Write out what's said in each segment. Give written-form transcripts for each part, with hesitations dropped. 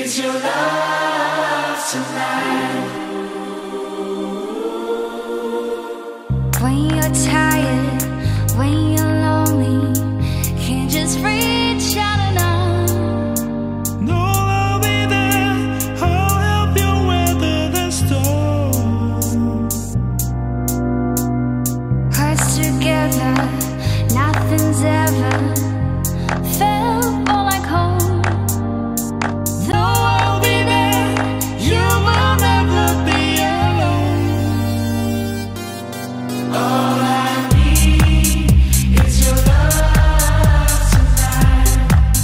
Is your love tonight? When you're tired, when you're lonely, can't just reach out and arm. No, I'll be there. I'll help you weather the storm. Hearts together, nothing's ever felt more like home. Though I'll be there, you will never be alone. All I need is your love tonight.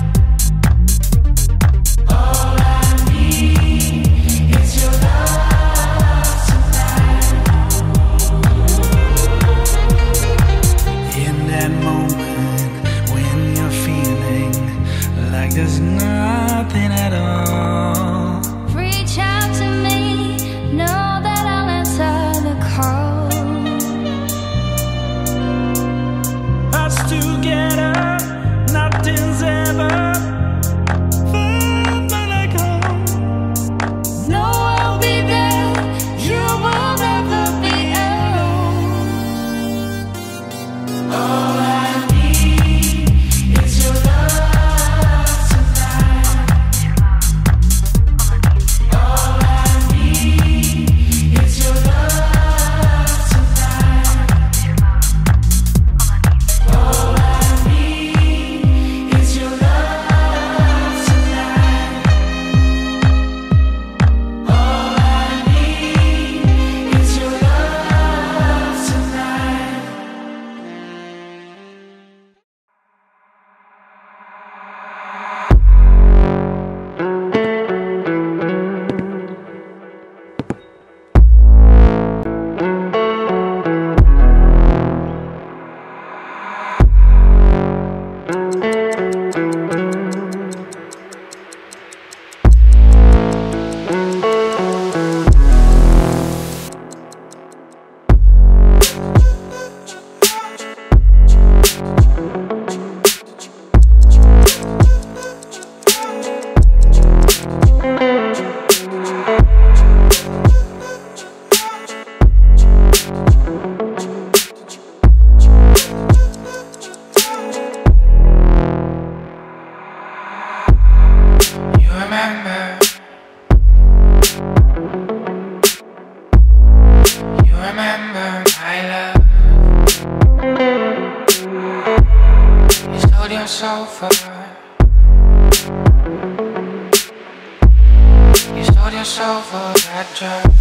All I need is your love tonight. In that moment when you're feeling like there's nothing at all, Reach out to me, know that I'll answer the call. us together, nothing's ever felt like home. No, I'll be there, you will never be alone. All I need is your love tonight. All I need is your love tonight. All I need is your love tonight. All I need is your love tonight. You remember, you remember my love. You sold your soul for, you sold your soul for that drug.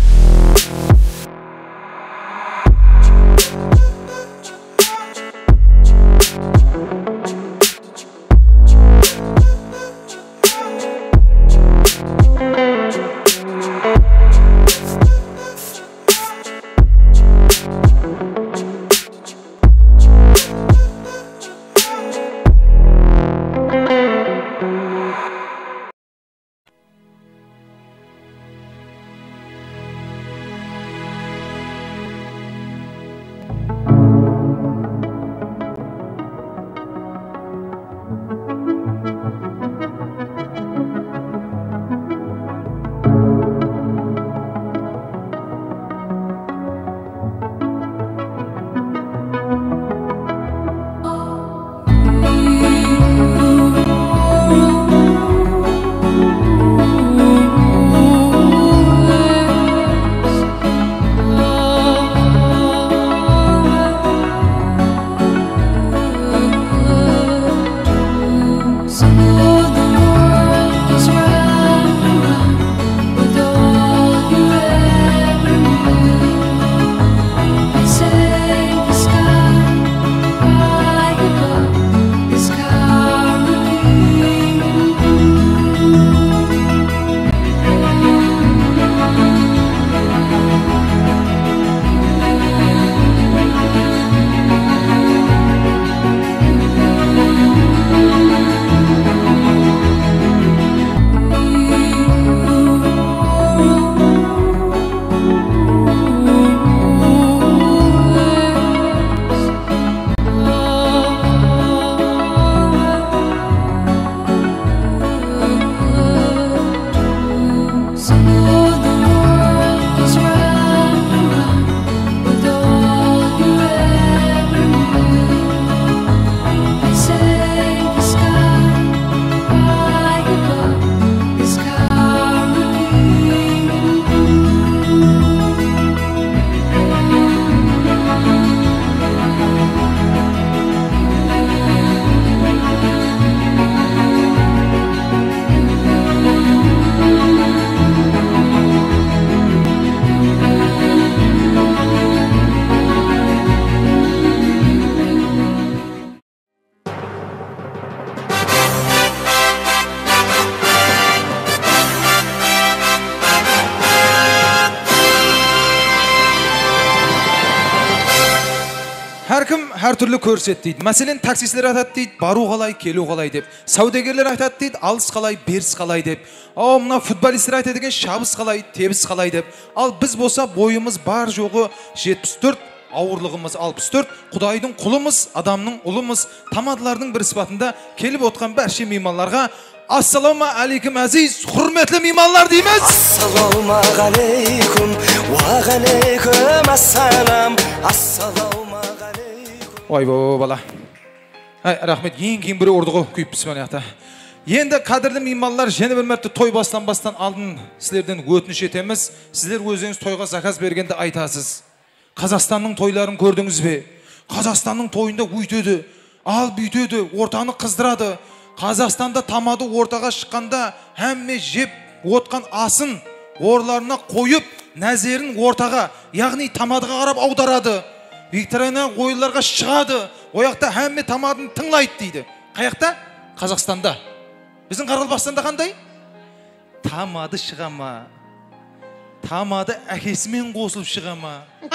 әр түрлі көрсет дейді. Мәселен, таксистер айтады дейді, бару қалай, келу қалай деп. Саудагерлер айтады дейді, алыс қалай, беріс қалай деп. Мына футболисттер айтады екен, шабыс қалай, тебіс қалай деп. Ал біз болса бойымыз бар жоғы 74, ауырлығымыз 64, Құдайдың құлымыз, адамның ұлымыз, тамадылардың бір сипатында келіп отқан бәрше мейманларға Ассаламу алейкум әзиз, құрметлі мейманлар дейміз. Ассаламу алейкум, ва алейкум ассалам. Ассаламу алейкум. Ой бала. Рахмет, ең кейін бірі ордығы күйіп бісмәне ата. Енді қадірлі мейманлар, және бір мәртті той бастан алдын сіздерден өтініш етеміз. Сіздер өзіңіз тойға заказ бергенде айтасыз. Қазақстанның тойларын көрдіңіз бе? Қазақстанның тойында өйтеді, ал бүйтеді, ортаны қыздырады. Қазақстанда тамады ортаға шыққанда әмме жеп отқан асын орларына қойып, нәзерін ортаға, яғни тамадыға қарап аударады. Викторина ойыларға шығады, ояқта әмме тамадын тыңлайды дейді. Қаяқта? Қазақстанда. Біздің Қарақалпақстанда қандай? Тамады шыға ма? Тамады әкесімен қосылып шыға ма?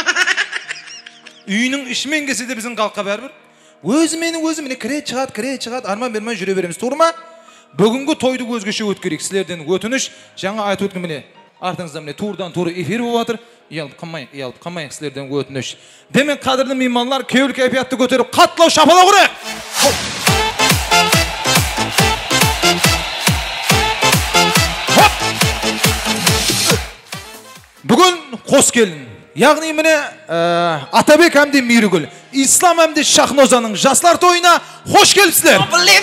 Үйінің ішімен келсе де біздің халыққа бәрібір. Өзімен кіре шығады, арман бермей жүре береміз. Тур ма? Бүгінгі тойды өзгеше өт керек. Сіздерден өтініш, жаңа айтып өткен міне. Артыңызда міне турдан туры эфир болып жатыр. Ұялып қалмайық сіздерден өтініш. Демек, қадірлі мейманлар, кеуіл кайфиятты көтеріп, қаттылау шапалау құрайық. Бүгін қос келін. Яғни міне Атабек әмде Мейіргүл, Ислам әмде Шахнозаның жаслар тойына қош келіпсіздер.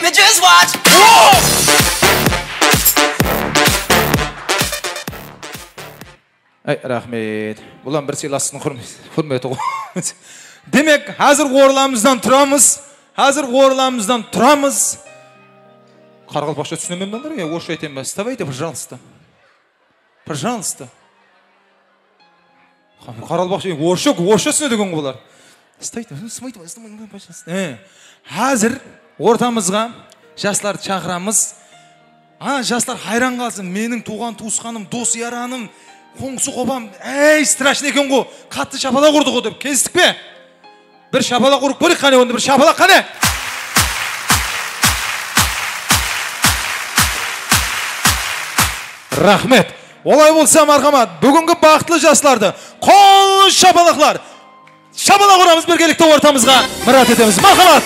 Рахмет. Бұлан бір сыйластың құрметі ғой. Демек, қазір орламыздан тұрамыз. Қарақалпақша түсінемін бәлдер? Орысша айтайын ба? Вставайте, пожалуйста. Қарақалпақша орысша түсінеді екен бұлар. Қазір ортамызға жастар шақырамыз. Жастар хайран қалсын. Менің туған туысқаным, дос яраным, қоңсы қобам, страшно екен ғой. Қатты шапала құрды ғой деп. Келістік пе? Бір шапала құрып көрейік қане, онда бір шапала қане? Рахмет. Олай болса, мархамат, бүгінгі бақытлы жастарды қол шапалақлар. Шапала құрамыз біргелікті ортамызға мұрат етеміз. Мархамат.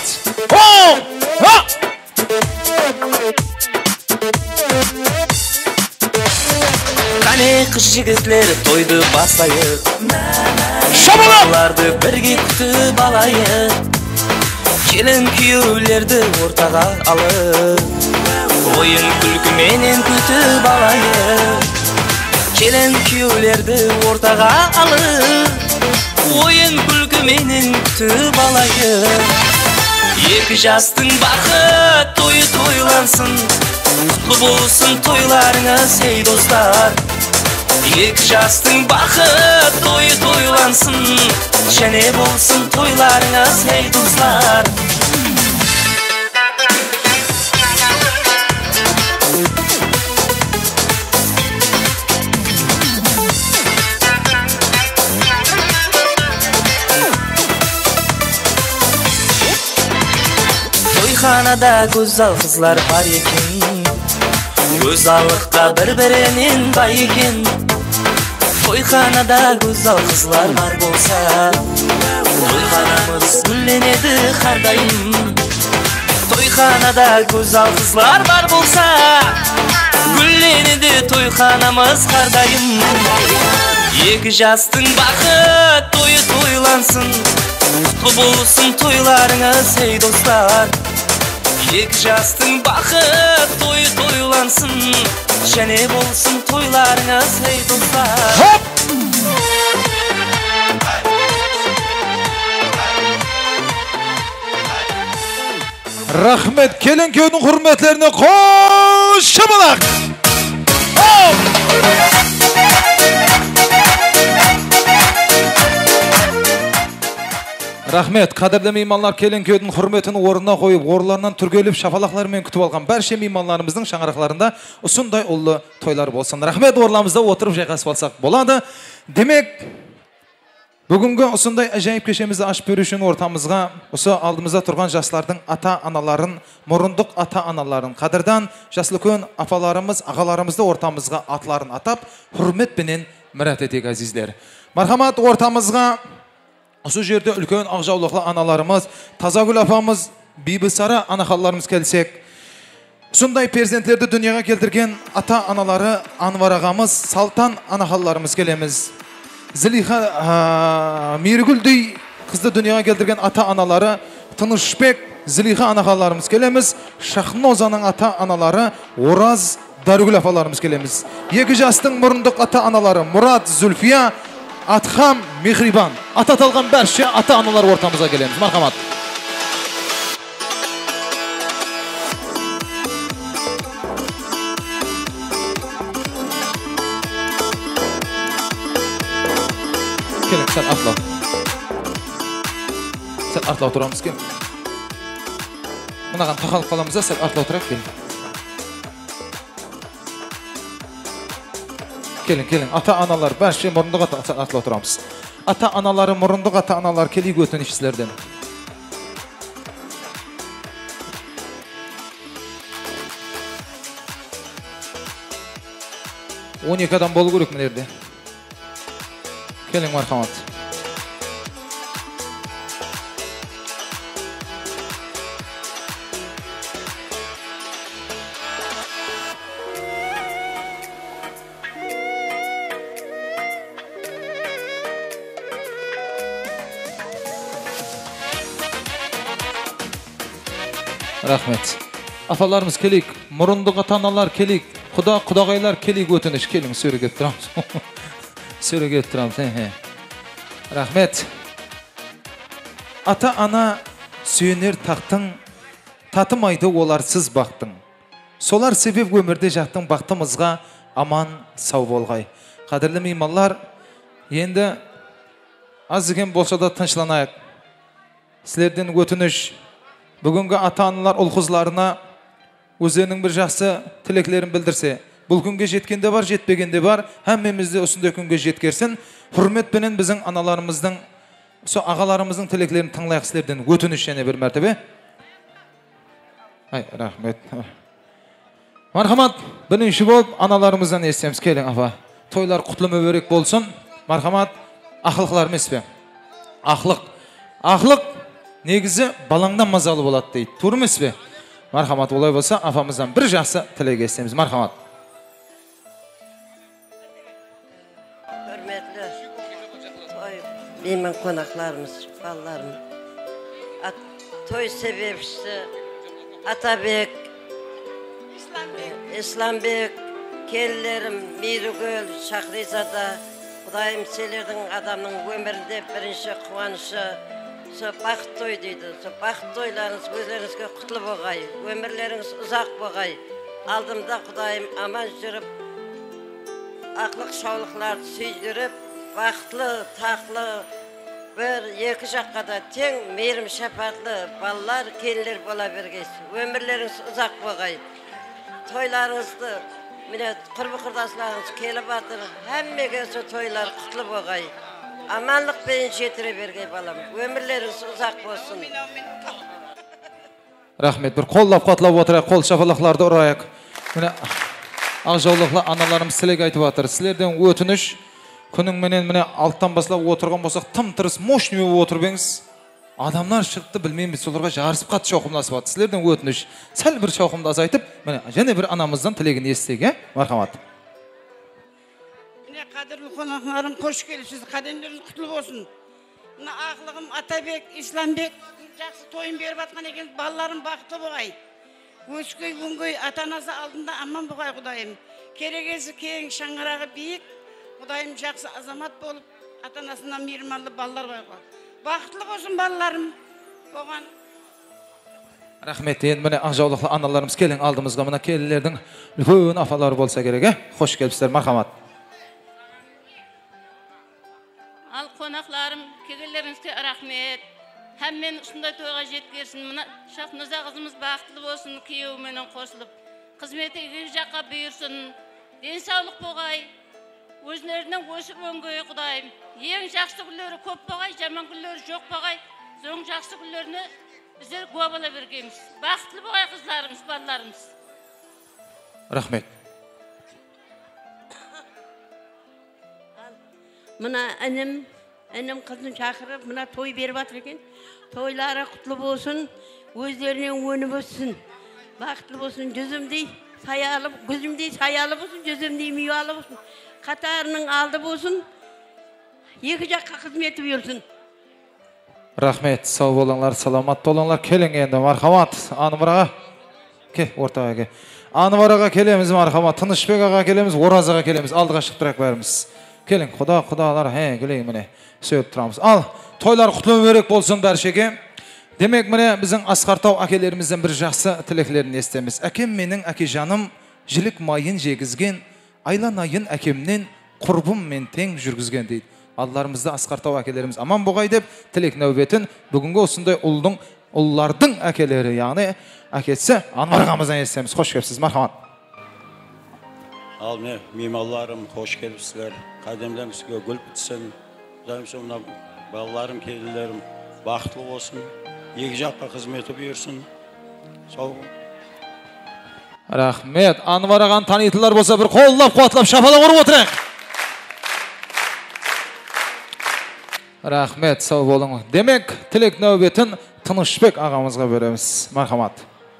Қане қыз жігітлер тойды бастайық. Шапала! Оларды бірге күтіп алайық. Келін күйеулерді ортаға алып, ойын күлкіменен күтіп алайық. Келін күйеулерді ортаға алып, ойын күлкіменен күтіп алайық. Екі жастың бақыт тойы тойлансын, құтты болсын тойларыңыз ей достар. Екі жастың бақыт тойы тойлансын, және болсын тойларыңыз ей достар. Тойханада көзал қызлар бар екен, көзалыққа бір-бірінен бай екен. Тойханада көзал қызлар бар болса, тойханамыз гүлленеді қардайым. Тойханада көзал қызлар бар болса, гүлленеді тойханамыз қардайым. Екі жастың бақыт тойы тойлансын, құтты болсын тойларыңыз ей достар. Екі жастың бақыт тойы тойлансын, және болсын тойларыңыз ей достар. Рахмет, келін күйеудің құрметлеріне қош шапалақ. Рахмет, қадірлі мейманлар, келін күйеудің құрметін орнына қойып, орларынан түргеліп, шапалақларымен күтіп алған бәрше мейманларымыздың шаңырақларында ұсындай ұлы тойлар болсын. Рахмет, орламызда отырып жайғасып алсақ болады. Демек, Бүгінгі осындай әжайып кешемізді ашып беру үшін ортамызға, осы алдымызда тұрған жастардың ата-аналарын, мұрындық ата-аналарын, қадірдан жасылкөн апаларымыз, ағаларымызды ортамызға атларын атап, хүрметпенен мұрат етек әзіздер. Мархамат, ортамызға осы жерде үлкен ақжаулықлы аналарымыз, Тазагүл апамыз, Бибісара анахаларымыз келсек, сондай перзенттерді дүнияға келтірген ата-аналары Анвар ағамыз, Салтан анахаларымыз келеміз. Зілиха Мейіргүлдей қызды дүнияға келтірген ата-аналары Тынышбек, Зілиха анахаларымыз келеміз. Шахнозаның ата-аналары Ораз, Даргүл апаларымыз келеміз. Екі жастың мұрындық ата-аналары Мұрат, Зүлфия, Атхам, Мехрибан. Ататалған бәрше ата-аналар ортамызға келеміз. Мархамат. Келin, sen atla. Sen atla oturamız, gelin. Bunağın taqalып qalamızda, sen atla oturak, gelin. Gelin, ata-analar, bərşi mұрындıq atla oturamız. Ata-anaları, mұрындıq ata-analar, keliyik ötün işçilərdən. On iki adam bol görük münerdi? Gelin, marhamat. Rahmet. Afalarımız kelik, mұрындық ata-analar kelik, Құдағайлар келик өтініш, келің сөреге тұрамыз. Сөреге тұрамыз. Рахмет. Ата-ана сүйенер тақтың, татымайды оларсыз бақтың. Солар себеп өмірде жаттың бақтымызға аман сау болғай. Қадірлі меймандар, енді аз деген болса да тынышланайық. Сілерден өтініш, бүгінгі ата-аналар ұл-қызларына өздерінің бір жақсы тілеклерін білдірсе, бұл күнге жеткенде бар, жетпегенде бар, әммемізде осындай күнге жеткерсін. Хүрметпенен біздің аналарымыздың, ағаларымыздың тілеклерін тыңлайық сілерден өтініш және бір мәртебе. Рахмет. Мархамат, бірінші болып аналарымыздан естеміз. Келің, апа. Тойлар құтлы мөберек болсын. Мархамат, ақылықлар емес пе? Ақылық негізі балаңдан мазалы болады дейді. Тур емес пе? Мархамат, олай болса, апамыздан бір жақсы тілек естеміз. Мархамат. Hürmetli meyman konaklarımız, ballarım. Toy sebepçisi Atabek, İslambek, kellerim, Mirgül, Şahrizada, Kudayım selerдің adamның өмірінде бірінші қуанышы бақыт той дейді. Бақыт тойларыңыз өздеріңізге құтлы болғай, өмірлеріңіз ұзақ болғай. Алдымда Құдайым аман жүріп, ақлық шаулықларды сүйдіріп, бақытлы, тақлы, бір екі жаққа да тең мейірім шапатлы балалар, келілер бола бергейсіз. Өмірлеріңіз ұзақ болғай. Тойларыңызды, міне құрбы-құрдасыларыңыз келіп атыр, әммеге тойлар құтлы болғай. Amanlık beni жетіре бергей балам. Өмірлеріңіз ұзақ болсын. Рахмет. Бір қоллап қатлап отырайық, қол шапалақларды ұрайық. Міне ақжаулықлы аналарымыз тілек айтып атыр. Сілерден өтініш, күнің менен міне алттан басылап отырған болсақ, тым-тырыс мощный болып отырбеңіз. Адамдар шықты білмейміз, соларға жарысып қатты шоқымдасып атыр. Сілерден өтініш, сәл бір шоқымдас айтып, міне және бір анамыздан тілегін естіге. Мархамат. Қадірлі қонақларым, қош келіпсіз, қадендеріңіз құтлы болсын. Ақылығым Атабек, Исламбек жақсы тойын беріп атқан екен, балаларым бақытты болғай. Өскөй өңгөй ата-анасы алдында аман болғай, Құдайым. Керегесі кең, шаңырағы биік, Құдайым жақсы азамат болып, ата-анасынан мейірманлы балалар байға. Бақытлы болсын балаларым. Оған Рахмет. Енді міне ақжаулықлы аналарымыз келің алдымызға, мына келілердің үлкен афалары болса керек. Қош келіпсіздер, мархамат. Ал қонақларым, кегелеріңізге рахмет. Әммен ұшындай тойға жеткерсін. Мұна Шахноза қызымыз бақытлы болсын, күйеуіменен қосылып. Қызметі екі жаққа бұйырсын. Денсаулық болғай. өзлерінен өсіп өңгөй Құдайым. Ең жақсы күндері көп болғай, жаман күндері жоқ болғай. Соң жақсы күндеріне біздер куә бола бергенбіз. Бақытлы болғай қызларымыз, балаларымыз. Рахмет. Мына інім қызын шақырып, мына той беріп жатыр екен. Тойлары құтлы болсын, өздерінен өніп өссін. Бақытлы болсын, жүзімдей саялы, күзімдей саялы болсын, жүзімдей мүйалы болсын. Қатарының алды болсын, екі жаққа қызметі берсін. Рахмет, сау болыңлар, саламат болыңлар. Келің енді, мархамат. Анвараға, кел, ортаға кел. Анвараға келеміз, мархамат. Тынышбек аға келеміз, Оразаға келеміз. Алдыға шықтырақ бәріміз. Келің, құдалар, келейін міне. Сөйіп тұрамыз. Ал, тойлар құтлы өмірек болсын бәршеге. Демек, міне, біздің Асқартау әкелерімізден бір жақсы тілеклерін естеміз. Әкем менің әке жаным, жілік майын жегізген, айланайын әкемнен құрбым мен тең жүргізген дейді. Алларымызды Асқартау әкелеріміз аман болғай деп тілек нәубетін бүгінгі осындай ұллардың әкелері, яғни әкетсі Анварғамыздан естеміз. Қош келіпсіз, мархамат. Ал не, мейманларым, қош келіпсіздер. Қадемлерім сізге гүл бітсін. Балаларым, келілерім бақытлы болсын. Екі жаққа қызметі бұйырсын. Сау. Рахмет. Анвараған танитылар болса бір қоллап, қуатлап, шапалақ ұрып отырайық. Рахмет, сау болыңыз. Демек, тілек нәубетін Тынышбек ағамызға береміз. Мархамат.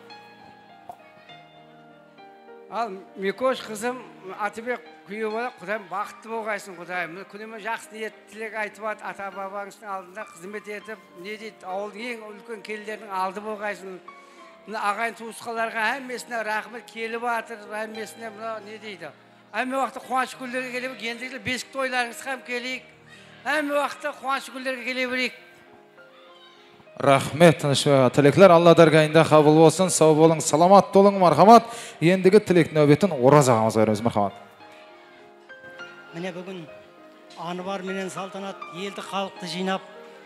Ал Микош қызым Атыбек күйеу бала, Құдайым бақытты болғайсың, Құдайым. Күніме жақсы ниет тілек айтып ат, ата бабаңыздың алдында қызмет етіп, не дейді, ауылдың ең үлкен келдердің алды болғайсың. Ағайын туысқаларға әммесіне рахмет келіп атыр, әммесіне не дейді. Әмме уақытта қуаныш күндерге келіп, ендігілі бесік тойларыңыз қам келейік. Әмме уақытта қуаныш күндерге келе берейік. Рахмет, Тынышбек. Тілеклер Алла дәргайында қабыл болсын. Сау болың, саламат болың, мархамат. Ендігі тілек нәубетін Ораз ағамызға береміз, мархамат. Міне бүгін Анвар менен Салтанат елді халықты жинап,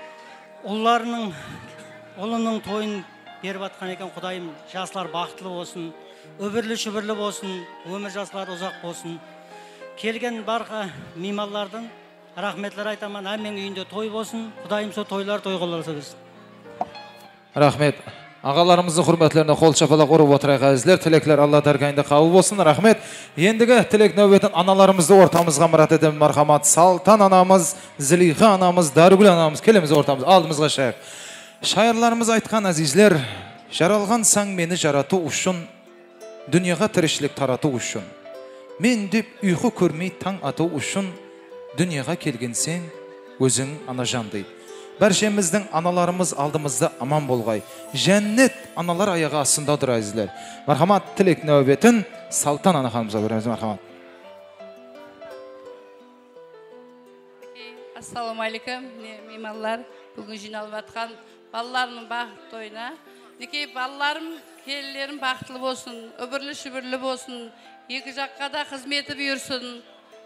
ұлының тойын беріп атқан екен. Құдайым жаслар бақытлы болсын, өбірлі-шүбірлі болсын, өмір жаслар ұзақ болсын. Келген барқа мейманлардың рахметлер айтаман, әммен үйінде той болсын. Құдайым со тойлар той қыларса біз. Рахмет. Ағаларымыздың құрметлеріне қол шапалақ ұрып отырайық әзілер. Тілеклер Алла дәргайында қабыл болсын. Рахмет. Ендігі тілек нәубетін аналарымызды ортамызға мұрат етем, мархамат. Салтан анамыз, Зілиха анамыз, Даргүл анамыз келеміз ортамыз. Алдымызға шайық. Шайырларымыз айтқан әзізлер, жаралған саң мені жарату үшін, дүнияға тірішілік тарату үшін. Мен деп ұйқы көрмей таң ату үшін, дүнияға келген сен өзің ана жан дейді. Бәршеміздің аналарымыз алдымызда аман болғай. Жәннет аналар аяғы астында тұр әзілер. Мархамат, тілек нәубетін Салтан ана ханымызға береміз, мархамат. Ассалаумағалейкум, меймандар, бүгін жиналып жатқан балаларымның бақыт тойына. Балаларым, келілерім бақытлы болсын, өбірлі-шүбірлі болсын, екі жаққа да қызметі бұйырсын.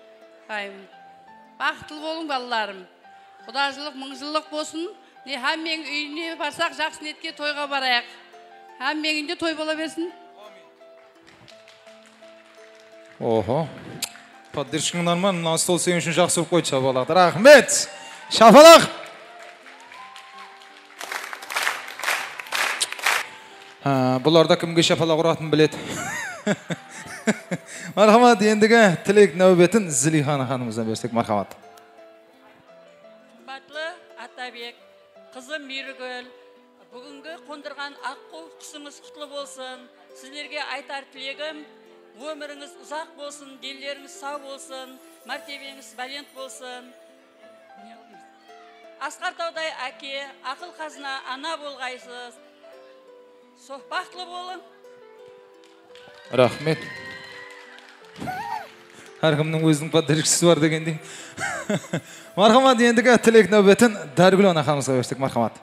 Бақытлы болың балаларым. Құдажылық, мұңжылық болсын. Әммен үйіне барсақ, жақсы ниетке тойға барайық. Әммен үйінде той бола берсін. Охо. Поддержкаңдар ма? Мына стол сен үшін жақсы болып қойды, шапалақ. Рахмет. Шапалақ. Бұларда кімге шапалақ ұратын біледі. Мархамат, ендігі тілек нәубетін Зілихан ханымыздан берсек, мархамат. Атабек, қызым Миргүл, бүгінгі қондырған аққу құсыңыз құтлы болсын. Сіздерге айтар тілегім, өміріңіз ұзақ болсын, денлеріңіз сау болсын, мәртебеңіз бәлент болсын. Асқартаудай әке, ақыл қазына ана болғайсыз. Бақытлы болың. Рахмет. Әркімнің өзінің поддержкісі бар дегендей. Мархамат, ендігі тілек нәубетін Даргүл ана ханымызға берсек, мархамат.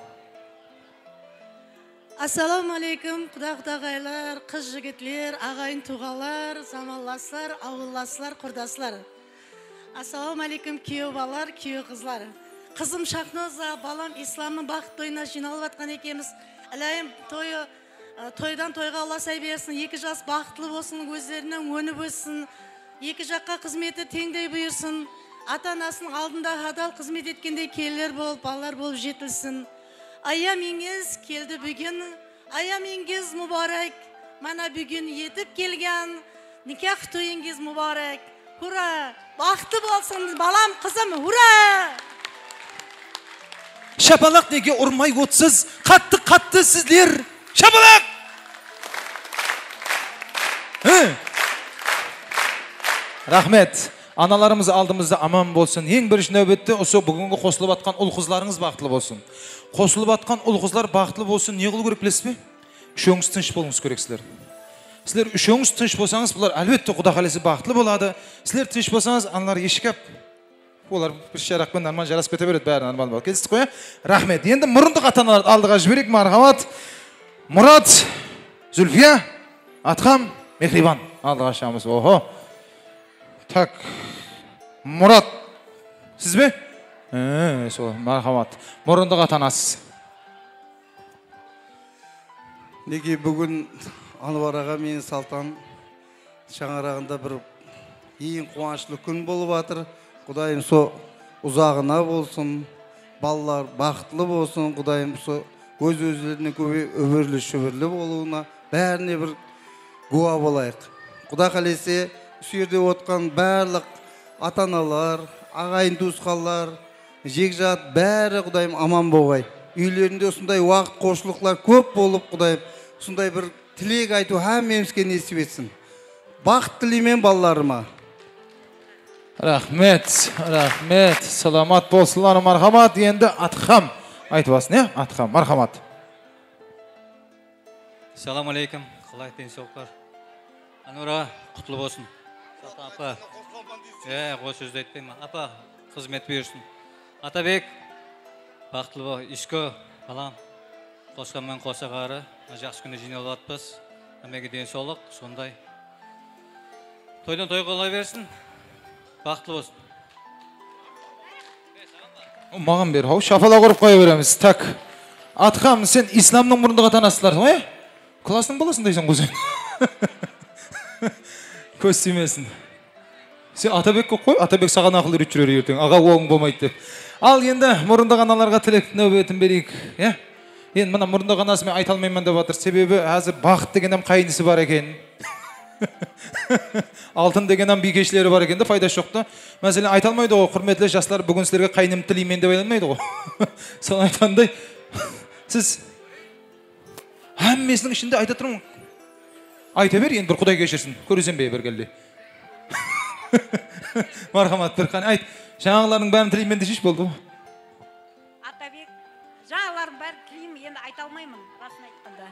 Ассалаумағалейкум, құда-құдағайлар, қыз жігітлер, ағайын туғалар, замалласлар, ауылласлар, құрдаслар. Ассалаумағалейкум, күйеу балар, күйеу қызлар. Қызым Шахноза, балам исламның бақыт тойына жиналып атқан екеміз. Әлайым тойдан тойға Алла сай берсін, екі жас бақытлы болсын, өздерінен өніп өссін. екі жаққа қызметі теңдей бұйырсын. Ата-анасының алдында адал қызмет еткендей келелер болып, балалар болып жетілсін. Аямеңіз келді бүгін, аямеңіз мұбарак. Мана бүгін етіп келген, никах тойыңыз мұбарак. Ура! Бақытты болсын, балам, қызым, ура! Шапалақ неге ұрмай отсыз, қатты сіздер. Шапалақ! Рахмет. Аналарымыз алдымызда аман болсын. Ең бірінші нәубетте осы бүгінгі қосылып атқан ұл қызларыңыз бақытлы болсын. Қосылып атқан ұл қызлар бақытлы болсын. Не қылу керек білесіз бе? Үшеуіңіз тыныш болуыңыз керексіздер. Сіздер үшеуіңіз тыныш болсаңыз, бұлар әлбетте Құда қаласа бақытлы болады. Сіздер тыныш болсаңыз, аналар ешкеп. Олар бір шарақпен нормал жарасып кете береді, бәрі нормал болады. Келістік қой? Рахмет. Енді мұрындық ата-аналарды алдыға жіберейік. Мархамат, Мұрат, Зүлфия, Атқам, Мехрибан. Алдыға шығамыз. Охо. Так, Мұрат, сіз бе? Сол, мархамат. Мұрындық ата-анасыз. Неге бүгін Ануар аға менің Салтан шаңырағында бір ең қуанышлы күн болып жатыр. Құдайым со ұзағына болсын, балалар бақытлы болсын, Құдайым со өз-өздеріне көбе өмірлі-шүбірлі болуына бәріне бір куә болайық. Құда қалесе сүйерде отқан барлық ата-аналар, ағайын туысқандар, жекжат бәрі Құдайым аман болғай. Үйлерінде осындай уақыт қошылықлар көп болып, Құдайым сондай бір тілек айту әмемізге несіп етсін. Бақыт тілеймен балаларыма. Рахмет, рахмет. Саламат болсылар, мархамат. Енді Атқам айтып басын, не? Атқам, мархамат. Салам алейкум, қалай денсаулықтар. Анура, құтлы болсын. Апа, қос сөзді айтпаймын. Апа, қызмет бұйырсын. Атабек, бақытлы бол. Ишко, балам, қосқанмен қосағары, жақсы күні жиналып атпыз. Әмеге денсаулық, сондай. Тойдан той қолай берсін. Бақытлы болсын. Маған бер, шапала құрып қоя береміз. Так, Атқам, сен исламның мұрындық ата-анасылар, ой? Классның баласын дейсің ғой сен. Көз тимесін. Сен Атабекке қой, Атабек саған ақылды рет жүрер ертең, аға оң болмайды деп. Ал енді мұрындық аналарға тілек нәубетін берейік. Енді мына мұрындық анасымен айта алмаймын деп жатыр. Себебі әзір бақыт дегеннен қайынысы бар екен. Алтын дегеннен бикешілері бар екен де пайдасы жоқ та. Мәселен айта алмайды ғой, құрметті жастар, бүгін сіздерге қайным тілеймен деп айламайды ғой. Соны айтқандай, сіз әммесінің ішінде айта тұрмын. Айта бер, енді бір Құдай кешірсін. Көресен бе бір келді. Мархамат, бір қан айт. Жаңағылардың бәрін тілеймен де шеш болды ғой. Атабек, жаңағылардың бәрін тілеймін, енді айта алмаймын, расын айтқанда.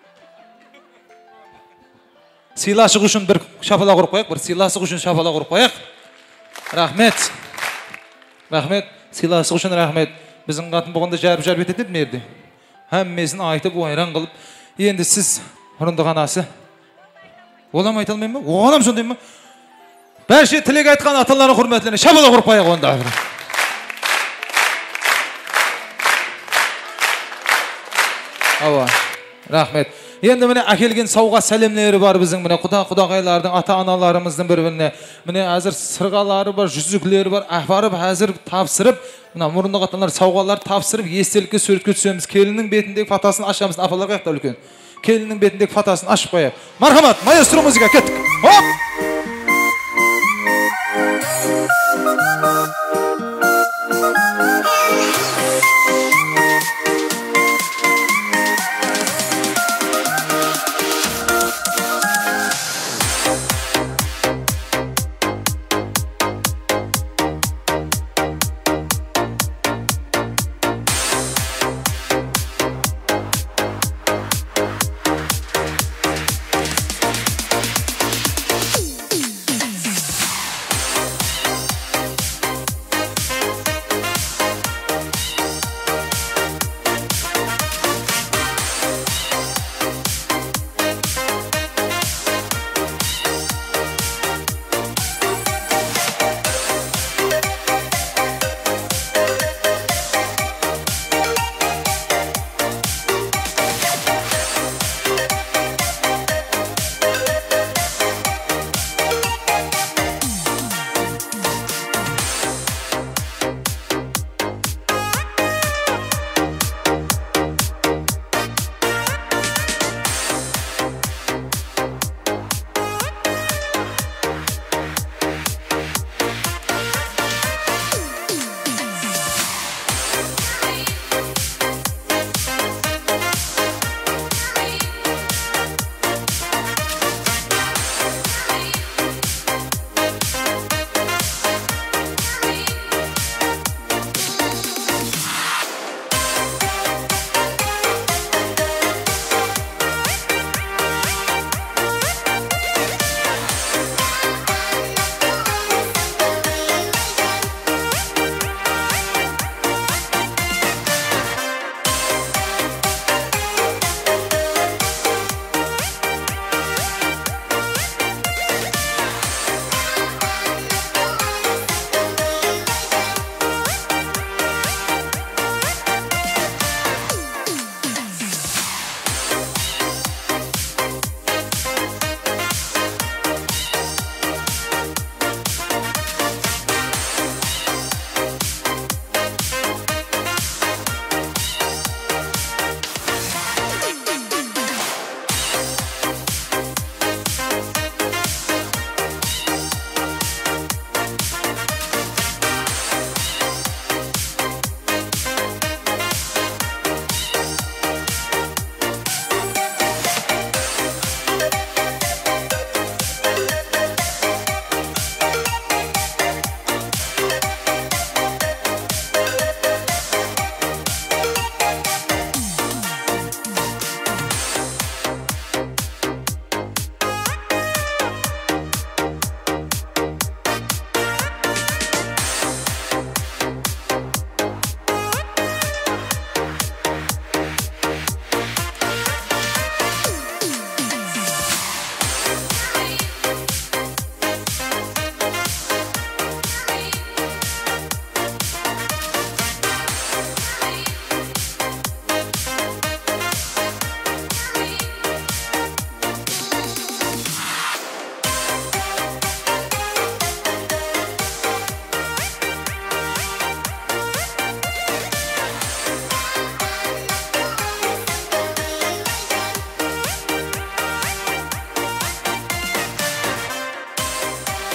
Сыйлашық үшін бір шапала құрып қояқ, бір сыйлашық үшін шапала құрып қояқ. Рахмет. Рахмет. Сыйлашық үшін рахмет. Біздің қатын болғанда жарып ететін мерді. Әммесін айтып, ойран қылып. Енді сіз, мұрындық анасы. Олам айта алмайын ба? Оғалам сондай ма? Бәрше тілек айтқан аталары құрметлеріне шапала құрып қояқ онда. Ава, рахмет. Енді міне әкелген сауға сәлемлері бар біздің міне құдағайлардың, ата-аналарымыздың бір-біріне. Міне әзір сырғалары бар, жүзіклері бар, апарып әзір тапсырып, мына мұрындық аталар сауғалар тапсырып, естелікке суретке түсеміз. Келіннің бетіндегі фатасын ашамыз, апалар қаяқта үлкен. Келіннің бетіндегі фатасын ашып қояйық. Мархамат, маэстро музыка, кеттік. Хоп!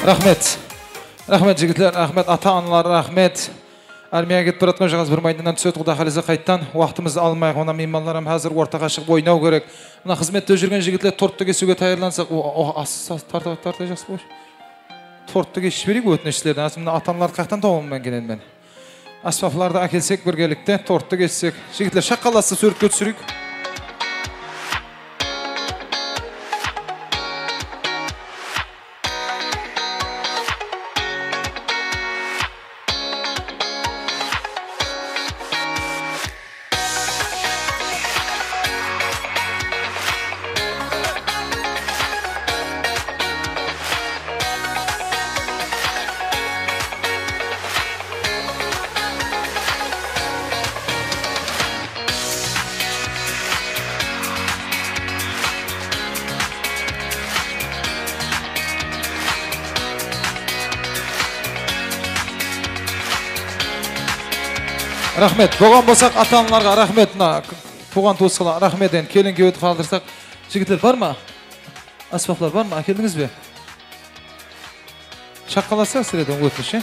Рахмет. Рахмет жігітлер, рахмет ата-аналар, рахмет. Армияға кетіп баратқан жағыз бір майданнан түсет құда қалысы қайттан. Уақытымызды алмайық, ona мейманларым қазір ортаға шығып ойнау керек. Мына қызметте жүрген жігітлер тортты кесуге таярлансақ, тарта жақсы бош. Тортты кесіп берейік өтініштерден. Мына ата-аналар қақтан тауыммен келен мен. Аспафларды әкелсек біргелікте тортты кессек. Жігітлер шаққаласы суретке түсірейік. Рахмет. Болған болсақ ата-аналарға рахмет. Туған туысқалар рахмет. Келінге өтіп қалдырсақ. Жігіттер бар ма? Аспафлар бар ма? Әкелдіңіз бе? Шаққаласа сіреді өтіш,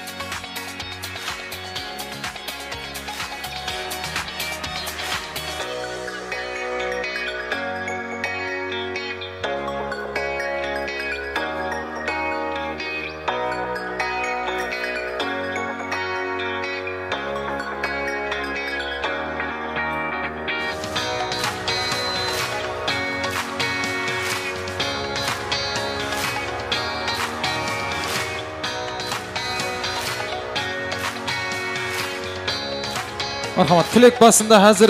Мархамат, тілек басында әзір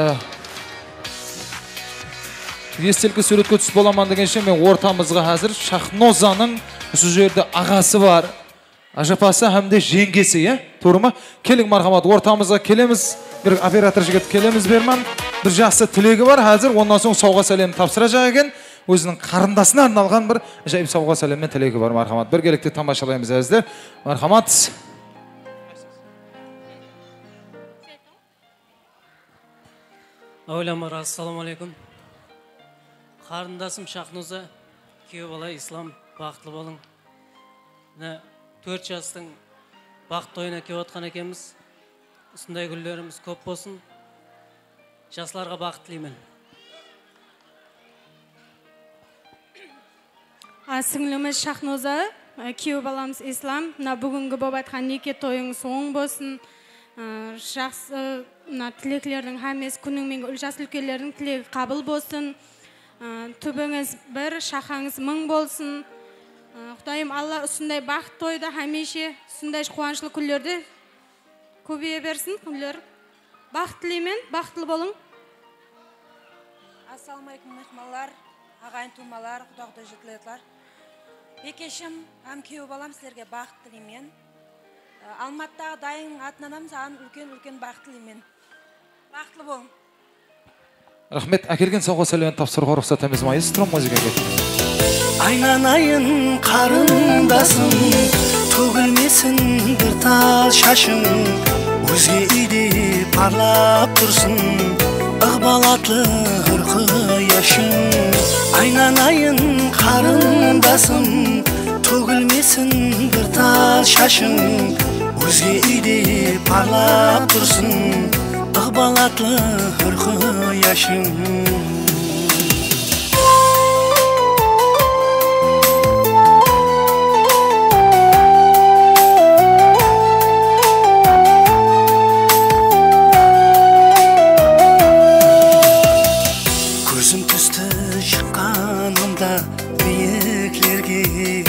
естелкі суретке түсіп боламан дегенше мен ортамызға әзір Шахнозаның осы жерде ағасы бар. Ажапасы әмде жеңгесі, Торы ма? Келің мархамат, ортамызға келеміз. Bir оператор жігіт келеміз берман. Bir жақсы тілегі бар әзір. Ондан соң сауға сәлем тапсыра жағы өзінің қарындасына арналған бір жайып сауға сәлеммен тілегі бар мархамат. Bir келікті тамашалаймыз әзір. Мархамат. Ауламар, ассаламу алейкум. Қарындасым Шахноза, күйеу бала ислам, бақытлы болың. 4 жастың бақыт тойына келіп отқан екенбіз. Осындай күндеріміз көп болсын. Жастарға бақыт тілеймін. Сіңліміз Шахноза, күйеу баламыз ислам. Бүгінгі болып айтқан неке тойыңыз оң болсын. Жақсы тілеклердің әмес күніңмен жас үлкелердің тілегі қабыл болсын. Түбіңіз бір, шақаңыз мың болсын. Құдайым Алла үсіндай бақыт тойды әмеше, үсіндай қуаншылы күллерді көбейе берсін. Күллер бақыт тілеймен, бақытлы болың. Ассаламалейкум мехманлар, ағайын тумалар, құдағыда жетілетлер. Бекешім, күйеу балам сіздерге бақыт тілеймен. Алматтағы дайың атынан саған үлкен бақыт тілеймен. Бақытлы болың. Рахмет, әкелген сауға сәлемін тапсыруға рұқсат емес маэстро музыкаға. Айнанайын қарындасым, төгілмесін бір тал шашың, өзге үйде парлап тұрсын, ықбалатлы ұрқы яшың. Айнанайын қарындасым, төгілмесін бір тал шашың, өзге үйде парлап тұрсын, ықбалатлы ұрқы яшың. Көзім түсті шыққанымда биіклерге,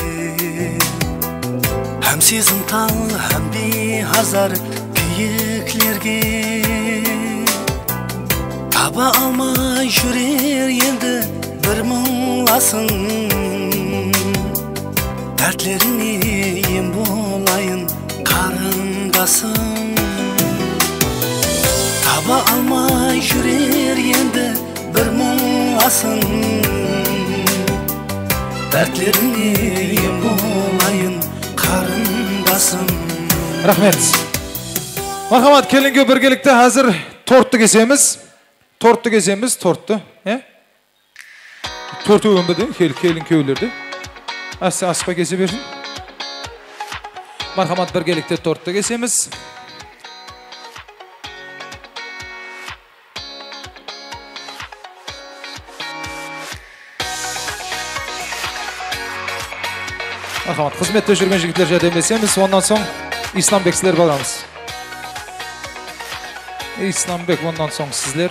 әм сезім тал, әм бейхазар күйіклерге. Таба алмай жүрер енді бір мұңласын, дәртлеріне ем болайын қарындасым. Таба алмай жүрер енді бір мұңласын, дәртлеріне ем болайын қарындасым. Рахмет. Мархамат, келінге біргелікті әзір тортты кесеміз. Тортты кеземіз, тортты. Торты өмбеді, келін көйлерді. Аспа кесе берсін. Marhamat birgelikte tortda kesemiz. Marhamat, xizmatda жүрген жігітлер жәрдемлесеміз. Ondan soң İslambek sizler balamız. İslambek, ondan soң sizler.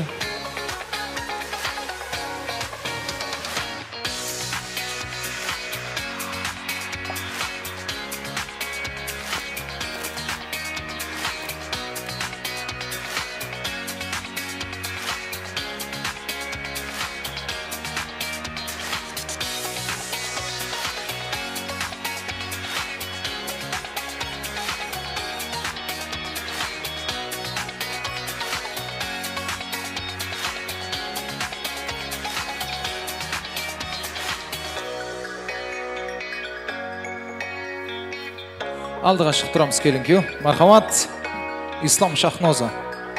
Алдыға шығып тұрамыз келінге. Мархамат, İslam Şahnoza.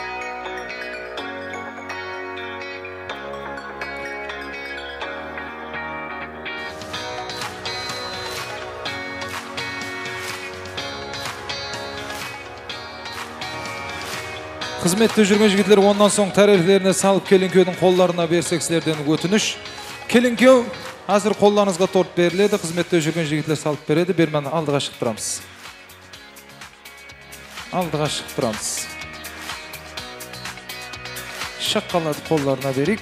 Қызметте жүрген жігітлер ондан соң тәрелеріне салып келінкеудің қолларына берсек сілерден өтініш. Келінкеу, азыр қолларыңызға торт беріледі, қызметте жүрген жігітлер салып береді. Бермен алдыға шығып тұрамыз. Алдыға шығып тұрамыз. Шаққалады қолларына берейік.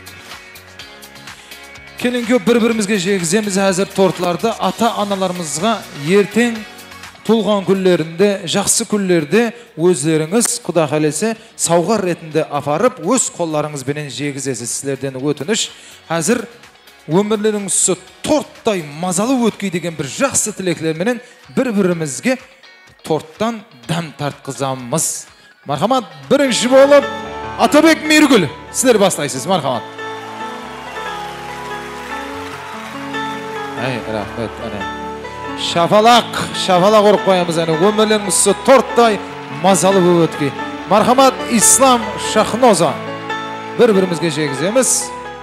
Келінге бір-бірімізге жегіземіз әзір тортларды ата-аналарымызға ертең туылған күндерінде, жақсы күндерде өздеріңіз Құда қаласа сауғар ретінде апарып, өз қолларыңызбенен жегізесіз. Сіздерден өтініш. Әзір өмірлеріңізді торттай мазалы өткей деген бір жақсы тілеклерменен бір-бірімізге торттан дәм тартқызамыз. Мархамат, бірінші болып Атабек Мейіргүл, сіздер бастайсыз. Мархамат. Рахмет. Шафалақ ұрып қоямыз. Өмірлеріңізді торттай мазалы өткей. Мархамат, İslam Şahnoza. Бір-бірімізге жегіземіз.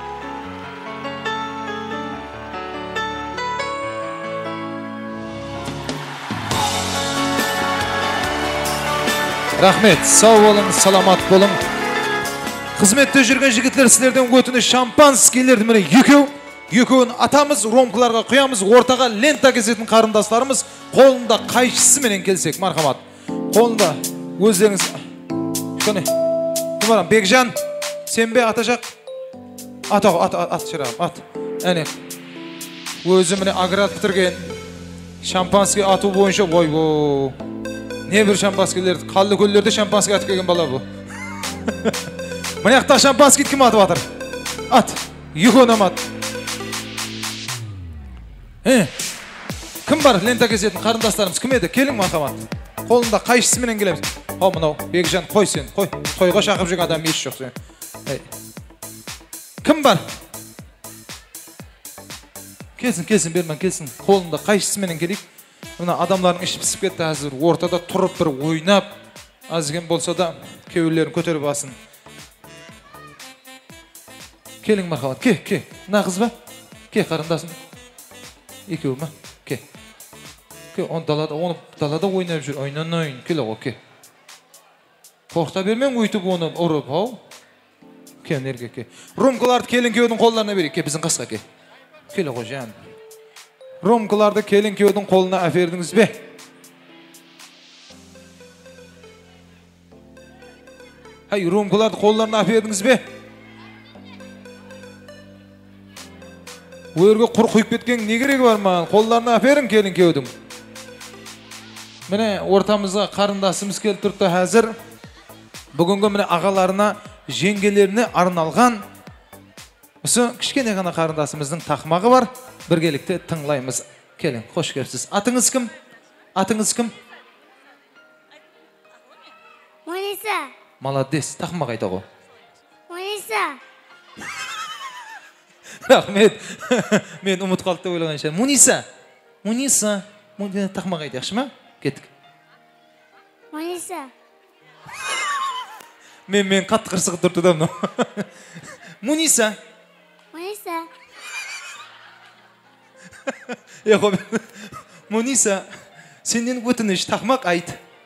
Рахмет, сау болың, саламат болың. Қызметте жүрген жігітлер сіздерден өтініш шампанскийлерді міне екеуін атамыз, ромкаларға құямыз, ортаға лента кесетін қарындастарымыз қолында қайшысы менен келсек. Мархамат, қолында өздеріңіз. Кәне, кімарам, Бекжан, сен бе атажақ? Ат шырағым, ат. Әне, өзі міне аград бітірген шампанский ату бойынша, ой. Не бір шампанскилерді, қалды көллерді шампанский атып келген бала бұл. Мынаяқта шампанский кім атып атыр? Ат, екеуінен ат. Кім бар лента кесетін қарындастарымыз? Кім еді? Келің Мархамат. Қолында қайшысыменен келеміз. О, мынау, Бекжан, қой сен, қой. Тойға шақып жүрген адам еш жоқ сен. Кім бар? Келсін, бермен, келсін. Қолында қайшысыменен келейік. Мына адамлардың іші пісіп кетті әзір, ортада тұрып бір ойнап, азген болса да кеуілерін көтеріп басын. Келің Мархамат, ке, мына қыз ба? Ке, қарындасын. Екеу ма? Ке, оны далада ойнап жүр, ойнан, келі ғой, ке. Қорқта бермен өйтіп оны ұрып, ау. Ке, нерге, ке. Ромкаларды келін кеудің қолдарына берейік, ке, біздің қасқа, ке. Келі ғой, жан. Ромкаларды келін кеудің қолына әпердіңіз бе? Ромкаларды қолдарына әпердіңіз бе? Өрге құр құйып кеткен не керегі бар ма? Қолдарына әперін келін кеудің. Міне ортамызға қарындасымыз келіп тұрды әзір. Бүгінгі міне ағаларына, жеңгелеріне арналған осы кішкене ғана қарындасымыздың тақмағы бар. Біргелікте тыңлаймыз. Келін, қош келіпсіз. Атыңыз кім? Муниса. Молодец, тақмақ айта ғой. Муниса. Рахмет. Мен ұмыт қалды деп ойлағанша. Муниса. Тақмақ айта, яқшы ма? Кеттік. Муниса. Мен қатты қырсығып тұрды да мынау. Муниса. Senden өтініш тақмақ айт.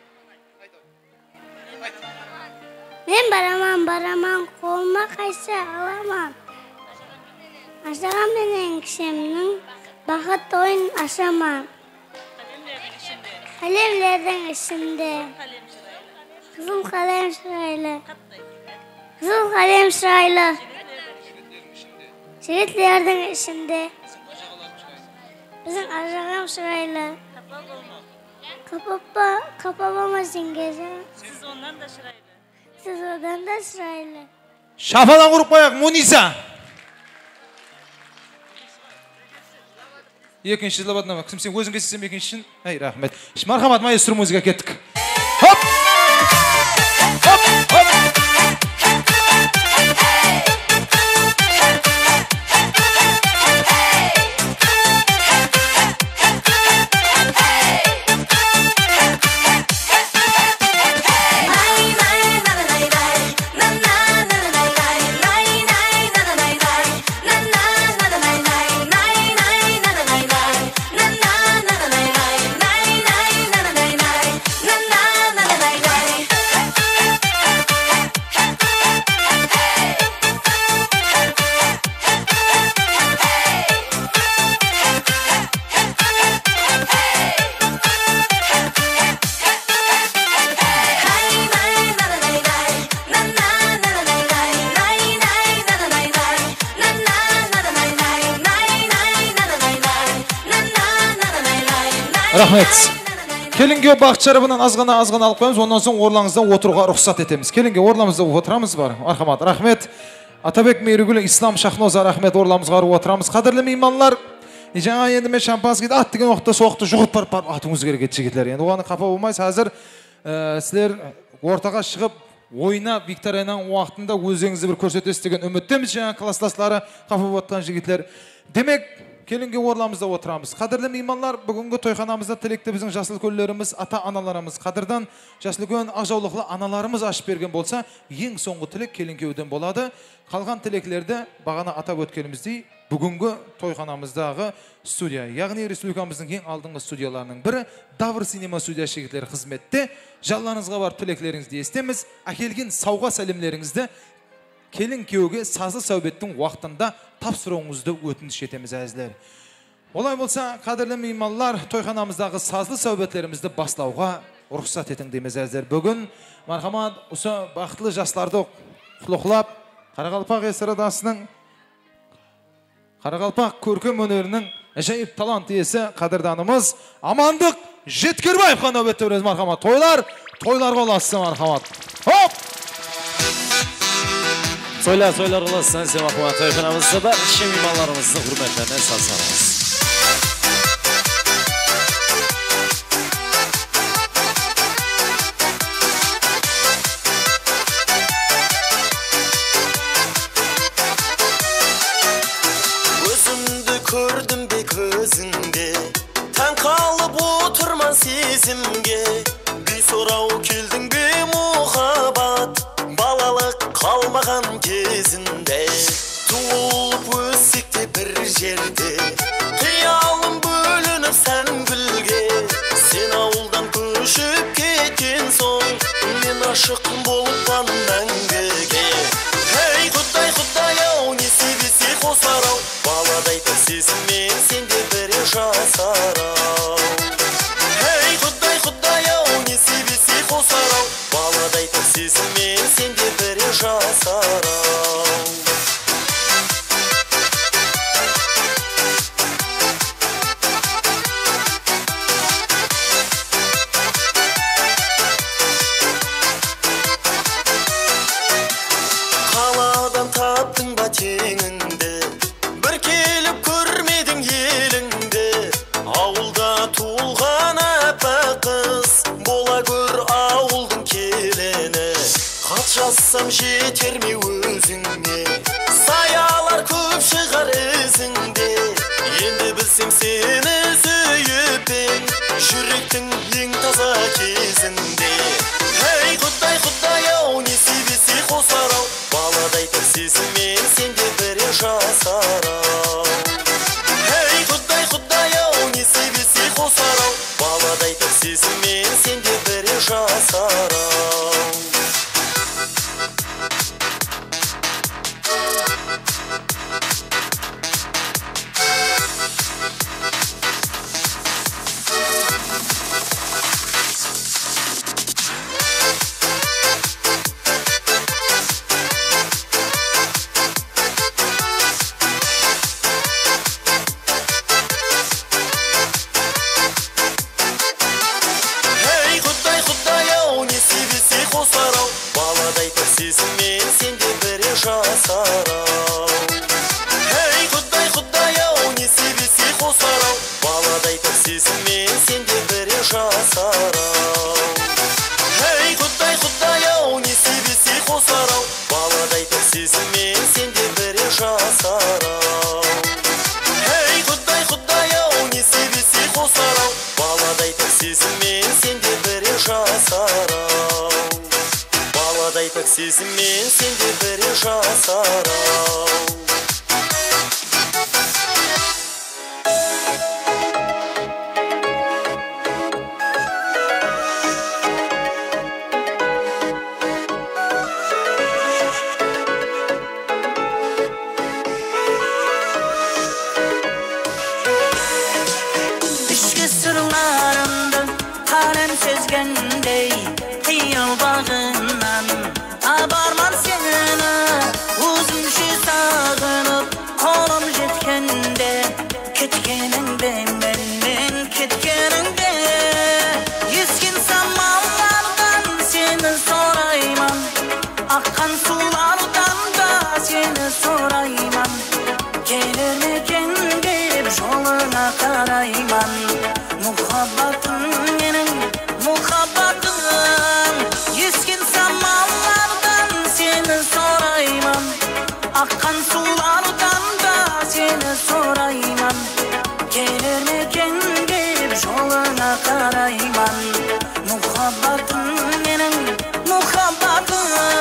Мен бараман, қолыма қайсы аламан. Ашаған менен кішемнің бақыт ойын ашаман. Қалемлердің ішінде. Қызыл қалем шырайлы. Қызыл қалем шырайлы. Жігітлердің ішінде. Біздің ажағам шырайлы. Қапа болмасын кезі. Siz ondan da şıraylı. Siz одан да шырайлы. Шапалан ұрып қояқ, Муниса. Екінші лабаднама. Кім сен өзің кесесем екіншісін? Ай, рахмет. Мархамат, маэстро музыка кеттік. Хоп! Хоп! Хоп! Рахмет. Келінге бақыт шарабынан азғана алып қоямыз, ондан соң орлаңызда отыруға рұқсат етеміз. Келінге орламызда отырамыз бар. Мархамат, рахмет. Атабек Мейрігүл, Ислам Шахноза, рахмет, орламызға отырамыз. Қадірлі мейманлар, жаңа енді мен шампанскийді ат деген уақытта соқты жұғып барып атыңыз керек жігітлер. Енді оған қапа болмайсыз. Қазір сіздер ортаға шығып ойына викторияның уақытында өзіңізді бір көрсетесіз деген үміттеміз. Жаңа класстастары қапа болып жатқан жігітлер. Демек, келінге орламызда отырамыз. Қадірлі мейманлар, бүгінгі тойханамызда тілекті біздің жасыл-көллеріміз, ата-аналарымыз, қадірдан жасыл-көн ақжаулықлы аналарымыз ашып берген болса, ең соңғы тілек келінкеуден болады. Қалған тілеклерді бағана атап өткеніміздей, бүгінгі тойханамыздағы студия, яғни республикамыздың ең алдыңғы студияларының бірі Давр синема студия жігітлері қызметте. Жалларыңызға бар тілеклеріңізді естеміз, әкелген сауға сәлемлеріңізді келін кеуге сазы сәубеттің уақытында тапсыруыңызды өтініш етеміз әзілер. Олай болса, қадірлі мейманлар, тойханамыздағы сазлы сәубеттерімізді бастауға рұқсат етіңдеміз әзілер. Бүгін мархамат осы бақытлы жастарды құлықлап, Қарақалпақ эстрадасының, Қарақалпақ көркем өнерінің әжайып талант иесі қадірданымыз Амандық Жеткербаевқа нәубетті өрез мархамат. Тойлар боласы мархамат. Хоп! Soylar olasın, sen marhamat. Tayfanamızda da işe mimarlarımızın hürmetlerine sazlarımız. Özümdü kördüm be gözünde, tan kalıp oturman sezimge. Bir sorau keldin be muhabbat, balalık kalmagan kezinde. Tuğulup össekte bir jerde, kıyalım bölünüp sen gülge. Sen avuldan köşüp ketken son, men aşık bolup мәңгіге. Hey Құдай ау, не себесе қосарау, баладай сезіммен сенде бір жасарау. Hey Құдай ау, не себесе қосарау, баладай сезіммен сенде бір жасарау. Қаладан таптың ба теңіңді, бір келіп көрмедің еліңді. Ауылда туылған аппақ қыз, бола көр ауылдың келіні. Хат жазсам жетер ме өзіңе, саялар көп шығар ізіңде. Енді білсем сені сүйіппен, жүректің ең таза кезінде. Hey Құдай ау, не себесе қосарау, баладай сезіммен сенде бір жасарау. Hey Құдай ау, не себесе қосарау, баладай жасарау. Жасарау. Эй, Құдай, Құдай-ау, не себепсе қосарау, баладай бір сезіммен сенде бірі жасарау. Эй, Құдай, Құдай-ау, не себепсе қосарау, баладай бір сезіммен сенде бірі жасарау. Эй, Құдай, Құдай-ау, не себепсе қосарау, баладай бір сезіммен сенде бірі жасарау. Баладай пәк сезіммен сенде бірі жасарау. Ішкі сырларымды қалам сезгендей, қиял бағынан табарман сені, өзімше сағынып қолым жеткенде, кеткеніңде менен кеткеніңде, ескен самалlardan сені сұрайман, аққан сулардан да сені сұрайман, келер мекен деп жолыңа қарайман, мұхаббатым менің мұхаббатым, ескен самалlardan сені сұрайман, аққан сулардан да сені сұрайман, келер мекен деп жолыңа қарайман, мұхаббатым менің мұхаббатым.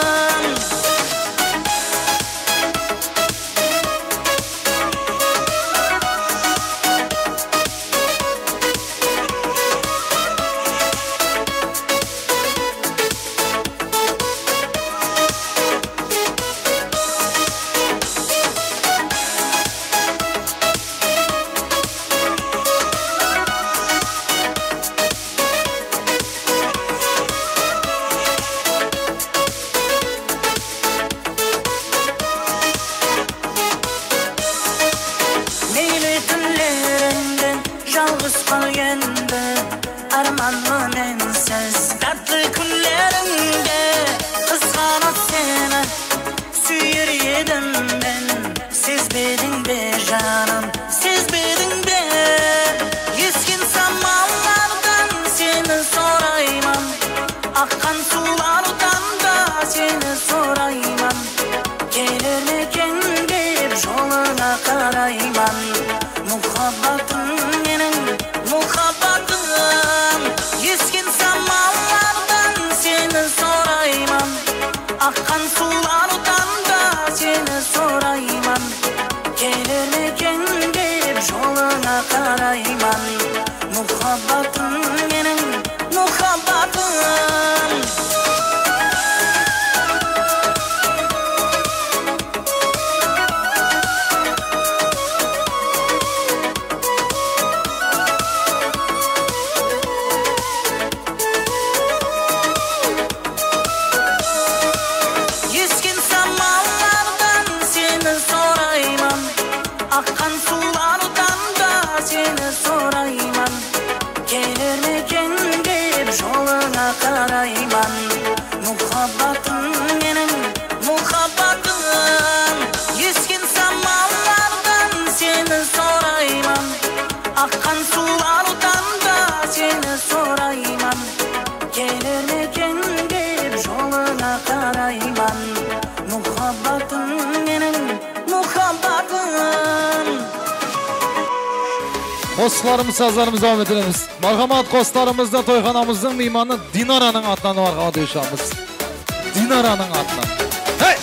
Жалғыз қалгенді арманмын менсіз, тәтті күндеріңде қызғанып сені сүйер едім мен. Сезбедің бе жаным, сезбедің бе, ескен самалlardan сені сұрайман, аққан сулардан да сені сұрайман, келер мекен деп жолыңа қарайман, мұхаббатым менің мұхаббатым, ескен самалlardan сені сұрайман, аққан сулардан да сені сұрайман, келер мекен деп жолыңа қарайман, мұхаббатым менің мұхаббатым. Ескен самалlardan сені сұрайман, аққан сулардан да сені сұрайман, келер мекен деп жолыңа қарайман, мұхаббатым менің мұхаббатым. Ескен самалlardan сені сұрайман, аққан сулардан да сені сұрайман, келер мекен деп жолыңа қарайман, мұхаббатым менің мұхаббатым. Қосыларымыз, саздарымыз devam edelim. Marhamat қостарымызда тойханамыздың мейманы Динараның атынан барға дейшамыз. Динараның атынан. Hey!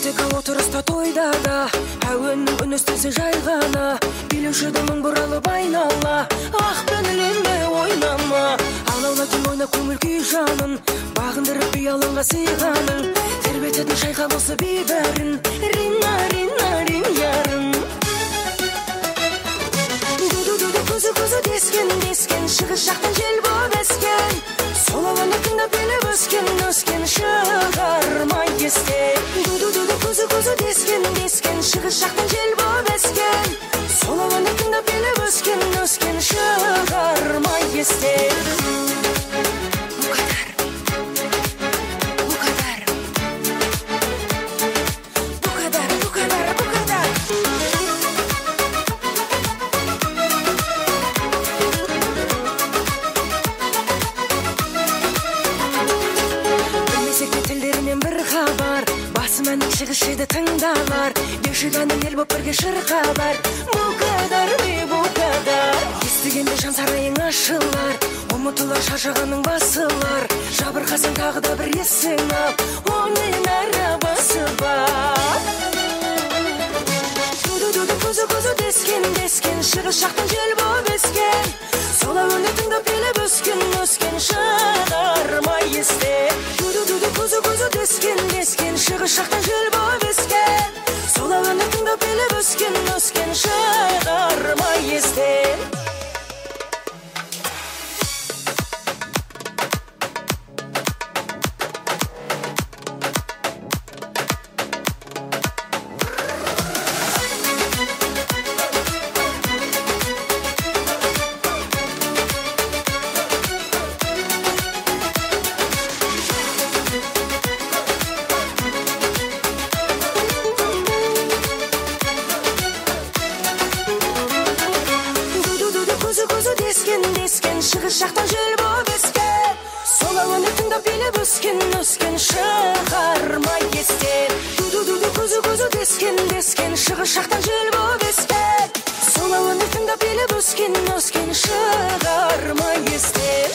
Дискотека отырыста тойда да әуеннің үн естілсе жай ғана билеуші мың бұралып айнала ақ көңіліңе ойнама алаулайтын ойна көңіл күй жанын бағындырып би алаңға сыйғанын тербететін шайқа осы би бәрін рина рина рин ярым көзі дескен шығыс жақтан жел боп ескен сол ауаны тыңдап билеп өскен шығармай естен көзі дескен шығыс жақтан жел боп ескен сол ауаны тыңдап билеп өскен шығармай естен шығыс жеді тыңдалар деушіганың ел боп бірге шырқалар бұқадар естігенде жан сарайың ашылар ұмытылар шаршағаның басылар жабырқасын тағы да бір есің ал оның арабасы бар көзі дескен шығыс жақтан жел боп ескен сол әуенді тыңдап билеп өскен шығармай естен көзі дескен шығыс жақтан жел боп ескен сол әуенді тыңдап билеп өскен шығармай естен шығыс жақтан жел боп ескен сол әуенді тыңдап билеп өскен шығармай естен көзі дескен шығыс жақтан жел боп ескен сол әуенді тыңдап билеп өскен шығармай естен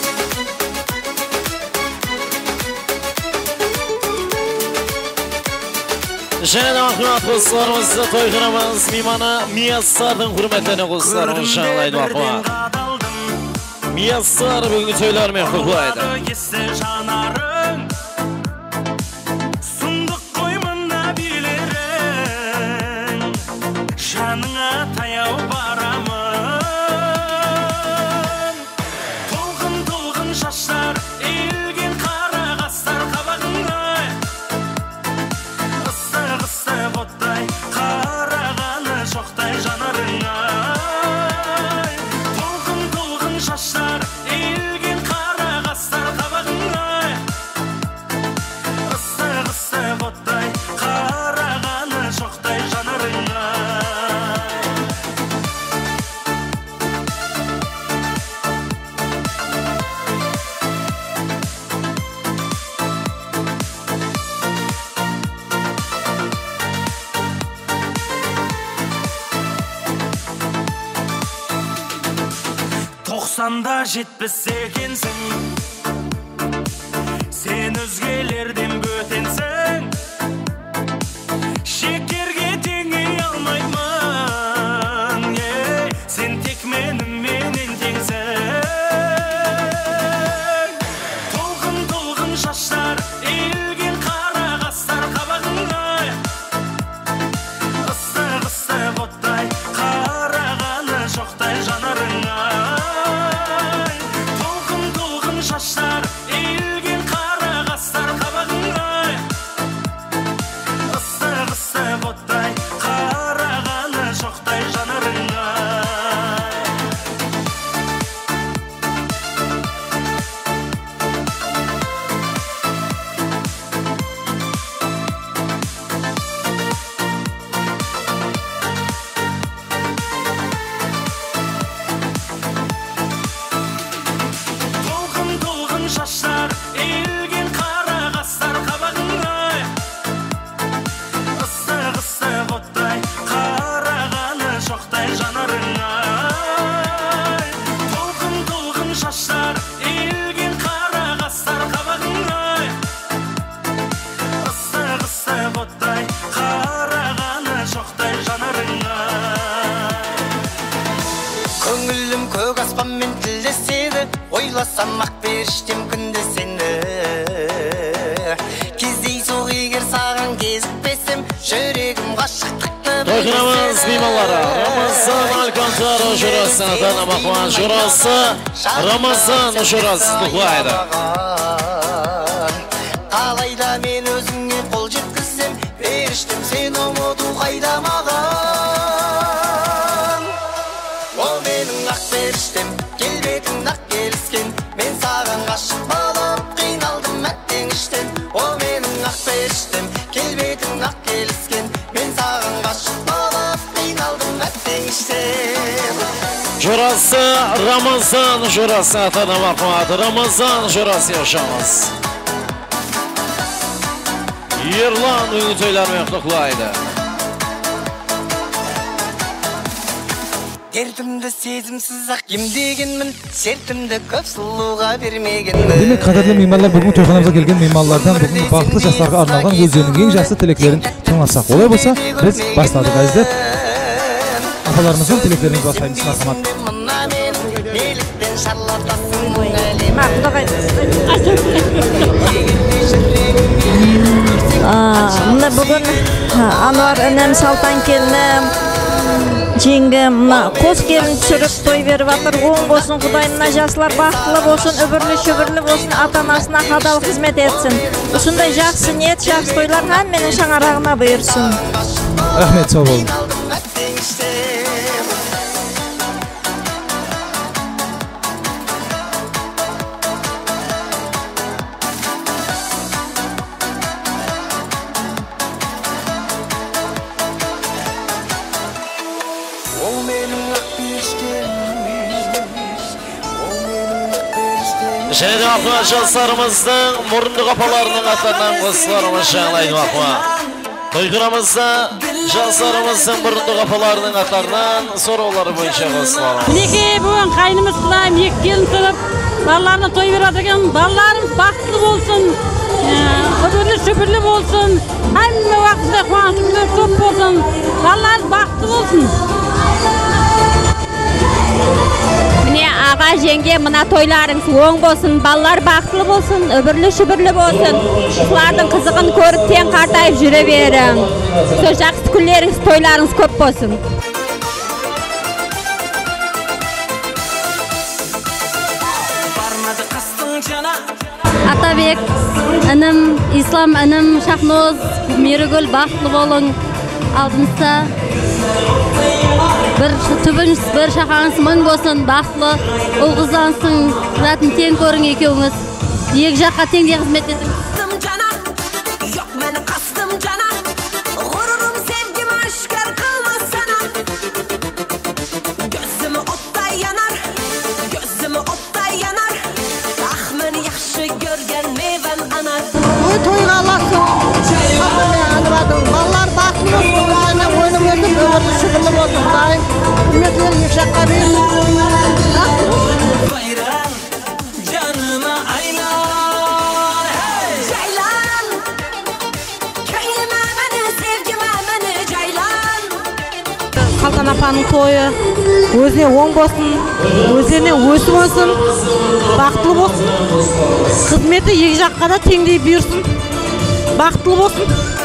және ақымат қосыларымызды тойғынымыз мейманы Мияссардың құрметіне қосыларымыз жаңалайды ақымат Мияссар бүгінгі тойларымен құттықтайды. Есті жанарың сұмдық қоймына билерің жаныңа таяу барамын толқын шаштар иілген қара қастар қабағыңа ыстық оттай қарағаны жоқтай жанарыңа шаштар иілген қара қастар қабағыңа ыстық оттай қарағаны жоқтай жанарыңа Тоқсанда жетпіс екенсің сен өзгелерден бөтенсің шекерге теңей алмаймын сен тек менімен теңсің толқын шаштар иілген қара қастар қабағыңа ыстық оттай қарағаны жоқтай жанарыңа шаштар иілген қара қастар қабағыңа ойласам ақ періштем күнде сені кездейсоқ егер саған кезікпесем жүрегім ғашықтықты Тойханамыз мейманлары Рамазан Алкантара журасы Атана Махман журасы Рамазан журасы тұқлайды. Қалайда мен өзіңе қол жеткізсем періштем сен ұмыту қайда маған О менің ақ періштем келбетің ақ келіскен мен саған ғашық болып қиналдым әттең іштен О менің ақ періштем келбетің ақ келіскен мен саған ғашық болып қиналдым әттең іштен Журасы Рамазан журасы Атана Махман Рамазан журасы yaşamaz. Ерлан үгітөйлермен құтылайды. Дертімді сезімсіз ақ емдегенмін, сертімді көп сұлуға бермегенмін. Демек, қадірлі меймандар, бүгін тойханамызға келген меймандардан бүгін бақытты жастарға арналған өздерінің ең жақсы тілектерін тыңласақ. Олай болса, біз бастадық әзір. Апаларымыздың тілектерін бастаймыз, мархамат. Мына бүгін Ануар інім Салтан келінім жеңгем қос келін түсіріп той беріп жатыр. Оң болсын, Құдайым мына жасылар бақытлы болсын, үбірлі-шүбірлі болсын, ата-анасына адал қызмет етсін. Осындай жақсы ниет, жақсы тойлар менің шаңырағыма бұйырсын. Рахмет, сау болың. Және де Махман жастарымыздың мұрынды қапаларының аттарынан қосыларымыз жаңлайды Махман. Тойханамызда жастарымыздың мұрынды қапаларының аттарынан сораулары бойынша қосыларымыз. Мінекей бүгін қайнымыз құлайым, екі келін тұрып, балаларына той беріп жатырген, балаларымыз бақытты болсын, үбірлі-шүбірлі болсын, әмме уақытында қуанышты көп болсын, балаларымыз бақытты болсын. Міне аға жеңге мына тойларыңыз оң болсын, балалар бақытлы болсын, үбірлі-шүбірлі болсын. Бұлардың қызығын көріп тең қартайып жүре берің. Сол жақсы күндеріңіз, тойларыңыз көп болсын. Атабек, інім, Ислам інім, Шахноз, Мерігүл бақытлы болың. Алдымызда түбіңіз бір шақаңыз мың болсын, бақытлы, ұлғызлансың, ратын тең көрің екеуіңіз. Екі жаққа теңдей қызмет етіңіз. Toyға аласың, балалар бақытты болсын, ойнып өтіп, шүкірлі болсын, Құдайым. Үмітлер екі жаққа берсін. Қалқан апаның тойы өзіне оң болсын, өзіне өсіп болсын, бақытлы болсын. Қызметі екі жаққа да теңдей бұйырсын, бақытлы болсын.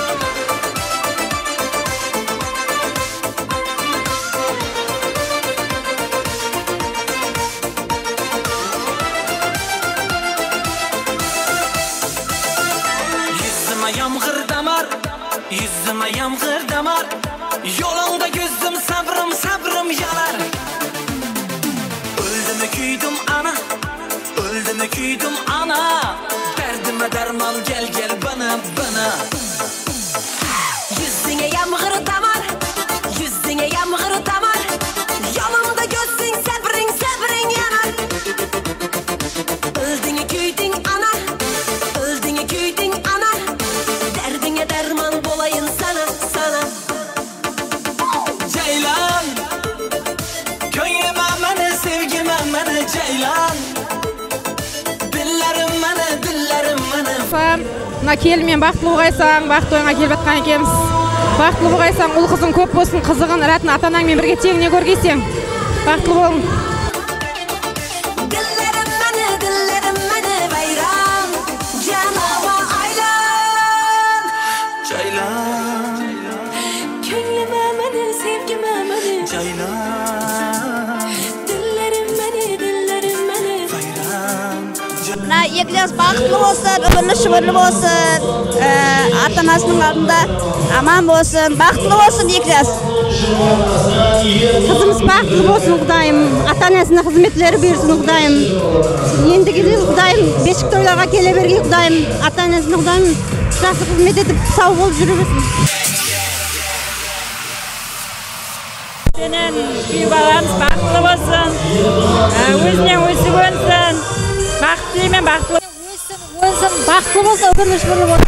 Yüzüme yağmur damar, yolunda gözüm sabrım yanar. Öldüm küydüm ana, derdime derman gel bana. Yüzüne yağmur damar, yolunda gözüm sabrın yanar. Öldün küydün ana, derdine derman bolayın sana. Ceylan, köyüme beni, sevgime beni Ceylan. Dillerim beni. Мына келінмен бақытлы болғайсаң, бақыт тойыңа келіп жатқан екенбіз. Бақытлы болғайсаң, ұл қызың көп болсын, қызығын ратын ата-анаңмен бірге тегіне көргейсең. Бақытлы болың. Dillerim beni, ceylan Könlüme beni, sevgime beni ceylan Dillerim beni Mına Eklias baxtlı olsun, ömürlü şübürlü olsun. Ata-anasının aldında aman olsun, baxtlı olsun Eklias. Kızımız baxtlı olsun Kudayım. Ata-anasına hizmetleri bersin Kudayım. Endigi Kudayım beşik toylarga kele bergen Kudayım. Ata-anasına Kudayım жақсы қызмет етіп сау болып жүре берсін. Сенен үй баламыз бақытты болсын, өзінен өзі өнсін, бақытты деймін, бақытты Өнсін, бақытты болса, өкірлі шүбірлі болсын.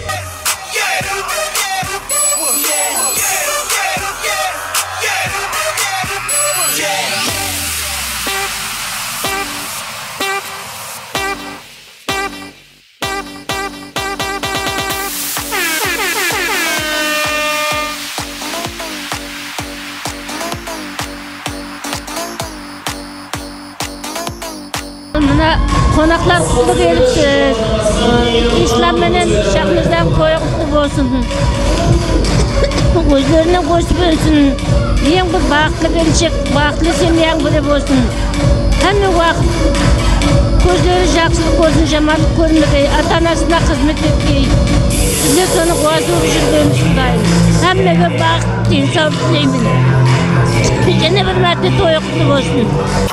Mına konaklar kutlu gelipti. İslam menen Şahmızdan koyu kutlu olsun. Gözlerine koş versin. En bir baklı gelecek, baklı semyen biri olsun. Hem vakit gözleri жақсылық көзін жамандық көрмегей, ата-анасына қызмет еткей. Біздер соны қуасып жүргеніміз Құдайым. Әммеге бақыт, денсаулық тілеймін. Және бір мәрте тойы құтты болсын.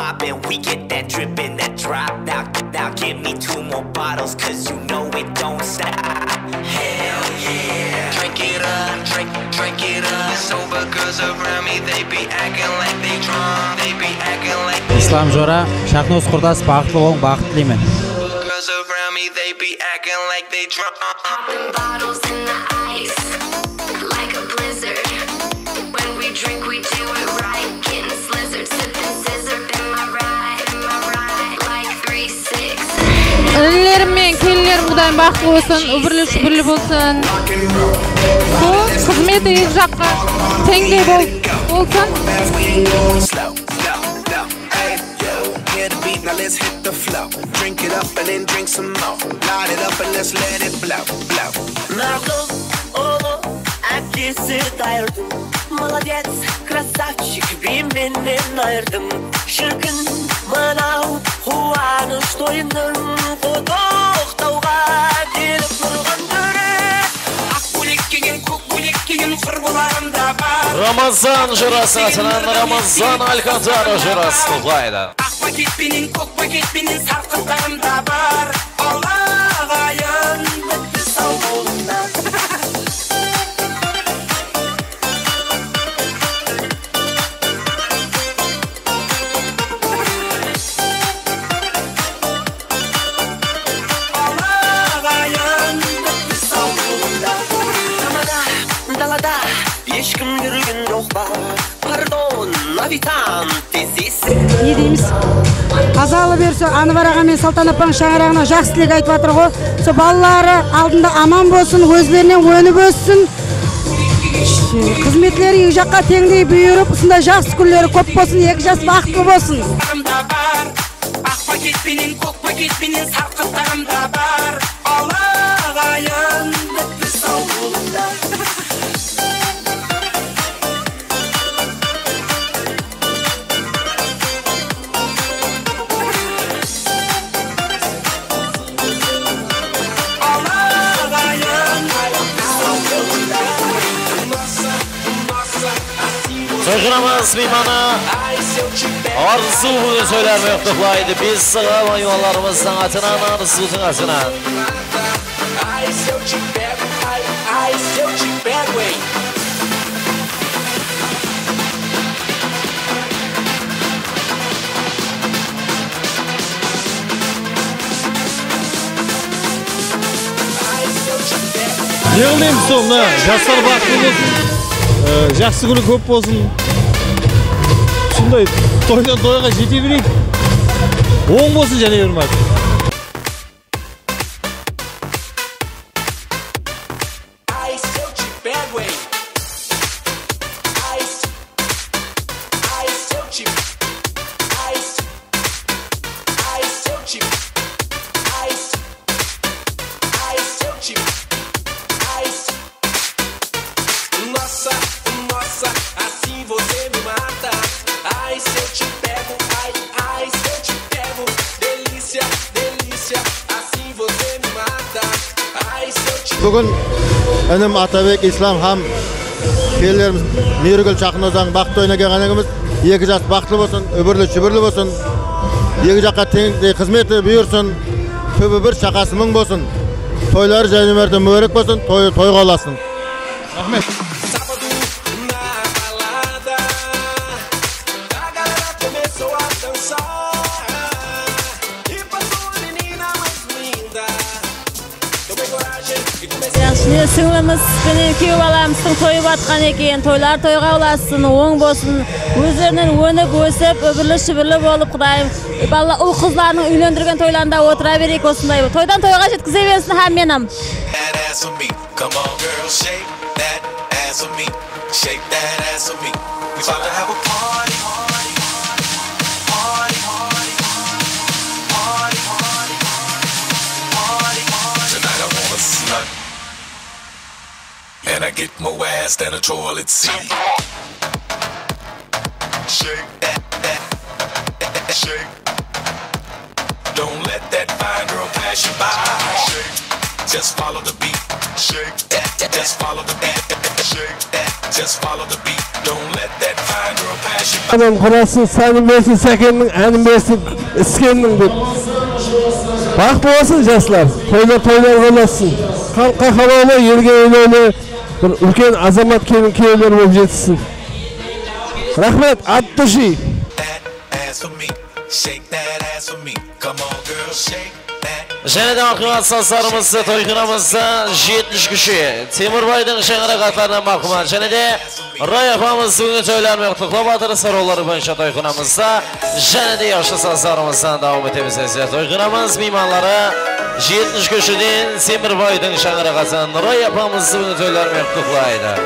Now give me 2 more bottles, cause you know it don't stop. Hell yeah. Drink it up, drink it up. Sober girls around me, they be acting like they drunk. They be acting like Ислам Жора, Шахноз Құрдас бақытлы болың, бақыт тілеймін. girls around me, they be acting like they drunk. Popping bottles in the ice, like a blizzard. When we drink, we do it right. Getting slizzard, sipping scissor. In my ride, like 3-6. Ünlülerim men kellerim Kudayım baqtlı olsun, öbürlü şübürlü bolsun. Bu hizmeti ek жаққа tengdey bolsun. Now let's hit the flow. Drink it up and then drink some more. Light it up and let's let it blow, blow. Narkov, oğlu, әкесі дайырдым. Молодец, красавчик, бейменнен айырдым. Шіркін, мынау, қуаныш тойының құттықтауға келіп тұрған түрі. Ақ көйлек киген, көк көйлек киген құрбыларым да бар. Рамазан жырасы атынан Рамазан Алькантара жырасы қылғайды. Пакетпенен, көк пакетпенен сарқындарым да бар. Аллағайын бітті сау болыңдар. Аллағайын бітті сау болыңдар. Тамада, далада, ешкім жүрген жоқ па. Пардон, навитан, тезесі. Не дейміз? Қазалы берсі Анвар аға мен Салтан апаның шаңырағына жақсы тілек айтып жатыр ғой. Сол балалары алдында аман болсын, өзлерінен өніп өссін. Қызметлері екі жаққа теңдей бұйырып, осындай жақсы күндері көп болсын, екі жас бақытты болсын. Ақ пакетпенен, көк пакетпенен сарқыттарым да бар. Аллағайын бітті сау болыңдар. Sözcüğümüz mimana arzu bugün söylerme yoktuklaydı. Biz sıra hayvanlarımızdan atınan arzusun asınan. Неғылдаймыз сол, мына жастар бақытты болсын, жақсы күні көп болсын. Сондай тойдан тойға жете берейік. Оң болсын және өрмәк. bugün Enim Atabek İslam ham kellerimiz Mirgül Şahnoza'nın baktı oyuna gelgenimiz iki jas baktlı olsun, öbürlü şübürlü olsun. İki jakka teң hizmeti buyursun. Töbü bir şakası ming olsun. Toylar jaynemerde mübarek olsun, toyga olasın. Rahmet. Singilimiz benim kuyup alamızın toyu batkan eken, toylar toyga olasın, oң bolsun, özlerinden önüp ösüp, öbürlü şübürlü bolup Kudayım. Balla ul kızlarını uylendirgen toylarında otura berek osundayım. Toydan toyga jetkize bersin hem menem. And I get more ass than a toilet seat. Shake that, shake. Don't let that fine girl pass you by. Shake, just follow the beat. Shake, just follow the beat. Shake, just follow the beat. Don't let that fine girl pass you by. Adam kurasın, senin versin, sekenin, enin versin, iskenin bir. Baktı olsun jaslar, toylar olasın. Halka havalı, yerge öyle. Bir ülken azamat keyler bolup jetsin. Rahmet, attışı. Және de akıvat sazlarımızda, toykunamızda 70 kişi. Timurbay'dan şeğirakatlarından bakıman. Және de Roy yapamız bugün söylenmek tıklabatırı sarıları boyunca toykunamızda. Және de yaşlı sazlarımızdan devam etimiz. Toykunamız mimarları 70 kişiden Timurbay'dan şeğirakatlarından Roy yapamız bugün söylenmek tıklaydı.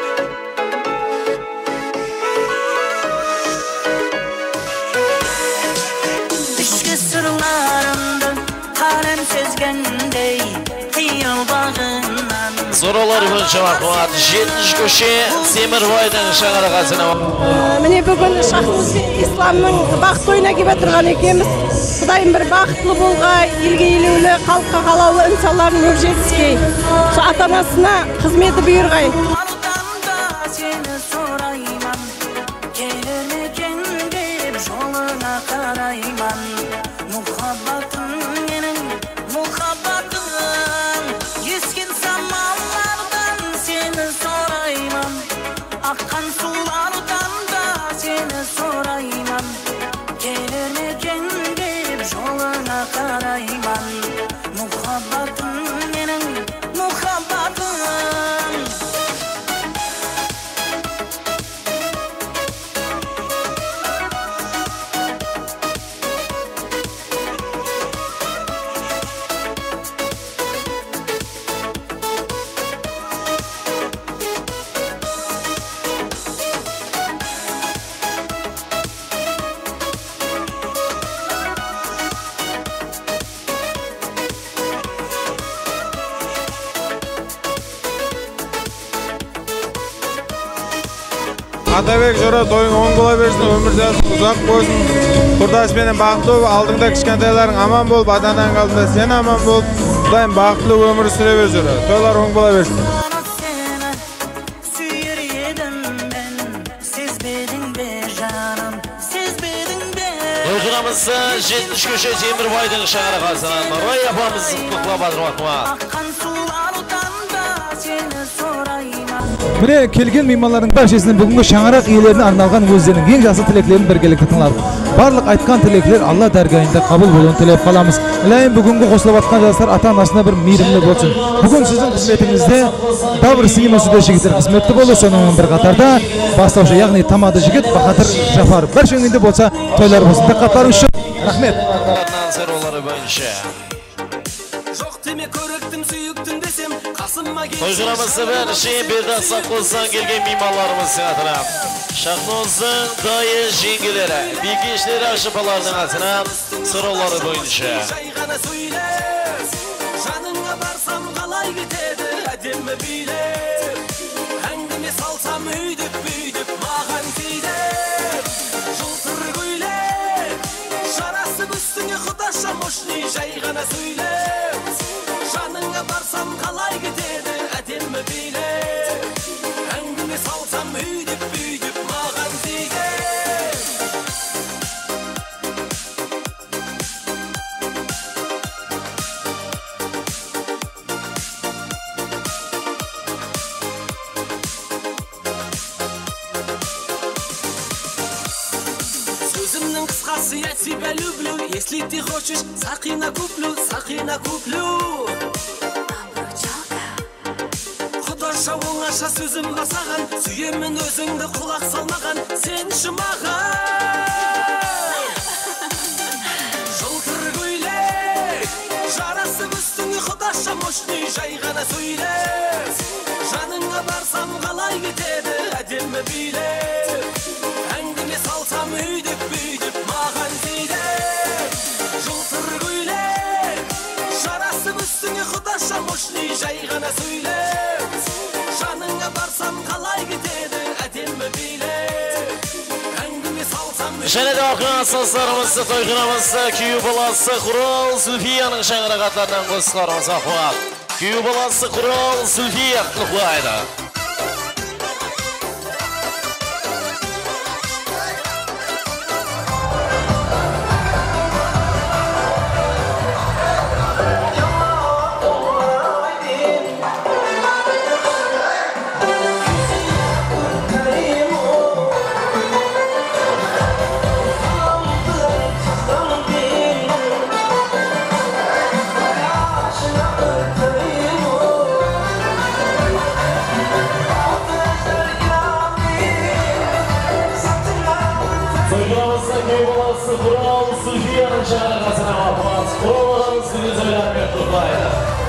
İçki sırlarımdan harem sezgendey Hiyal bağından Sorular boyunca bakımat 70 kişi Timurbay'dan şeğirakatlarından. Mine bugün Şahnoz İslam'ın baxt toyuna kep turgan ekemiz. Kudayım bir baxtlı bolga, ilge ilewli, halkka kalawlı insanların öp jetski. Şu atanasına hizmeti buyurgay. Seni sorayman gelir miken deyip yoluna karayman Muhabbatın benim muhabbatın Yüzgün zamanlardan seni sorayman Akkan sulardan da seni sorayman Gelir miken deyip yoluna karayman Muhabbatın benim muhabbatın Atabek Jora toyun oң bola bersin, ömür jasın uzak bolsun. Kurdaş menen baktlı olup, aldığında kichkantaylaring aman bolup, adadan kaldığında sen aman bolup, Kudayım baktlı ömür süre ber Jora. Toylar oң bola bersin. Toykunamızda 70 köşe Timurbay'dan şeğirakatlarından Roy yapamız tıklabatır bakımat. Mine kelgen mimarların barchasini bugungi şаңarak iyelerine arnalgan özlerining eng jasy tileklerini birgelikde tingladik. Barliq aytgan tilekler Allah dargahında kabul bolun tilep kalamiz. Ilayim bugungi qo'shilib atgan jaslar ata-onasına bir meyrimli bolsun. Bugun sizin hizmetingizde Davr Sinema Suda jigitler hizmetli boldi. Sonunun bir qatarda bastavchi, ya'ni tamadi jigit Bahadır Jafar. Bir şöngünde bolsa toylar bolsun. Diqqatlaringiz uchun rahmet. Soruları boyunca. Toykunamızda bir şey bir de saklılsan gelgen mimarlarımız adına. Şahnoz'un dayı jingilere, bilgi işleri aşıpalarının adına soruları boyunca. Janыңа барсам қалай кетеді әдемі билеп әңгіме салсам өйдіп маған тиді жылтыр көйлек жарасып үстіңе құдаша мощный жай ғана сөйлеп жаныңа барсам barsam kalay gitedi Ademmi bile Əngimi salsam üydüp büydüp mağan zide Sözümнің қысқасы я тебя люблю Если ты хочешь, сақина куплю Құдаша оңаша сөзім қасаған Сүйемін өзіңді құлақ салмаған Сен шымаған Жылтыр көйлек Жарасып үстіңі құдаша мощный жай ғана сөйлеп Жаныңа барсам қалай кетеді әдемі билеп Әңгіме салсам үйдіп маған зейдеп Жылтыр көйлек Жарасып үстіңе құдаша мощный жай ғана сөйлеп Жаныңа барсам қалай кетеді әдемі билеп Әңгіме салсам Және де ақын саздарымызды тойғынымызды күйі баласы Құрал Зүлфияның шаңырағатларынан қосқарымыз ақуат. Күйі баласы Құрал Зүлфия құлықлайды. Құрал Зүлфияның шаңырағасына апат, құраларыңыз күні сөйләмек тұрғайды.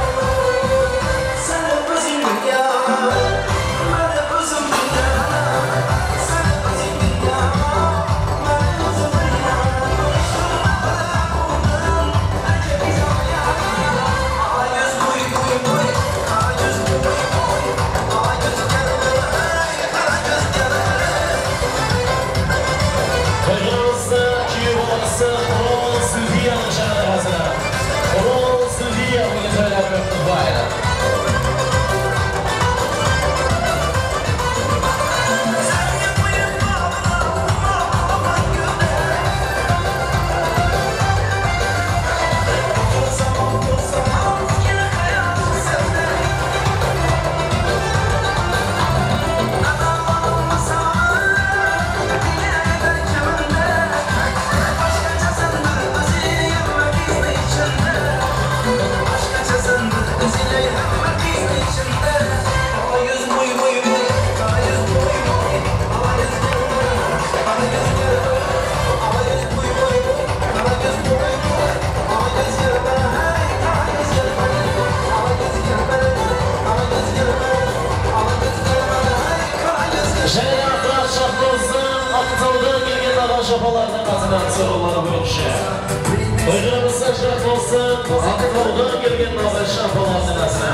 Şapalarının katılan soruları boyunca Hocamızda şart olsun Akıldan gelgen nazar şapalarının asına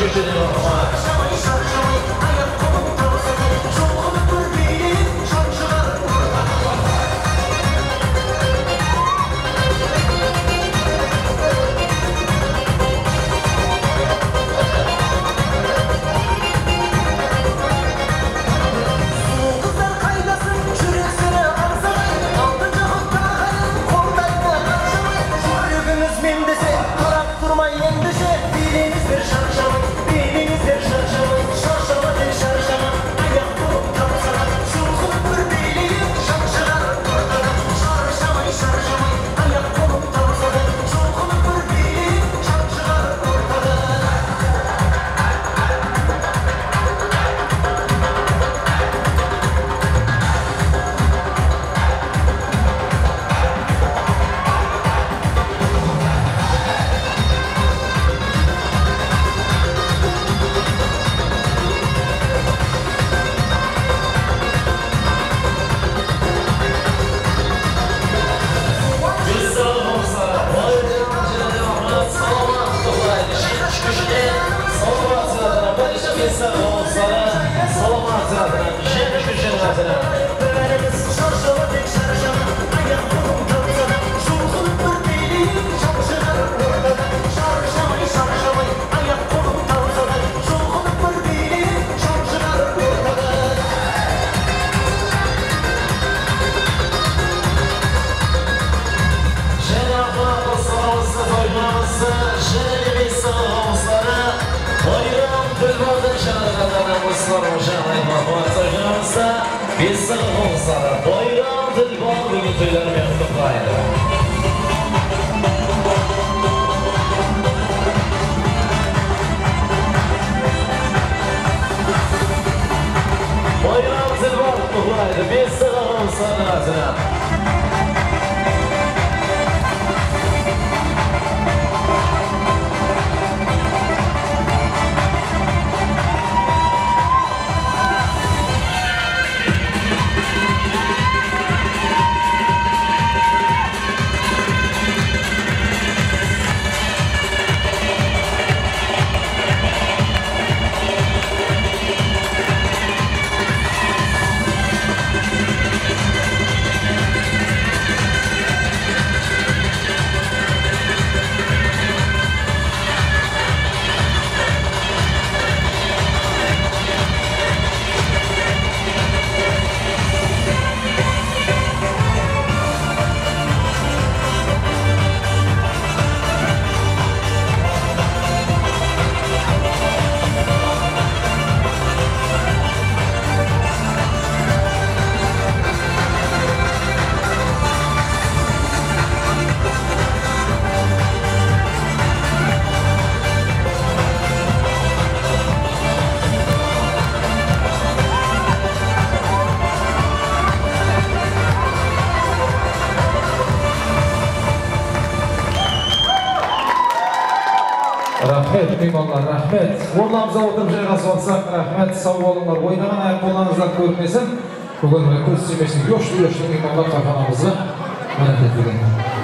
Rahmet, meymonlar, rahmet. O'rnimizga o'tirib joylashib olsak, rahmet. Sog' bo'linglar. O'ynagan ayoq-qo'llaringizlar ko'rmasin. Bugun ko'z chiymashlik yosh-yosh meymonlar tarafimizni mana ketgan.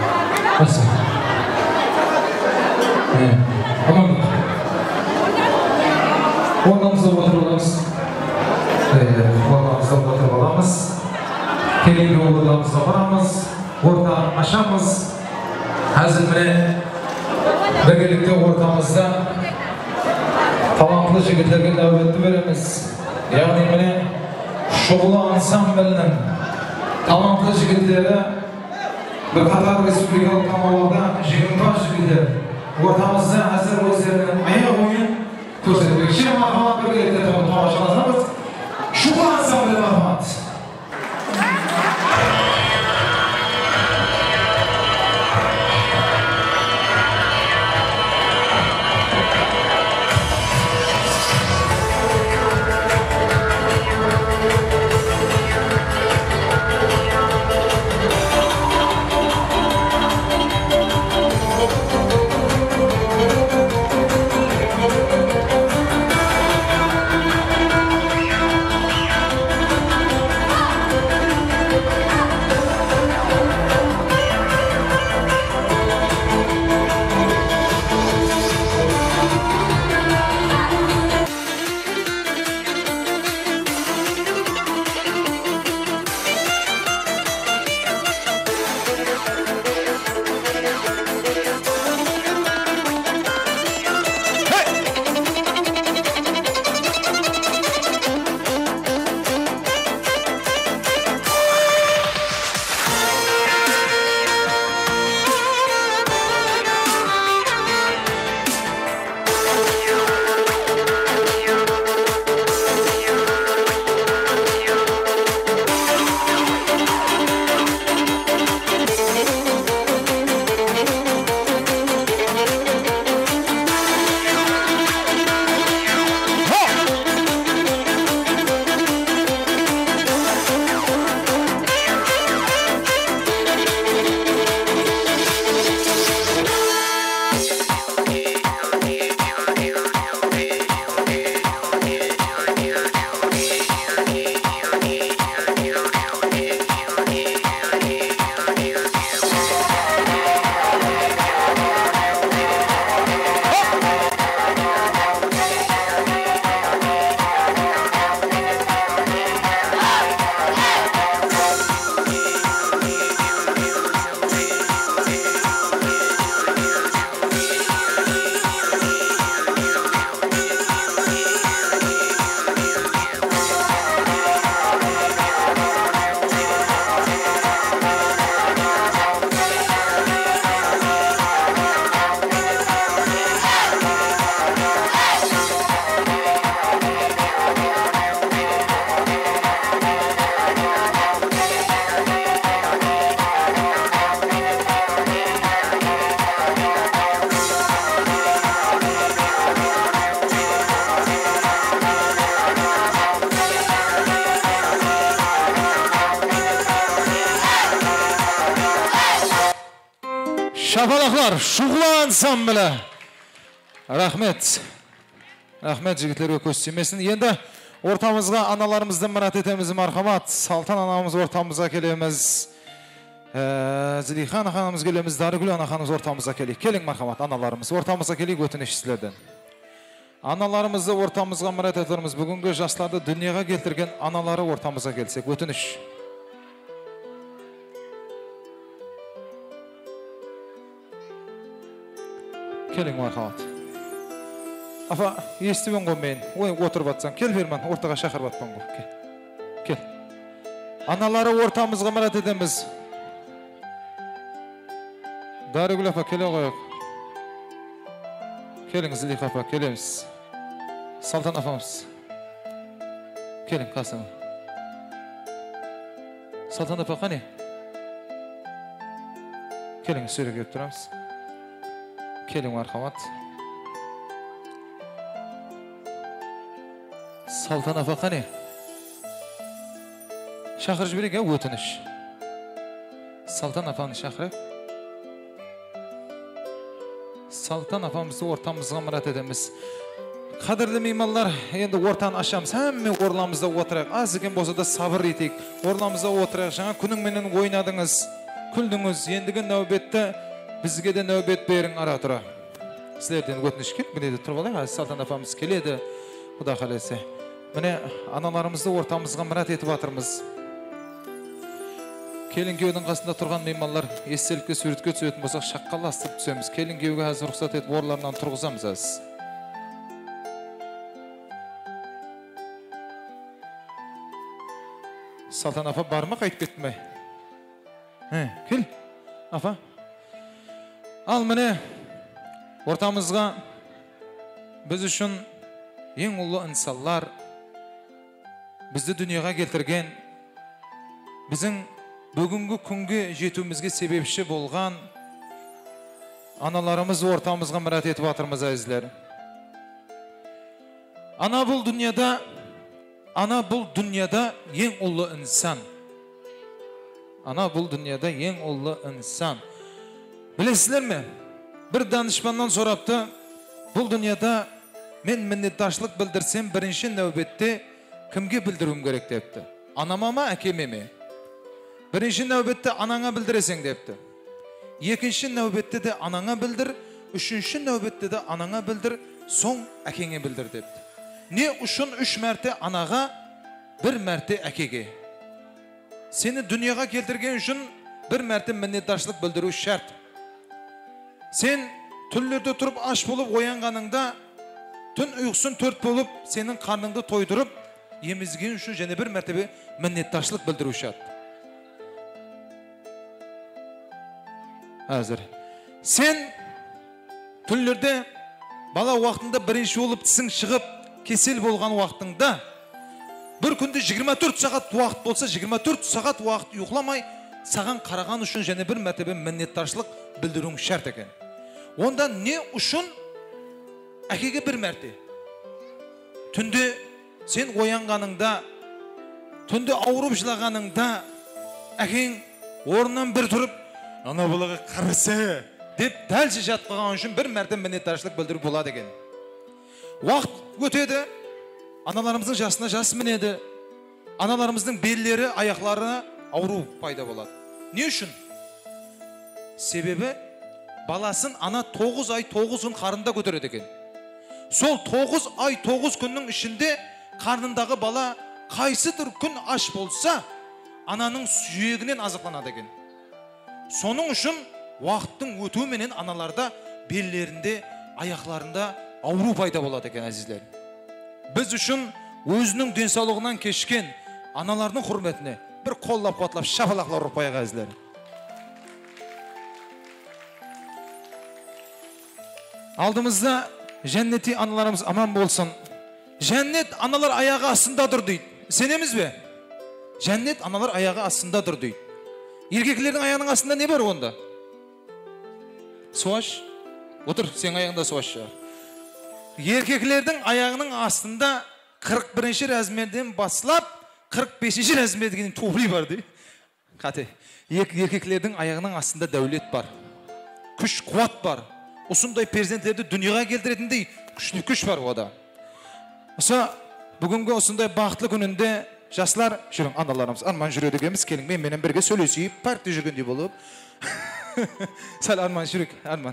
Asl. Aman. O'rnimizga o'tiramiz. O'rnimizga o'tirib olamiz. Keyingi o'rnimizga boramiz. O'rta aşamiz. Hazil bilan birlikte ortamızda talantlı jigitlerge davetli veremiz. Yani mene şoğlu ansambelinin talantlı jigitleri bir Katar Respublikalı kanallarda jigimbaş jigitler ortamızda hazır özlerinin meye oyun ko'rsatdik. Şimdi marhamat birlikte tomoshalarimiz şoğlu ansambeli marhamat. Шапалақлар, шұғыла ансамблі. Рахмет. Рахмет жігітлерге көз тимесін. Енді ортамызға аналарымызды мұрат етеміз, мархамат. Салтан анамыз ортамызға келеміз. Зілихан анамыз келеміз, Дарыгүл анамыз ортамызға келейік. Келің мархамат, аналарымыз. Ортамызға келейік өтініш сіздерден. Аналарымызды ортамызға мұрат етеміз. Бүгінгі жастарды дүниеға келтірген аналары ортамызға келсек. Өтініш. Келің мархамат. Афа, естібен ғой мен. Ой, отырып атсаң. Кел берман, ортаға шақырып атпан ғой. Кел. Аналары ортамызға мұрат етеміз. Дарыгүл апа, келе қойық. Келің, Зілиха апа, келеміз. Салтан апамыз. Келің, қасым. Салтан апа, қане? Келің, сөйле келіп тұрамыз. Келің, мархамат. Салтан апа, қане? Шақыр жіберек, өтініш. Салтан апаны шақырып. Салтан апамызды ортамызға мұрат етеміз. Қадірлі меймандар, енді ортаны ашамыз. Әмме орламызда отырайық. Аз екен болса да сабыр етейік. Орламызда отырайық. Жаңа күніңменен ойнадыңыз, күлдіңіз. Ендігі нәубетті бізге де нәубет берің ара тұра. Сіздерден өтініш келіп, міне де тұрып алайық. Салтан апамыз келеді. Құда қаласа. Міне аналарымызды ортамызға мұрат етіп атырмыз. Келін кеудің қасында тұрған мейманлар естелікке суретке түсетін болсақ шаққаластырып түсеміз. Келін кеуге әзір рұқсат етіп орларынан тұрғызамыз аз. Салтан апа бар ма, қайтып кетті ме? Кел, апа. Ал міне ортамызға біз үшін ең ұлы инсанлар бізді дүниеға келтірген, біздің бүгінгі күнге жетуімізге себепші болған аналарымыз ортамызға мұрат етіп атырмыз, әзілер. Ана бұл дүнияда ең ұлы инсан. Ана бұл дүнияда ең ұлы инсан. Білесіздер ме? Бір данышпаннан сұрапты, бұл дүнияда мен міннетташылық білдірсем, бірінші нәубетте кімге білдіруім керек депті? Анама ма, әкеме ме? Бірінші нәубетте анаңа білдіресің депті. Екінші нәубетте де анаңа білдір, үшінші нәубетте де анаңа білдір, соң әкеңе білдір депті. Не үшін 3 мәрте анаға, 1 мәрте әкеге? Сені дүниеға келтірген үшін 1 мәрте міннетташылық білдіру шарт. Сен түнлерде тұрып аш болып оянғаныңда, түн ұйқысын 4 болып, сенің қарныңды тойдырып, емізген үшін және 1 мәртебе міннетташылық білдіру шарт. Әзір. Сен түнлерде бала уақытында бірінші болып тісің шығып, кесел болған уақытыңда, бір күнде 24 сағат уақыт болса, 24 сағат уақыт ұйқыламай, саған қараған үшін және 1 мәртебе міннетташылық білдіруің шарт екен. Онда не үшін әкеге 1 мәрте? Түнде сен оянғаныңда, түнде ауырып жылағаныңда, әкең орнынан бір тұрып, ана балаға қарасы деп дәлше жатқаған үшін 1 мәрте міннетташылық білдіру болады екен. Уақыт өтеді, аналарымыздың жасына жас мінеді, аналарымыздың беллері, аяқларына ауру пайда болады. Не үшін? Себебі баласын ана 9 ай 9 күн қарында көтереді екен. Сол 9 ай 9 күннің ішінде қарнындағы бала қайсыдыр күн аш болса, ананың сүйегінен азықланады екен. Соның үшін уақыттың өтуіменен аналарда беллерінде, аяқларында ауру пайда болады екен, әзіздер. Біз үшін өзінің денсаулығынан кешкен аналардың құрметіне бір қоллап қуатлап шапалақлар ұрып қояйық, әзіздер. Алдымызда жәннети аналарымыз аман болсын. Жәннет аналар аяғы астында тұр дейді. Сенеміз бе? Жәннет аналар аяғы астында тұр дейді. Еркектердің аяғының астында не бар онда? Суаш? Отыр, сен аяғында суаш шығар. Еркектердің аяғының астында 41-ші размерден басылап 45-ші размерге дейін туфли бар дейді. Қате. Еркектердің аяғының астында дәулет бар. күш қуат бар. Осындай перзенттерді дүниеге келтіретіндей күшті күш бар ода. Оса бүгінгі осындай бақытлы күнінде жастар жүрің, аналарымыз арман жүреді екенбіз, келің менен бірге сөйлесейіп, партия жүргендей болып. Сәл арман жүрек, арман.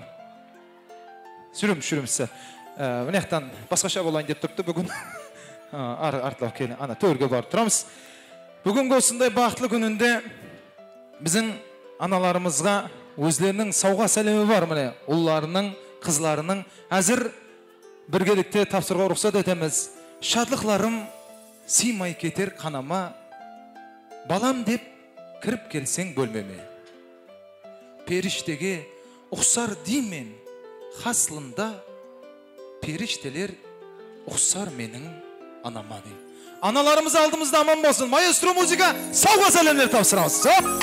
Жүрім сәл. Мінектен басқаша болайын деп тұрыпты бүгін. Артылау келін, ана төрге барып тұрамыз. Бүгінгі осындай бақытлы күнінде біздің аналарымызға өзлерінің сауға сәлемі бар міне, ұлларының, қызларының әзір біргелікте тапсырға рұқсат етеміз. Шатлықларым сыймай кетер қанама, балам деп кіріп келсең бөлмеме. Періштеге ұқсар деймен, хаслында періштелер ұқсар менің анама дейм. Аналарымыз алдымызда аман болсын. Маэстро музыка сауға сәлемдер тапсырамыз.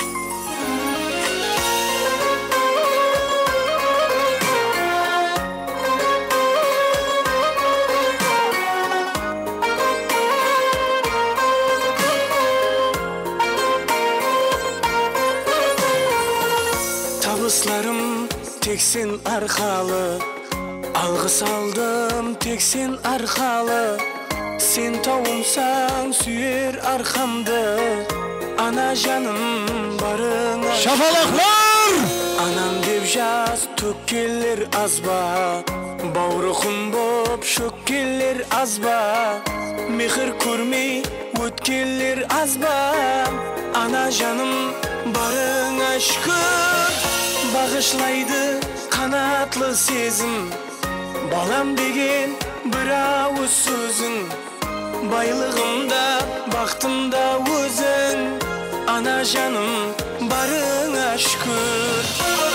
Табысларым тексен арқалы, алғыс алдым тексен арқалы. Сен тауымсаң сүйер арқамды, ана жаным барыңа. Шапалақлар! Анам деп жаз төккелер азба, бауырықым боп шөккелер азба. Мехір көрмей өткелер азба, ана жаным барыңа шүкір. Бағышлайды қанатлы сезім, балам деген бір ауыз сөзің. Байлығымда, бақтымда өзің, ана жаным барыңа шүкір.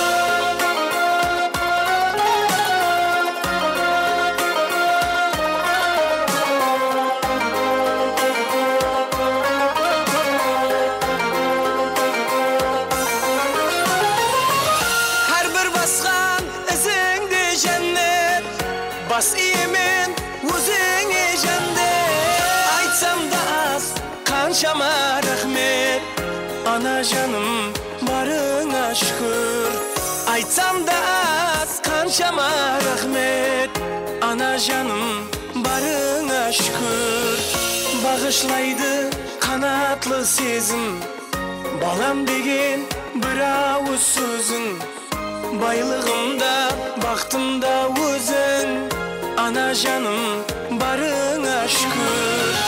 Әрбір басқан ізіңде жәннет, бас иемен өзіңе жәннет. Айтсам да аз, қаншама рахмет, ана жаным барыңа шүкір. Айтсам да аз, қаншама рахмет, ана жаным барыңа шүкір. Бағышлайды қанатлы сезім, балам деген бір ауыз сөзің. Байлығымда, бақтымда өзің, ана жаным барыңа шүкір.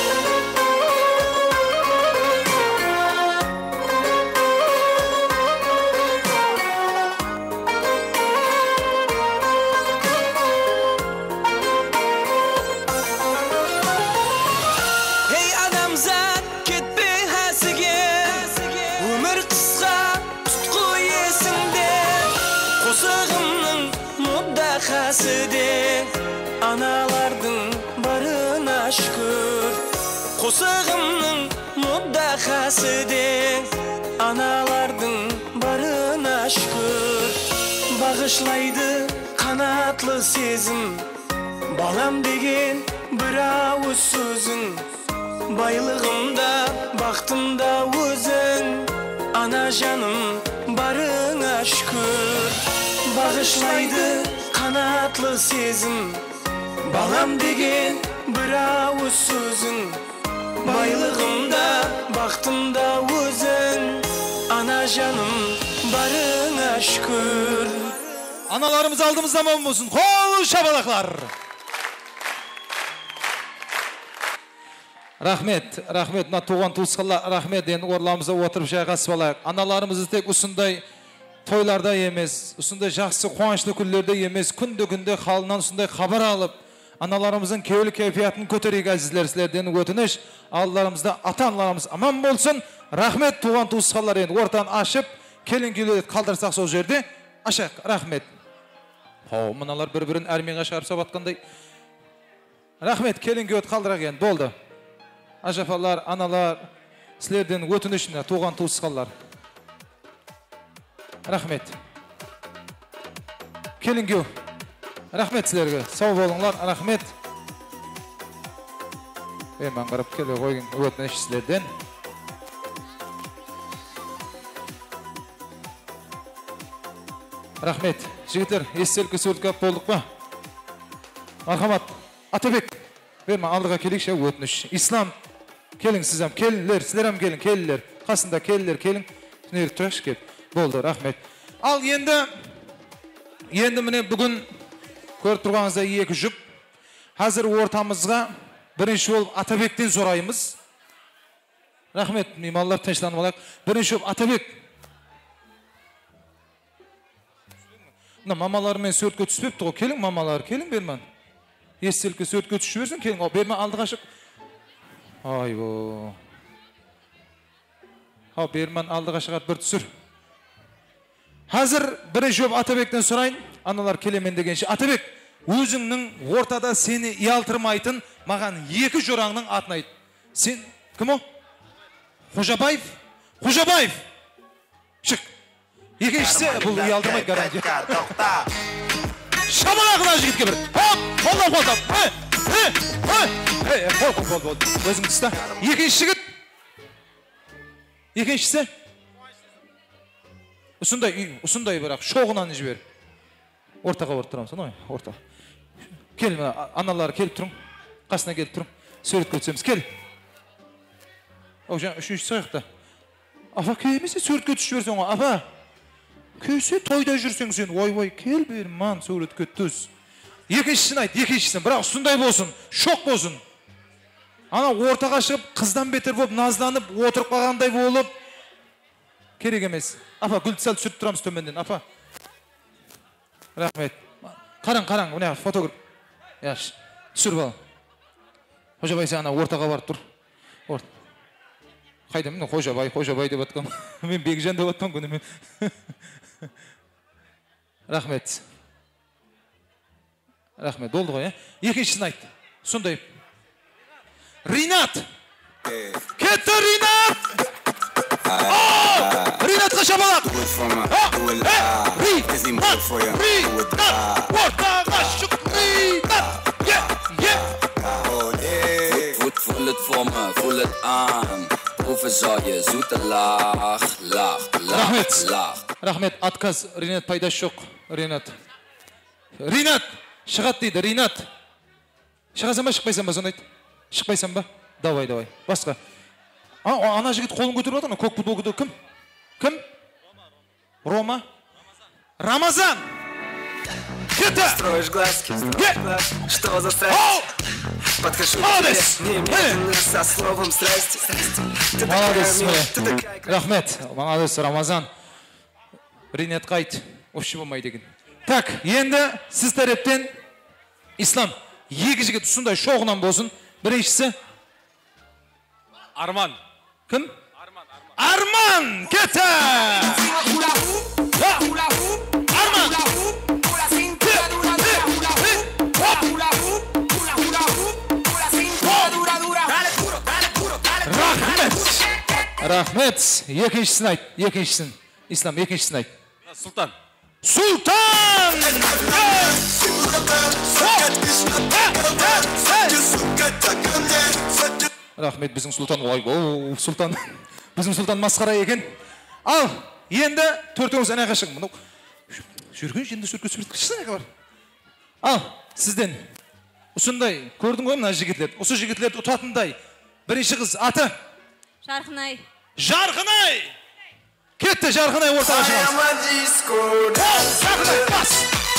Ей адамзат, кетпе хәсіге, өмір қысқа, тұтқы есіңде. Қосығымның мұддақасы де, аналардың барына шүкір. Қосығымның мұддақасы де, аналардың барына шүкір. Бағышлайды қанатлы сезім, балам деген бір ауыз сөзің. Байлығымда, бақтымда өзің, ана жаным барыңа шүкір. Бағышлайды қанатлы сезім, балам деген бір ауыз сөзің. Байлығымда, бақтымда өзің, ана жаным барыңа шүкір. Аналарымыз алдымызда аман болсын. Қол шапалақлар. Рахмет, мына туған туысқандар рахмет. Енді орламызда отырып жайғасып алайық. Аналарымызды тек осындай тойларда емес, осындай жақсы қуанышты күндерде емес, күнде халынан осындай хабар алып, аналарымыздың кеулік кайфиятын көтерейік әзіздер. Сіздерден өтініш, алдарымызда ата-аналарымыз аман болсын. Рахмет туған туысқандар. Енді ортаны ашып, келін-күйлерді қалдырсақ сол жерде ашайық. Рахмет. Мыналар бір-бірін әрменға шығарып сабатқандай. Рахмет, келін-күйлерді қалдырақ енді болды. Ажапалар, аналар, сілерден өтінішіне туған туысқандар. Рахмет. Келін-күйл. Рахмет сілерге. Сау болыңлар. Рахмет. Мен қарап келе қойын өтініш сілерден. Рахмет. Жігіттер, естелікке сөйлікке болдық па? Мархамат, Атабек, берма алдыға келейікші, өтініш. Ислам, келің сізім, келілер, сіздерім келің, келілер. Қасында келілер, келің. Түнерік тұрақшы кел. Болды, рахмет. Ал енді міне бүгін көріп тұрғаныңызда екі жұп. Қазір ортамызға бірінші болып Атабектен сұраймыз. Рахмет, меймандар тыныштанып алайық. Бірінші болып Атабек. Мына мамалармен сөйтке түспепті ғой. Келің мамалар, келің берман. Естелікке сөйтке түсіп берсін, келің. Берман алдыға шық. Айбо. Берман алдыға шығат бір түсір. Қазір бірінші болып Атабектен сұрайын. Аналар келемен дегенше. Атабек, өзіңнің ортада сені ұялтырмайтын маған екі жораңның атын айт. Сен кім о? Қожабаев? Қожабаев! Шық. Екіншісі бұл ұялтырмайды гарантия. Шамала қыла жігітке бір. Қолдап, қолдап. Бол. Өзің тұста. Екінші жігіт. Екіншісі. Ұсындай бірақ шоғынан жібер. Ортаға орып тұрамыз, ой, орта. Кел, аналары келіп тұрың. Қасына келіп тұрың. Сөретке түсеміз, кел. Жаңа үшінші саяқта. Апа, келмесе сөретке түсіп берсен ғой, апа. Көсе тойда жүрсең сен, ой, кел берман, сөретке түс. Екіншісін айт, екіншісін, бірақ ұсындай болсын, шоқ болсын. Ана ортаға шығып, қыздан бетер болып, назланып, отырып қалғандай болып. Керек емес. Апа, гүлді сәл түсіріп тұрамыз төменден, апа. Рахмет. Қараң, мына фотограф. Яш, түсір бал. Қожабай сен ана ортаға барып тұр. Қайда мені қожабай деп атқам. Мен Бекжан деп атқам күні мен. Рахмет. Рахмет, болды ғой, екіншісін айт. Сондай. Ринат! Кетті Ринат! Ринатқа шабалақ! Ринат! Ортаға шық Ринат! Voel het voor me, voel het aan. Proeven zal je zoete lach. Рахмет, отказ. Ринат пайдасы жоқ. Ринат, шығат дейді, Ринат. Шығасам ба, шықпайсам ба, соны айт. Шықпайсам ба? Давай. Басқа. Ана жігіт қолын көтеріп отыр, көк футбол көтеріп. Кім? Рома? Рамазан! Кетті! Строишь глазки, что за страсть? Подхожу к тебе, немедленно со словом страсти. Молодец, рахмет, молодец, Рамазан. Ринат қайт, вообще болмай деген. Так, енді сіз тараптен Ислам, екі жігіт сондай шоғынан болсын. Біріншісі Арман. Кім? Арман! Кетті! Арман! Рахмет. Екіншісін айт. Ислам, екіншісін айт. Султан. Рахмет, біздің Султан. Ой, Султан. Біздің Султан масқара екен. Ал, енді төртіңіз әнәға шығың. Жүрген жерінде сөртке шықсын әға бар. Ал, сізден ұсындай, көрдің ғой мына жігітлер. Осы жігітлерді ұтатындай. Бірінші қыз аты? Жарқынай. Жарқынай! Кетті Жарқынай ортаға шығамыз. Жарқынай, бас!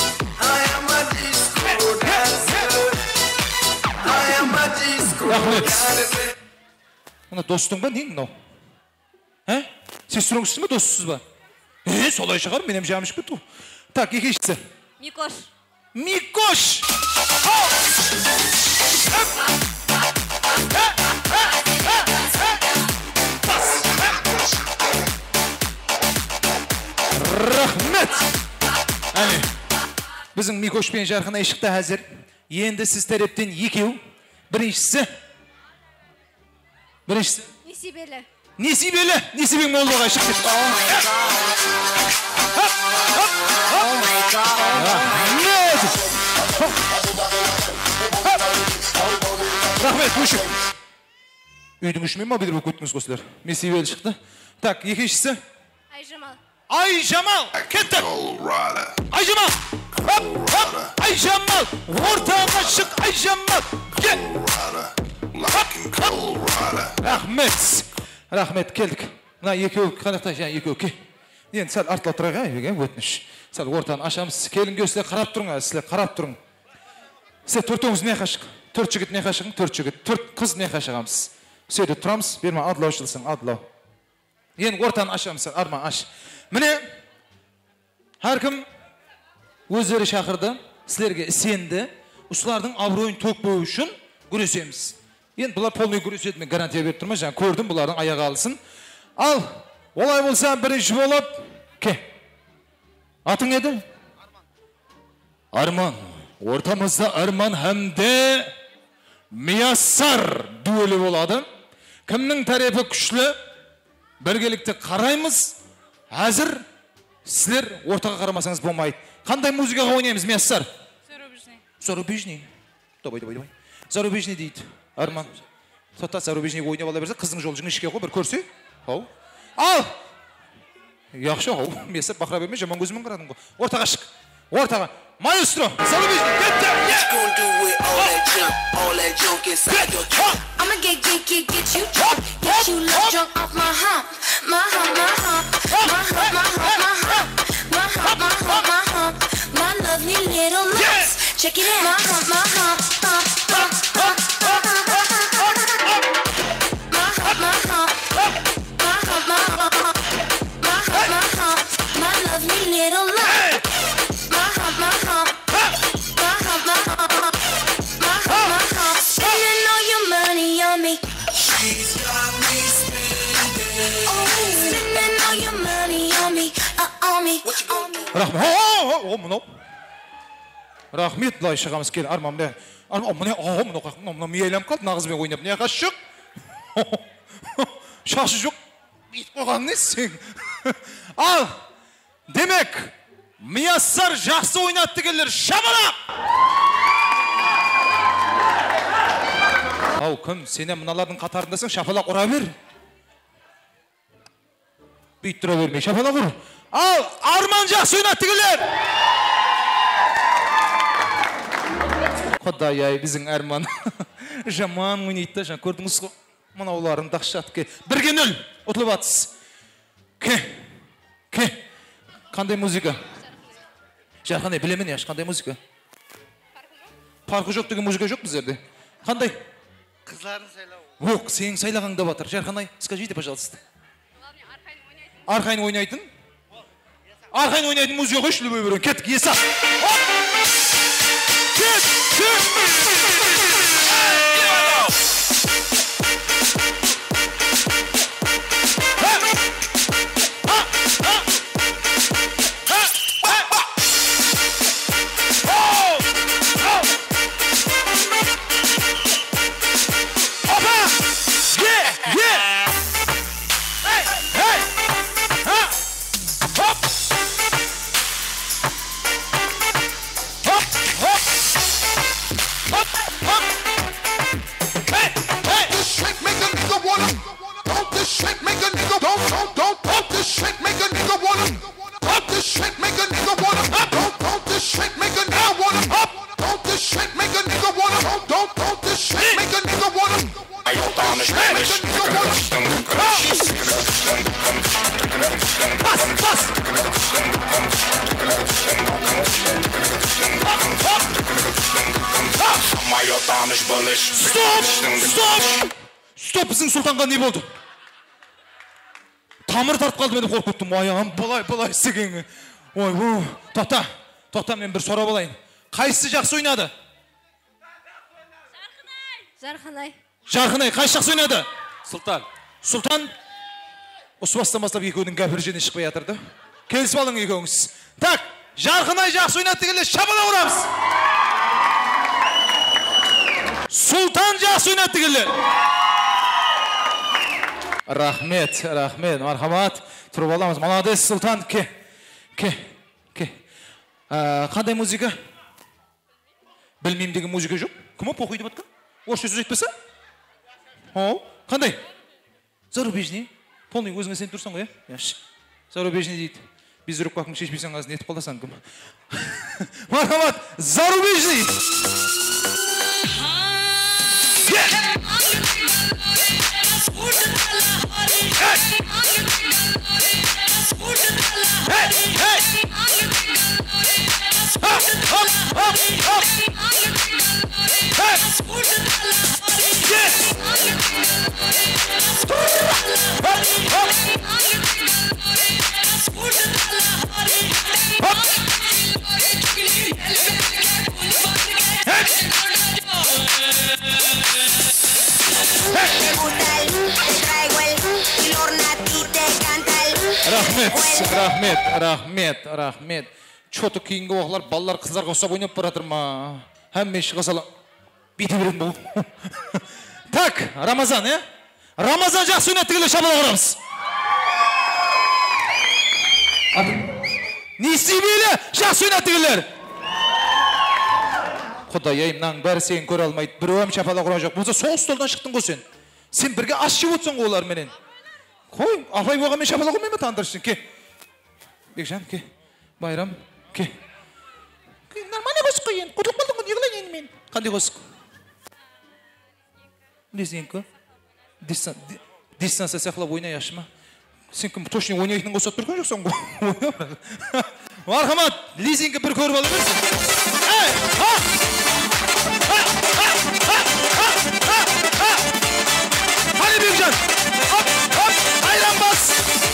Рахмет. Мұна достың ба, нең мынау? Сіз сүріңізсіз ба, доссыз ба? Солай шығар, менем жағым ішіп кетті. Так, екіншісі. Микош! Рахмет! Біздің Микош пен Жарқынай шықты әзір. Енді сіз тараптен екеу. Біріншісі? Несібелі. Несібең молдыға шық кетті. Рахмет, көшік. Үйдің үшімен ма бедір болып көттіңіз қосылар? Несібелі шықты. Так, екіншісі? Айжамал, кеттік. Айжамал, Айжамал, ортаға шық, Айжамал. Рахмет, келдік. Мына екеу, қанақтай жаңа екеу, ке. Енді сәл артыла тұрайға, өтініш. Сәл ортаны ашамыз. Келінге сілер қарап тұрың, сілер қарап тұрың. Сілер төртіңіз не қашық? 4 жігіт не қашығын, 4 жігіт, 4 қыз не қашығамыз. Сөйді тұрамыз, берма адылау шылсың, адылау. Енді ортаны ашамыз, арман аш. Міне, әркім өздері шақырды, сілерге сенді, ұсылардың абыройын төкпеу үшін күресеміз. Енді бұлар полный күреседі, мен гарантия беріп тұрмай, жаңа көрдім, бұлардың аяғы алсын. Ал, олай болса бірінші болып, ке. Атың еді? Арман. Ортамызда Арман әмде Мияссар дуэлі болады. Кімнің тарепі күшлі? Біргелікті қараймыз. Әзір сілер ортаға қарамасаңыз болмайды. Қандай музыкаға ойнаймыз, Мияссар? Зарубежный. Давай. Зарубежный дейді. Арман. Сота зарубежный ойнап ала берсе, қыздың жол жіңішке ғой, бір көрсе. Ал. Яқшы, Мияссар бақыра бермей, жаман көзімен қарадың ғой. Ортаға шық. Ортаға. Maestro, зарубежный, get down, yeah. Gonna do it, all that junk inside your trunk. I'ma get you drunk, get you love drunk off my hump, my lovely little lips. Check it out, my hump. My lovely little lips. Spending all your money on me. She's got me spending. Oh, spending all your money on me. What you gonna do? Рахмет, былай шығамыз кел, Арман бе. Мына мейелем қалды, нағызбен ойнап, не қашық? Шашы жоқ, ит қоған не сен? Ал, демек, Мияссар жақсы ойнатты келер, шабалап! Ау, кім, сене мұналардың қатарындасың, шапалақ ұра бер. Бейт тұра бермей, шапалақ ұр. Ал, Арман жақсы ойнатты келер! Құдай-ай, біздің Арман жаман ойнайды, жаңа көрдіңіз ғой, мұнауларын дақшат ке. 1-0, ұтылып атыз. Ке, қандай музыка? Жарқандай, білемен яш, қандай музыка? Парқы жоқ деген музыка жоқ біздерде. Қандай? Қызларын сайлау. Оқ, сенің сайлағаңда батыр. Жарқандай, скажите, пожалуйста. Арқайын ойнайтын? Арқайын ойнайтын музыка қойшы, любой бірін. Кеттік, esa. Кет! Стоп, біздің сұлтанға не болды? Тамыр тартып қалды, мен қорқып кеттім. Аяғым былай істегенге. Ой, тоқта, мен бір сұрап алайын. Қайсысы жақсы ойнады? Жарқынай, қайсы жақсы ойнады? Сұлтан? Осы бастан бастап екеудің гәпір жеріне шықпай жатырды. Келісіп алың екеуіңіз. Так, Жарқынай жақсы ойнады келе, шабала ұрамыз. Сұлтан жақсы ойнады келе. Рахмет, мархамат. Тұрып аламыз. Молодец, Сұлтан, ке. Қандай музыка? Білмеймін деген музыка жоқ. Кім оп оқиды батқан? Орысша сөз айтпаса? Қандай? Зарубежный. Полный өзіңе сен тұрсың ғой, Зарубежный дейді. Biz ұрып қақын шешпейсен қазын етіп қаласаң кім? Мархамат, зарубежный! Рахмет. Чоты кейінгі оғылар балалар қыздарға ұсап ойнап баратыр ма? Әмме шыға сала бейті беретін бұл. Так, Рамазан, Рамазан жақсы өнеттігілі шабыла қорамыз. Несібелі жақсы өнеттігілер. Құдай мынаның бәрі сен көре алмайды. Біреуім шапала құран жоқ. Болса сол столдан шықтың ғой сен. Сен бірге ас жеп отырсың ғой олар менен. Қой, апай болғанмен шапала қоймай ма тандырышын? Ке. Бекжан, ке. Байрам, ке. Нормально қосық қой енді. Құтылып қалдың ғой, неғылай енді мен. Қандай қосық? Лизинка. Дистанция сақлап ойнай ашы ма? Сен кім точно ойнайтын қосат тұрған жоқсан ғой. Мархамат, Лизинка бір көріп ала берсін. Hadi Bекжан. Hop, ayran bas.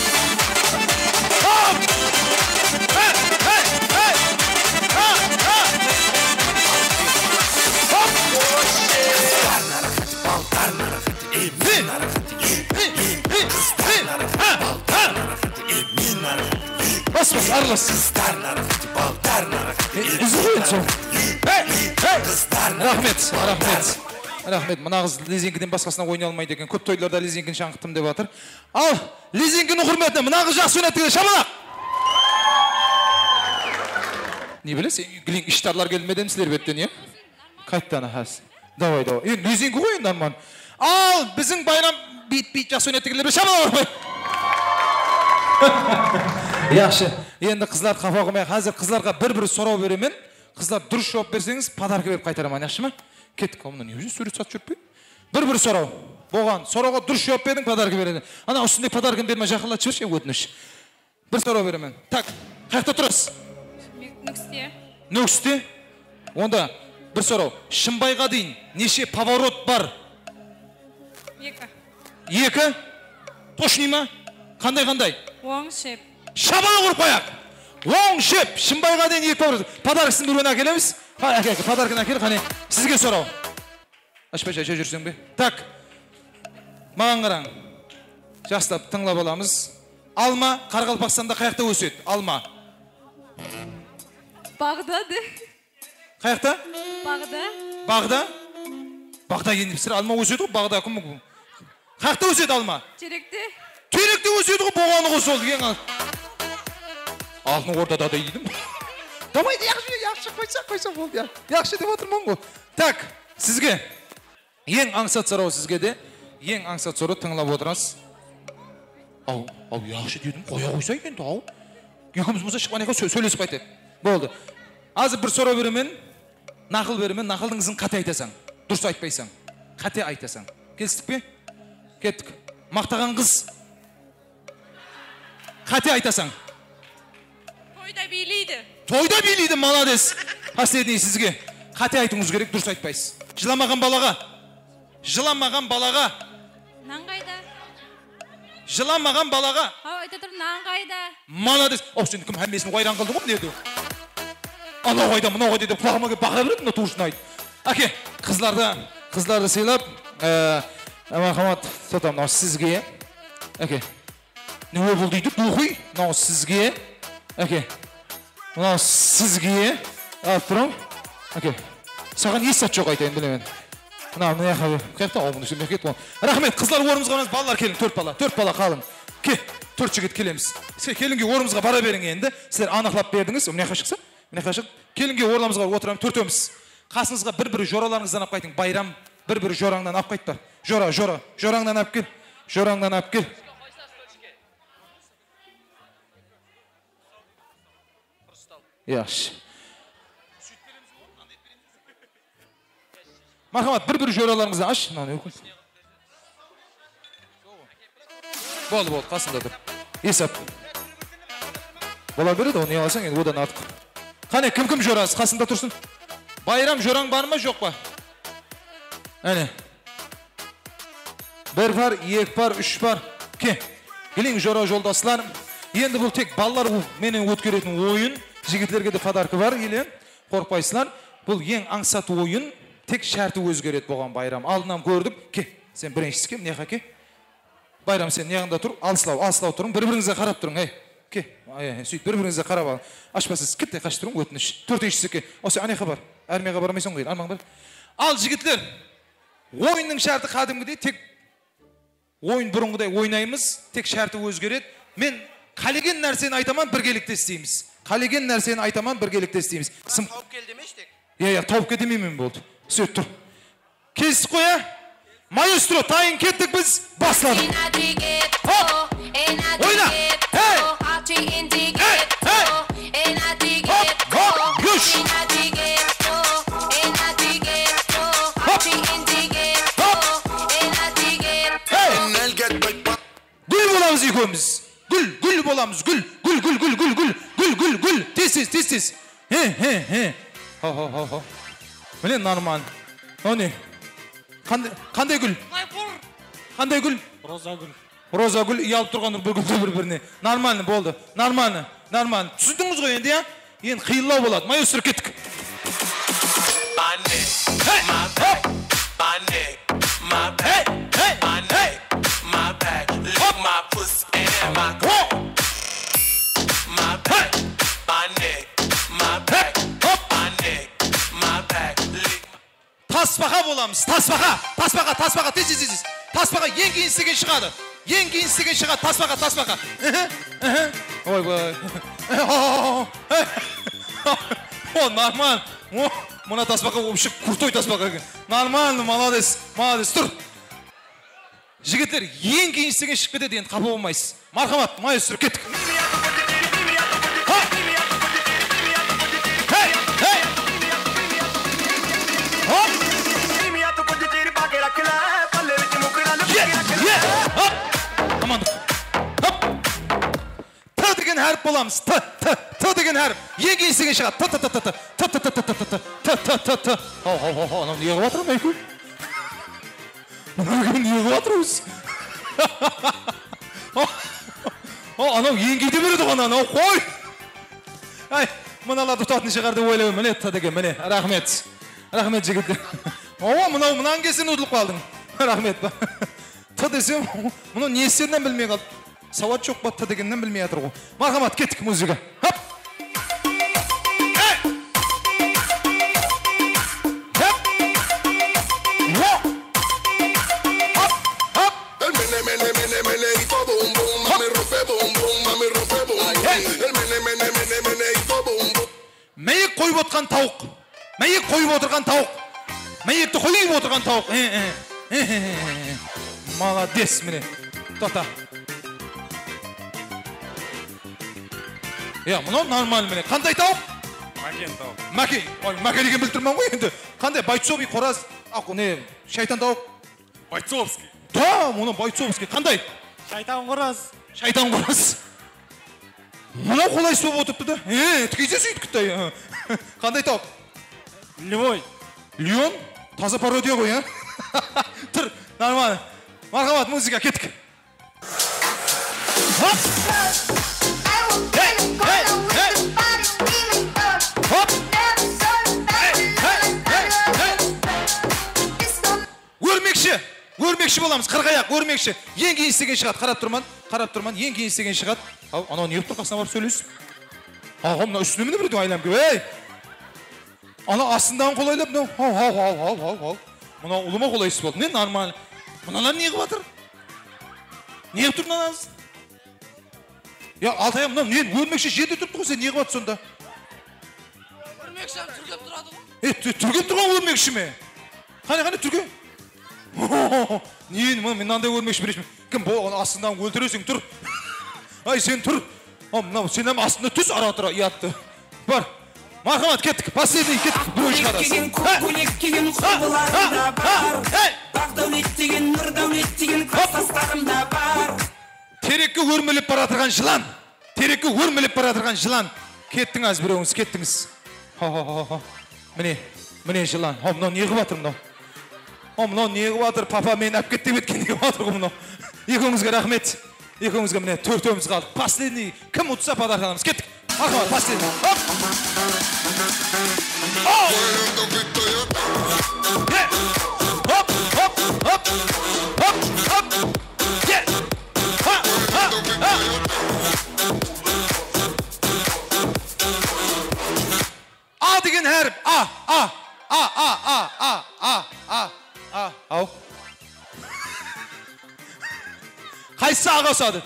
Hop. Bas arlas. Рахмет. Мына қыз лизингіден басқасына ойнай алмайды екен. Көп тойларда лизингін шаңғыттым деп жатыр. Ал, лизингінің құрметіне мына қыз жақсы өнеттігі шабалақ. Не білесің? Іштарлар келмеден сілер беттен, е? Қайттан ағас. Давай. Лизингі ғой енді арман. Ал, біздің байрам бейт жақсы өнеттігілер шабалақ ұрмай. Яқшы, енді қызлар қафа қоймай, қазір қызларға бір сұрау беремен. Қызлар дұрыс жауап берсеңіз, подарка беріп қайтараман, яқшы ма? Кеттік, мұны не өзін сурет сатып жүріп пе? Бір сұрау. Болған, сұрауға дұрыс жауап бердің, подарка береді. Ана үстінде подарканы бермей жақылат жіберші, өтініш. Бір сұрау беремен. Так, қаяқта тұрасыз? Нүкісте. Нүкісте? Онда бір сұрау. Шымбайға дейін неше поворот бар? 2. 2? Точный ма? Қандай? Оң шеп. Шабала құрып қояқ. Оң шеп. Шымбайға дейін 2 поворот. Подаркасын біруін әкелеміз. Подарканы әкел, қане. Сізге сұрау. Ашпай жүрсің бе? Так. Маған қараң. Жақсылап тыңлап аламыз. Алма Қарақалпақстанда қаяқта өседі? Алма. Бағдады. Қаяқта? Бағда. Бағда енді сірі алма өседі ғой, бағда кім? Қаяқта өседі алма? Теректе өседі ғой, боғаны ғой сол. Алтын ортада да едім. Давай, яқшы қойса болды. Яқшы деп отырмын ғой. Так, сізге ең аңсат сұрау сізге де. Ең аңсат сұрау тыңлап отырасыз. Ау, яқшы дедім, қоя қойса енді, ау. Екіміз болса шыққан екен сөйлесіп қайтеді. Болды. Азыр бір сұрау беремен, нақыл беремен, нақылдыңызын қате айтасаң. Дұрыс айтпайсаң. Қате айтасаң. Келістік пе? Кеттік. Мақтаған қыз. Қате айтасаң. Тойда билейді, молодец. Последний сізге. Қате айтыңыз керек, дұрыс айтпайсыз. Жыламаған балаға. Наңғайда. Жыламаған балаға. Айта тұр, наңғайда. Молодец. Сен кім әммесін қайран қылды ғой, неді? Анау қайда, мынау қайда деп құлағыма келіп бақыра береді, мына туышын айт. Әке, қызларды сыйлап, Мархамат, сота мынау сізге. Әке. Не ол дейді, бұқой. Мынау сізге. Әке. Мынау сізге. Алып тұрам. Әке. Саған ес сәт жоқ айтайын білемен. Мына яқы. Қаяқта ол мұны үшін мекет бол. Рахмет, қызлар орымызға барамыз, балалар келін, 4 бала қалың. Ке, 4 жігіт келеміз. Сіздер келінге орымызға бара берің енді. Сіздер анықлап бердіңіз. Мына яқа шықса? Мына яқа шық. Келінге орламызға отырамыз, 4-өміз. Қасыңызға бір жораларыңыздан ап қайтың. Байрам бір жораңдан ап қайтпа. Жораңдан ап кел. Yaxşı. Marhamat, bir joralarınızı aç. Болды, қасында тұр. Есап. Бола береді, оны алсаң, енді одан артық. Қане, кім жорасы қасында тұрсын? Байрам жораң бар ма, жоқ па? Әне. 1 бар, 2 бар, 3 бар. Келің жора жолдасыларым. Енді бұл тек балалар менен өткеретін ойын. Жігітлерге де подаркы бар, елен. Қорқпайсылар. Бұл ең аңсат ойын. Тек шарты өзгереді болған Байрам. Алдынан көрдік. Сен біріншісі кем, неға ке? Байрам, сен неғында тұр? Алсылау тұрың. Бір-біріңізге қарап тұрың. Сөйт, бір-біріңізге қарап алың. Ашпасыз, кетте қаш тұрың, өтініш. Төртіншісі ке. Осы анеға бар. Әрмеға бармайсың ғой, армаң бар. Ал жігітлер, ойынның шарты қадымғыдай, тек ойын бұрынғыдай ойнаймыз, тек шарты өзгереді. Мен қалеген нәрсені айтаман, біргелікте істейміз. Қалеген нәрсені айтаман, біргелікте істейміз. Тауып кел демешдек. Тауып кел демеймін болды. Сөйт тұр. Кесіп қоя. Маэстро, тайын кеттік біз, басладық. Ойна! Күш! Гүл боламыз екеуміз. Гүл боламыз. Гүл. Тез. Міне нормально. Оны. Қандай гүл? Қандай гүл? Роза гүл ұялып тұрған бір-біріне. Нормально болды. Нормально. Түсіндіңіз ғой енді, енді қиылау болады. Маэстро, кеттік. Таспаға боламыз, таспаға, тез. Таспаға ең кейін шығады. Таспаға. Ой. О, нормально. Мұна таспаға өпшік, куртой таспаға. Нормально, молодец, тұр. Жігіттер, ең кейін істеген шығып кетеді, енді қапы болмайсыз. Мархамат, маэстро, кеттік. Амандық. Т деген әріп боламыз. Т деген әріп. Ең кейін істеген шығады. Т. Анау неғып атырым әйкі? Неғып атырымыз? Анау ең кейде береді ғана, анау қой. Мұналарды тұтатын шығарды ойлауы. Міне, Т деген, міне. Рахмет жігіттер. Мұнан кесін ұтылып қалдың. Рахмет ба. Т десем, мұны не істерінен білмей қалды. Сауат жоқ ба, Т дегеннен білмей атыр ғой. Мархамат, кеттік музыка. Мәйек қойып отырған тауық. Мәйекті қойып отырған тауық. Молодец, міне. Тота. Мұнау нормально, міне. Қандай тауық? Мәкен тауық. Мәкен деген білдірмем ғой енді. Қандай? Бойцовый қораз. Шайтан тауық. Бойцовский. Да, мұны бойцовский. Қандай? Шайтан қораз. Мұнау қолай соп отырыпты да. Тікейсе сөйт күтті. Қандай тауық? Леон? Таза пародия ғой, Тұр, нормально. Мархамат, музыка, кеттік. Өрмекші боламыз, қырғаяқ, өрмекші. Ең кейін істеген шығады, қарап тұрман, ең кейін істеген шығады. Анау не өп тұр, қасына барып сөйлесіз? Мына үстіне міне бірді айлам кеп, Ана астындағы қолайлап, Мұна ұлыма қолайсыз болды, не нормально. Мұналар не қып атыр? Не қып тұр мынаныз? Алтайым, өрмекші жерде тұрды ғой, сен не қып атыр сонда? Өрмекші түргеп тұрады ғой? Түргеп тұрған өрмекші ме? Қане, түрге? Мен мынандай өрмекші берешім. Кім бұл астындағы өлтіресің, тұр. Сен тұр. Сен астында түс ара тұра, ұятты. Бар. Marhamat, kettik. Последний kettik. Bir oyun çıkarasın. Terekке өрмелеп бара жатырған жылан. Terekке өрмелеп бара жатырған жылан. Кеттіңіз біреуіңіз, кеттіңіз. Міне жылан. Мынау не қылып жатыр мынау? Мынау не қылып жатыр? Папа мені әп кет деп еткен деп жатыр ғой мынау. Екеуіңізге рахмет. Екеуіңізге міне төртеуміз қалдық. Последний кім ұтса подарок аламыз. Кеттік. Мархабат, последний. Хоп. Хоп, хоп, хоп. Хоп, хоп. A деген әріп. Ау. Қайсы аға ұсады?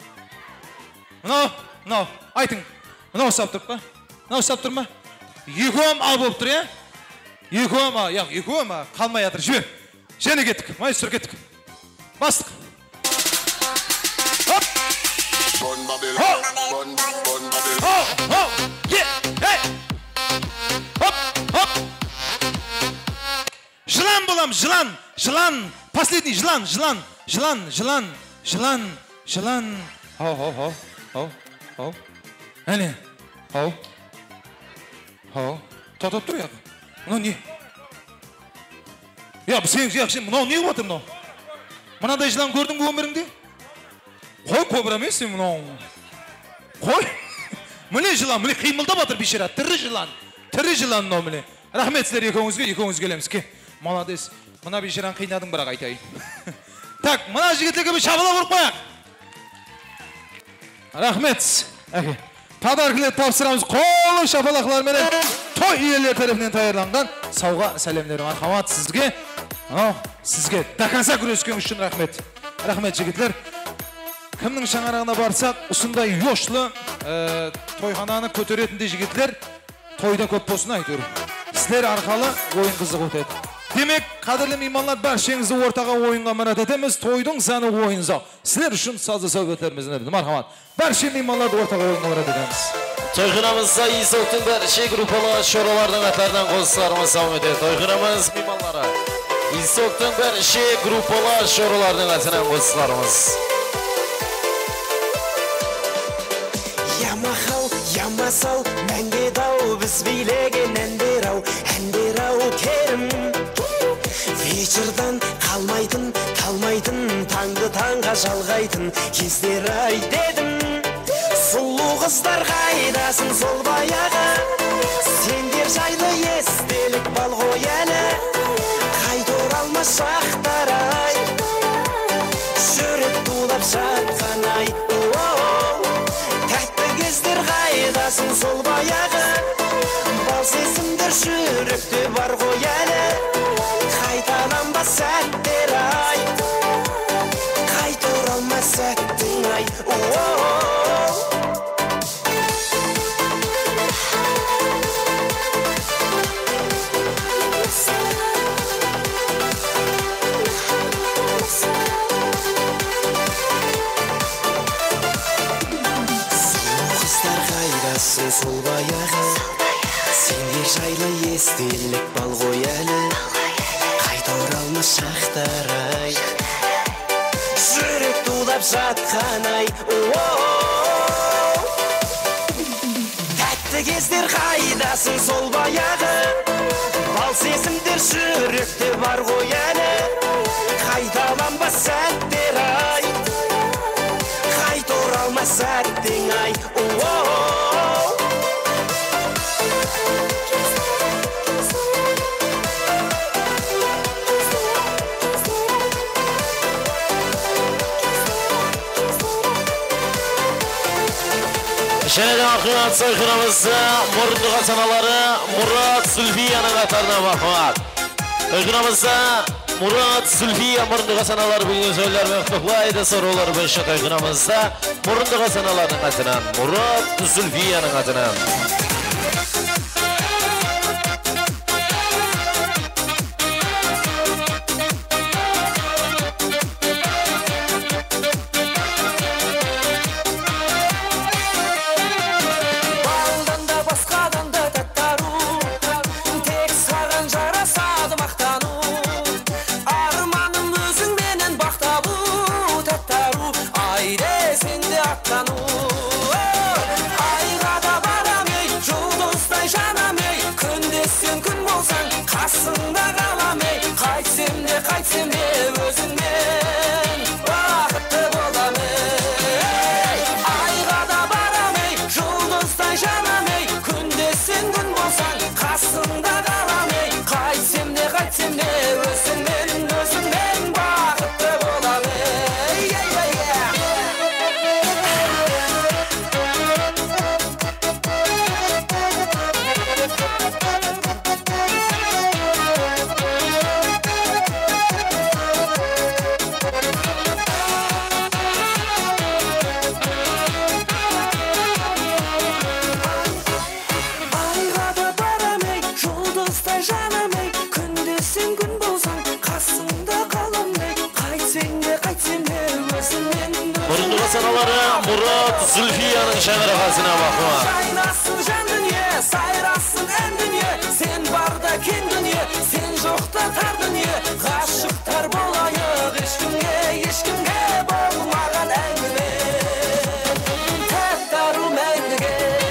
Мынау. Айтың. Мынау ұсап тұрып па? Мынау ұсап тұр ма? Екеуім ал болып тұр, е? Екеуім қалмай жатыр. Жібер. Және кеттік. Майыстыр кеттік. Бастық. Хоп. Жылан болам, жылан. Последний жылан. Ау. Әне. Ау. Татап тұр, яғы. Мынау не? Сен, мынау не қылып отыр мынау? Мынадай жылан көрдің бі өміріңде? Қой, кобра емес сен мынау. Қой. Міне жылан, міне қимылдап отыр бейшара. Тірі жылан мынау міне. Рахмет сіздер екеуіңіз келеміз. Молодец. Мына бейшараны қинадың бірақ айтайын. Так, мына жігіттерге бір шабыла ұрып қояқ. Рахмет. Подаркілер тапсырамыз. Қолы шапалақлар менен той иелер тарапынан таярланған сауға сәлемдер. Мархамат сізге. Сізге дақанса күрескен үшін рахмет. Рахмет жігітлер. Кімнің шаңарағына барсақ, ұсындай yoshlı тойхананы көтеретінде жігітлер тойда көп болсын айтыр. Сіздер арқалы ойын қызық өтеді. Демек, қадірлі меймандар, баршаңызды ортаға ойынға мұрат етеміз. Тойдың сәні ойынзақ. Сіздер үшін сазды сәубеттерімізді білді. Мархамат. Барша меймандарды ортаға ойынға мұрат етеміз. Тойханамызда Исоктың барша группалы шоралардың атарынан қосыларымыз сау өтеді. Тойханамыз мейманлары. Исоктың барша группалы шоралардың атарынан қосыларымыз. Ямасал, мәңге дау, біз билеген әндер ау керім. Вечердан қалмайтын, таңды таңға жалғайтын кездер ай дедім. Сұлу қыздар қайдасын сол баяғы, сендер жайлы естелік бал ғой әлі. Қайта оралмас шақтар ай, жүрек тулап жатқан ай. Тәтті кездер қайдасын сол баяғы, бал сезімдер жүректе бар ғой әлі. Қайталанбас сәттер ай, қайта оралмас сәттің ай. Сол баяғы, сендер жайлы естелік бал ғой әлі. Қайта оралмас шақтар ай, жүрек тулап жатқан ай. Тәтті кездер қайдасын сол баяғы, бал сезімдер жүректе бар ғой әлі. Қайталанбас сәттер ай, қайта оралмас сәттің ай. Және де ақиқат тойханамызда мұрындық асаналары Мұрат Зүлфияның атарына мархамат. Тойханамызда Мұрат Зүлфия мұрындық асаналары бүгінгі сөйлермен құттықтайды. Сораулар бойынша тойханамызда мұрындық асаналардың атынан Мұрат Зүлфияның атынан. аттану айға да барам ей жұлдыздай жанам ей күнде сен күн болсаң қасыңда қалам ей қайтсем де өзіңмен бақытты болам ей айға да барам ей жұлдыздай жанам ей күнде сен күн болсаң қасыңда қалам ей қайтсем де өзіңмен бақытты болам ей Sanalары Мұрат Зүлфияның шаңырағасына бақыма. Жайнасын жан дүние, сайрасын ән дүние, сен барда кен дүние, сен жоқта тар дүние, ғашықтар болайық ешкімге болмаған әңгіме, тәтті ару мәңгіге.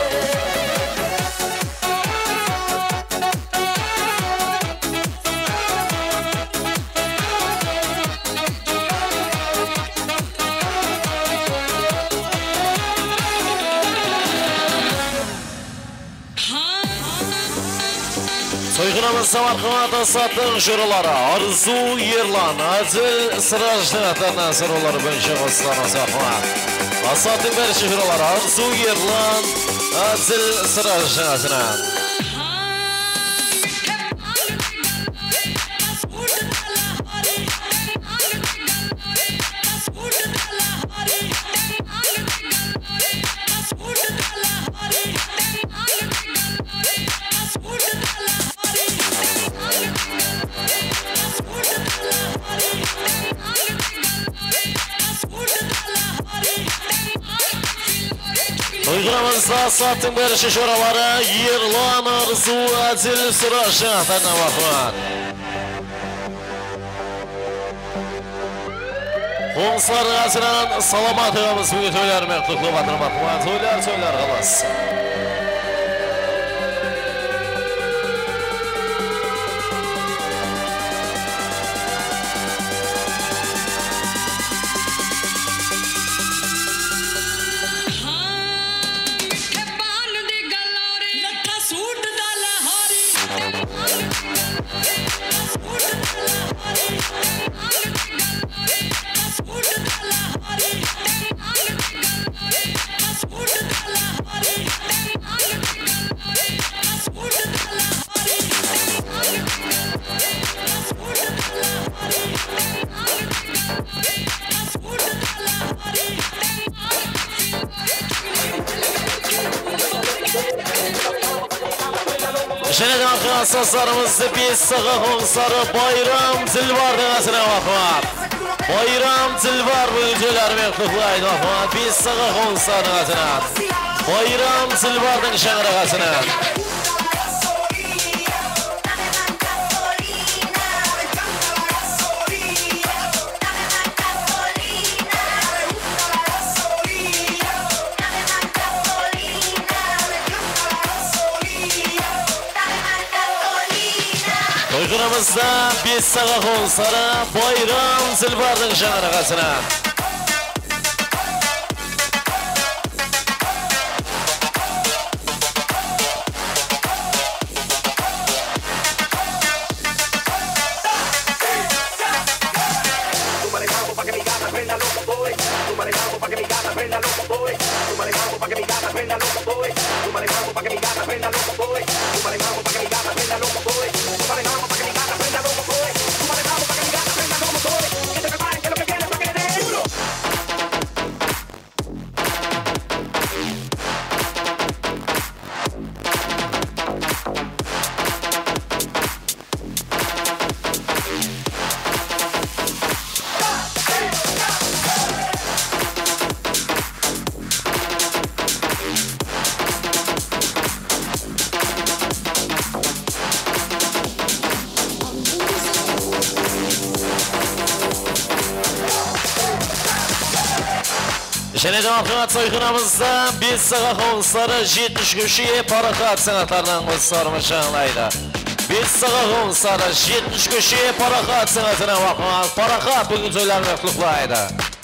Soyğunamız Samarqand Asatın jurolari Arzu Yerlan, Adil Sirajning atandan so'rovlari bo'yicha qo'zg'algan sahifat. Asatning barcha jurolari Arzu Yerlan, Adil Sirajning atandan. Uygulamamızda Asat'ın barışı şuraları Yerlan, Arzu, Adil, Sirajning atandan baqıman. Qo'ng'islar g'asidan salomat bo'lamiz. Bugun to'ylar qutlug' batir baqıman. To'ylar qalas. Şeneden asaslarımızda bir sağa qo'ng'isari Bayram Zilvarning asına baqıman. Bayram Zilvar bu ünlülerimi kutlaydı baqıman. Bir sağa qo'ng'isari asına. Bayram Zilvarning şang'irag'asini. Uygulamamızda bir sağa qo'ng'isari Bayram Zilvarning şang'irag'asini. Және ақымат сойқынамызда 5 саға қоңыстары 70 көшеге парақат саңаттарынан қосыларымыз жаңылайды. 5 саға қоңыстары 70 көшеге парақат саңатынан ақымат парақат бүгін сөйлерін құлықлайды.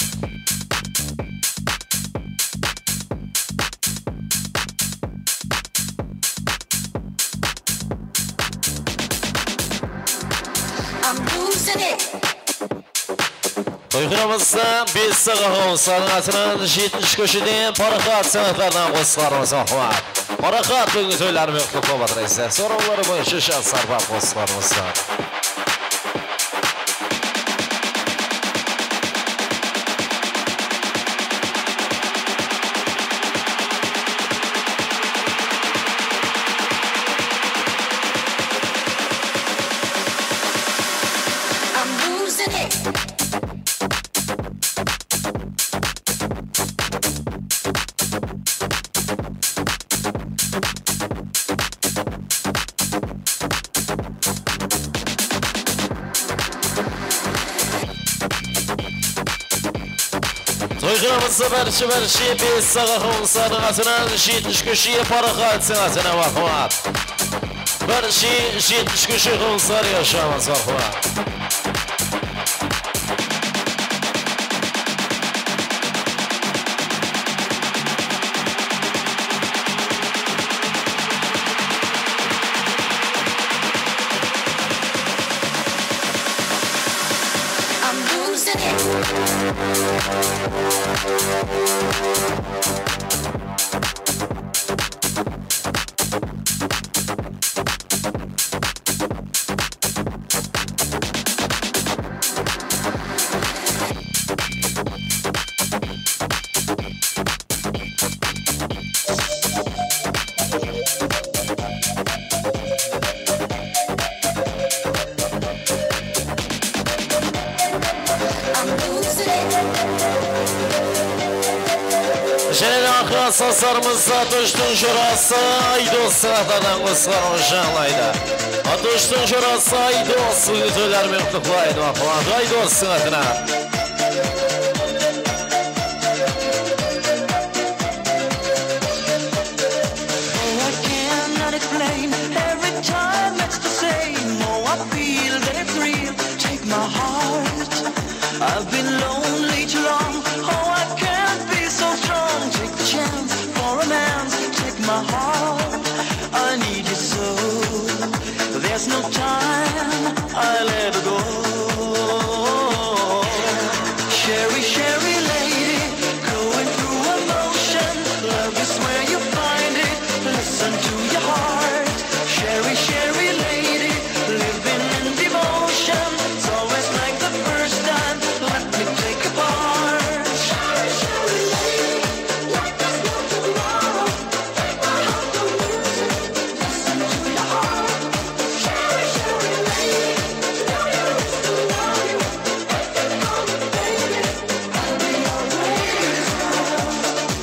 Тойқынамызда 5 саға қоңыстардың атынан 70 көшеден парақат саңаттарынан қосыларымыз ақымат. Парақат бүгін сөйлерін құлықлы батырайсы. Сораулары бойынша шансар бар қосыларымызда. Тойқынамызды бәрші 5 саға қоңыстардың атынан 70 көшеге парақат саңатынан ақымат. Бәрші 70 көше қоңыстар яшамыз ақымат. Сасарымызда Атоштың жорасы Айдос сағатардан қосыларымыз жаңлайды. Атоштың жорасы Айдос өтөлермен құтықлайды. Айдос сағатына. I've been lonely too long. Oh, I can't be so strong. Take the chance for romance. Take my heart. I need you so. There's no time. I'll let go. Sherry, Sherry lady, going through emotion. Love is where you find it. Listen to your heart. Sherry, Sherry lady, living in devotion. It's always like the first time. Let me take a part. Sherry, Sherry lady, like there's no tomorrow. Take my heart, don't lose it. Listen to your heart. Sherry, Sherry lady, know you used to love you. If you call me baby, I'll be always yours.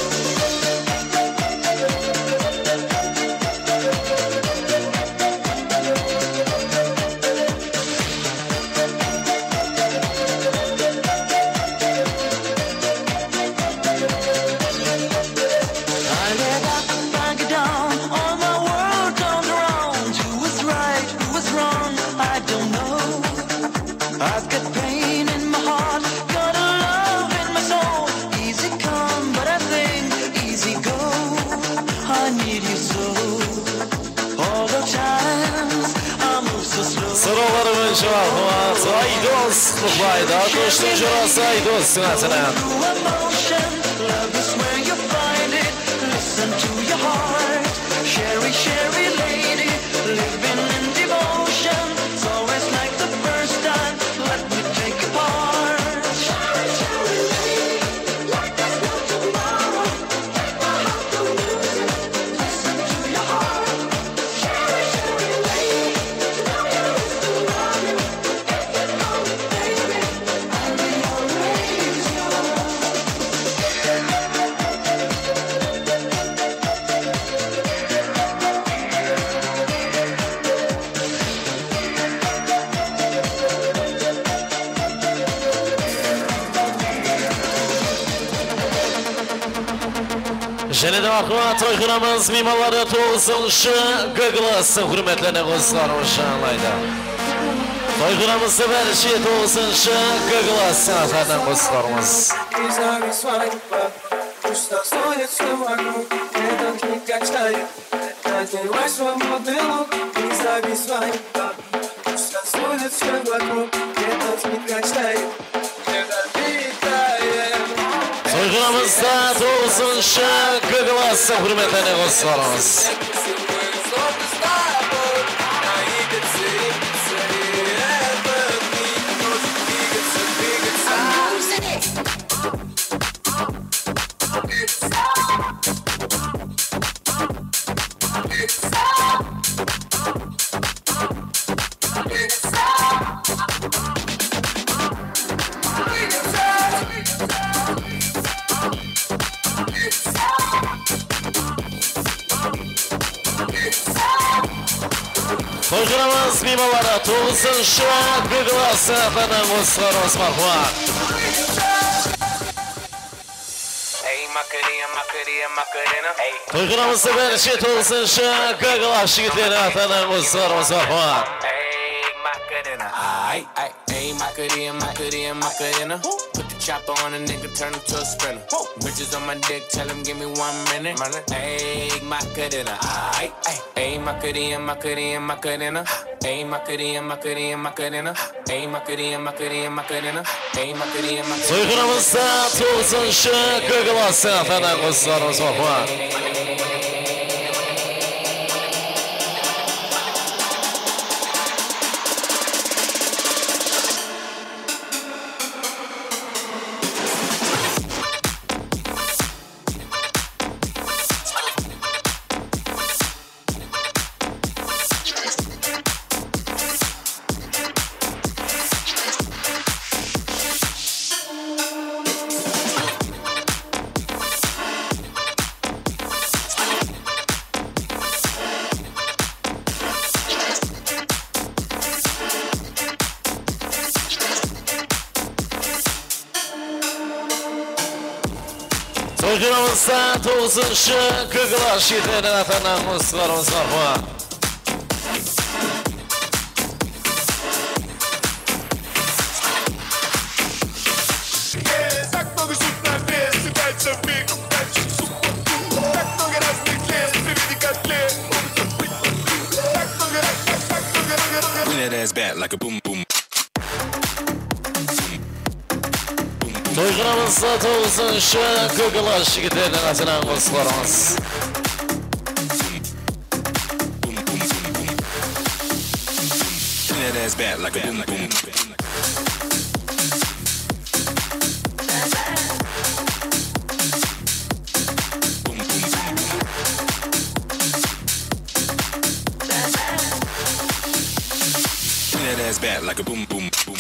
I let up and I get down. All my world turned around. Who was right? Who was wrong? I don't know. I've got pain in my heart. Got a love in my soul. Easy come, but I think easy go. I need you so. All the times I move so slow. Sıraları önce Ahmet Aydos Kutlaydı. Atıştın jurası Aydos sınatına. Emotion, love is where you find it. Listen to your heart. Sherry, Sherry lady, living in devotion. It's always like the first time. Let me take a part. Sherry, Sherry lady, like there's no tomorrow. Take my heart, don't lose it. Listen to your heart. Sherry, Sherry lady, know you used to love you. If you call me baby, I'll be always yours. Және de bakma toyxonamız mimarları 9-şı G-klasın hürmetlerine dostlarımız şanlaydı. Toyxonamızda bərişi 9-şı G-klasın atardan dostlarımız. Toyxonamızda 9-şı G-klasın hürmetlerine dostlarımız. Toyxonamız mimarları 9-şı G-klasın atardan dostlarımız marhumat. Toyxonamızda bərişi 9-şı G-klasın gitlerine atardan dostlarımız marhumat. Ayy, Macarena. Put the chopper on a nigga, turn him to a sprinter. Bitches on my dick, tell him give me 1 minute. Ayy, Macarena. Ayy, Macarena. Ayy, Macarena. Toyxonamızda 9-şı G-klasın atardan dostlarımız marhumat. Toyxonamızda 9-şı G-klasın gitlerine atardan dostlarımız marhumat. Bring that ass back like a boom boom. Toyxonamızda 9-şı G-klasın gitlerine atardan dostlarımız. Bring that ass back like a boom boom. Bring that ass back like a boom boom boom.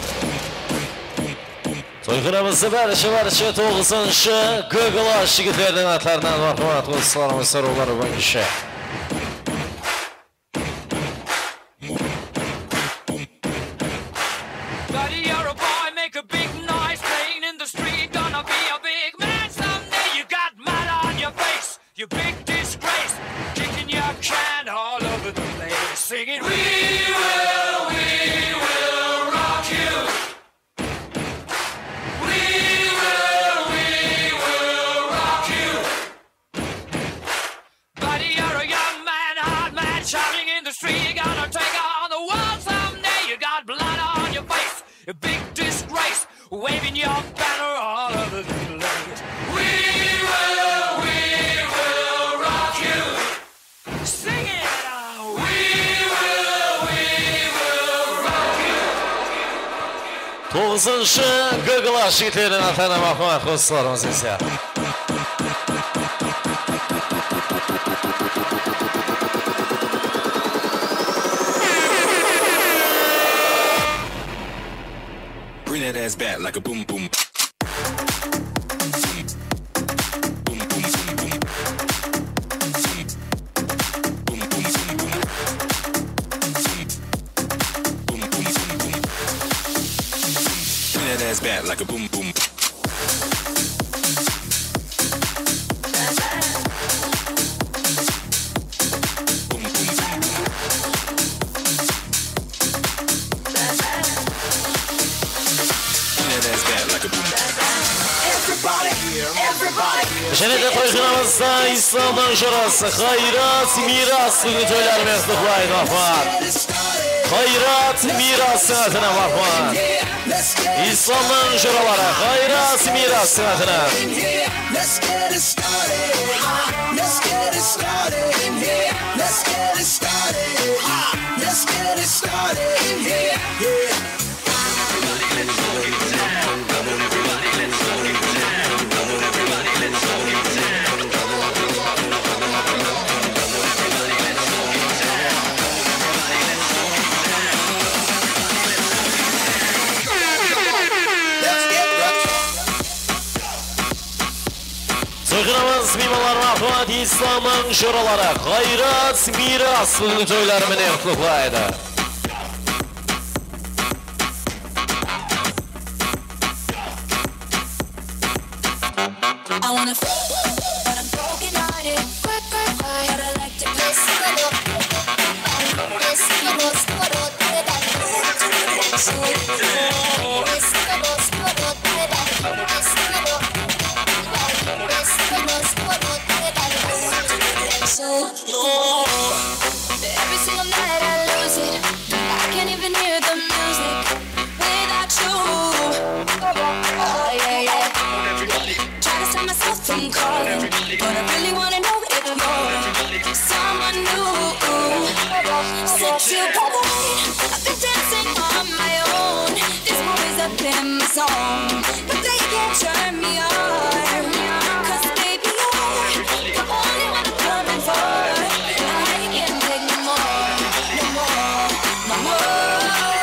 Toyxonamızda bərişi 9-şı G-klasın gitlerine atardan marhumat dostlarımız soruları bu işe. Buddy, you're a boy, make a big noise, playing in the street, gonna be a big man someday. You got mud on your face, you big disgrace, kicking your can all over the place, singing, we will rock you. We will rock you. Buddy, you're a young man, hard man, shouting in the street, you're gonna take on the world someday. You got blood on your face, a big disgrace, waving your banner all over the place. We will rock you. Sing it. We will rock you. 9-şı G-klasın gitlerine atardan marhumat dostlarımız ise. Bring that ass back like a boom boom. Bring that ass back like a boom boom. Және де тойханамызда İslam'dan жорасы Қайрат Мирас бүгін тойларымен құттықтайды Махмат. Қайрат Мирас сыңатына Махмат. İslam'dan жоралары Қайрат Мирас сыңатына. Let's get it started. Let's get it started in here. Let's get it started. Let's get it started in here. Toyxanamız mimalar Mahmut İslam'ın şuraları Қайрат Мирас бүгін тойларымен құттықтайды. I wanna but I'm broken hearted. But I like to play solo. Every single night I lose it. I can't even hear the music without you. Oh yeah, yeah. Try to stop myself from calling, but I really wanna know if you're someone new. Since you've been away, I've been dancing on my own. This boy's up in my song, but they can't turn me on. 'Cause baby, you're the only one I'm coming for. I can't take no more, no more, no more.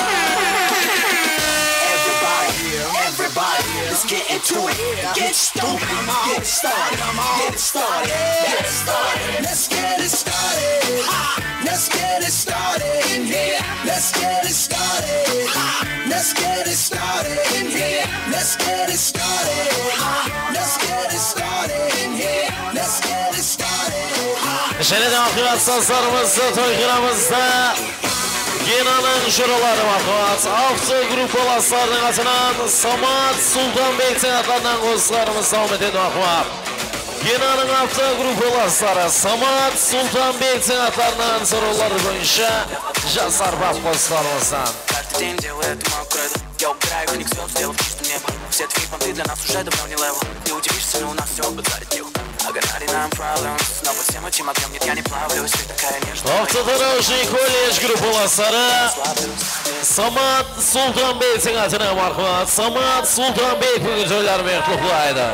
Everybody, let's get into it. Get stupid, get it started, get it started, get it started. Let's get it started. Let's get it started in here. Let's get it started. Let's get it started in here. Let's get it started. Let's get it started in here. Let's get it started. Және де ақиқат саздарымызды тойханамызда Genanın şuraları Mahmut Avto gruppalaslarının atынан Самат Султанбектің атынан қосыларымыз сауымет еді Mahmut. Genanın avto gruppalasları Самат Султанбектің атынан сұрулары бойынша жасар бап қосыларымыздан. Каждый день делаю эту мокрую. Я убираю их звезд, сделав чистым небо. Все твои понты для нас уже давно не левел. Ты удивишься, но у нас все зарядил. I got 99 problems. Снова всем этим огнем, нет, я не плавлюсь. Ты такая нежная. Автодорожный колледж группаластары Самат Султанбектің атынан Mahmut. Самат Султанбек бүгін тойларымен құттықтайды.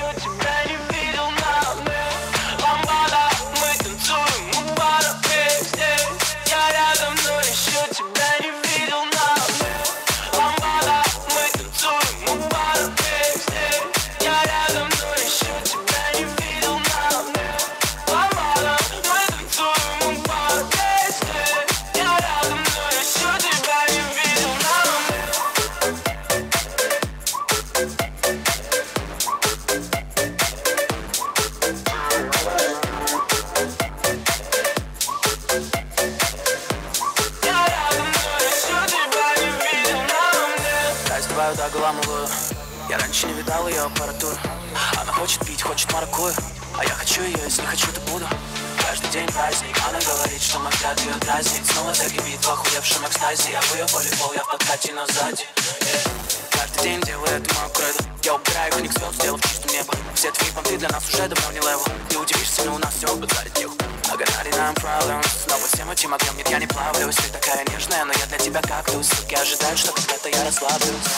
Я раньше не видал ее аппаратуру. Она хочет пить, хочет маракую. А я хочу ее, если хочу, то буду. Каждый день праздник. Она говорит, что мой взгляд ее дразнит. Снова загибит в охуевшем экстазе. Я в ее волейбол, я в подкате, но сзади. Каждый день делаю эту мокрую. Я убираю книг звезд, сделав чистым небо. Все твои понты для нас уже давно не левел. Ты удивишься, но у нас все зарядил. I got 99 problems. Снова всем этим огнем, нет, я не плавлюсь. Ты такая нежная, но я для тебя кактус. Суки ожидают, что когда-то я расслаблюсь.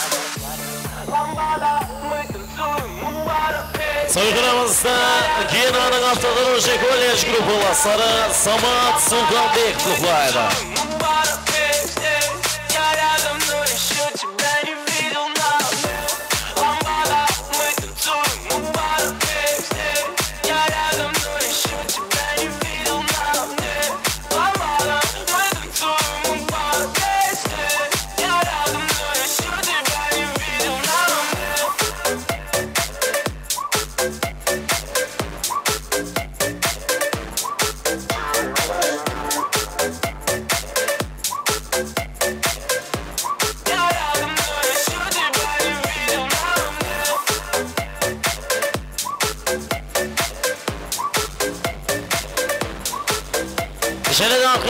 Toyxanamızda Genanın Автодорожный колледж группаластары Самат Султанбек құттықтайды.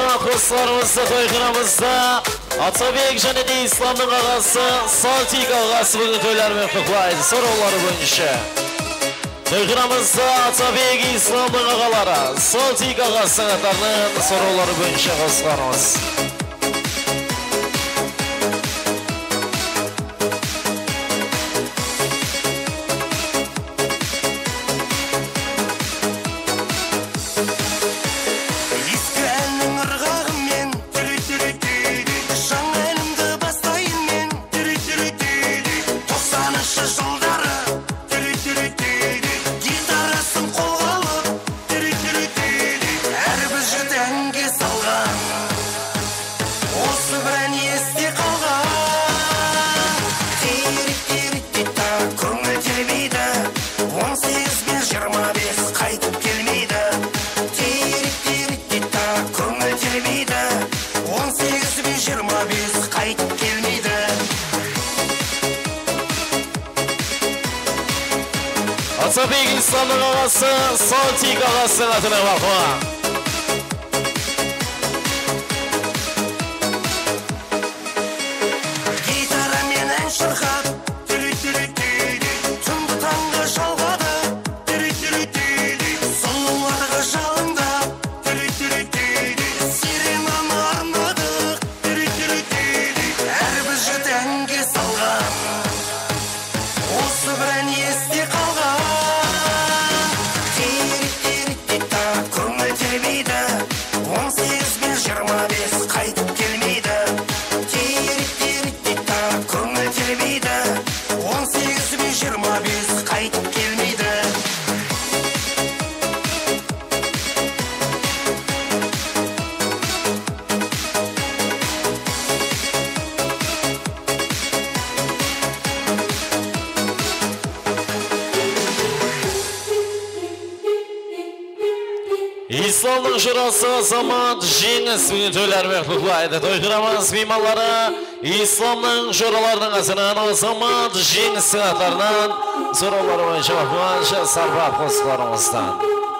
Dostlarımızda, toyxonamızda Atabek және де İslamның ағасы, Saltik ағası бүгін тойлармен құттықтайды. Сораулары бойынша. Toyxonamızda Atabek İslamның ағалары, Saltik ағасы қатарының сораулары бойынша қосыларымыз. Atabek İslamның ағасы, Saltik ағасының атына бақыма. Гитара мен ән шырқап, түнгі таңғы жалғады, сұлуларға жалындап, сиренаны арнадық, әрбір жігіт әнге салған, осы бір ән есте қалған. Көңіл тербейді, 18 бен 25 қайтып келмейді. Көңіл тербейді, 18 бен 25 қайтып келмейді. İslamның жырасы Азамат жеңіс бүгін тойлармен құттықтайды. Тойхонамыз меймандары İslamның жыраларының атынан Азамат жеңіс қатарынан сұраулары бойынша бақыланша сарбап қосыларымыздан.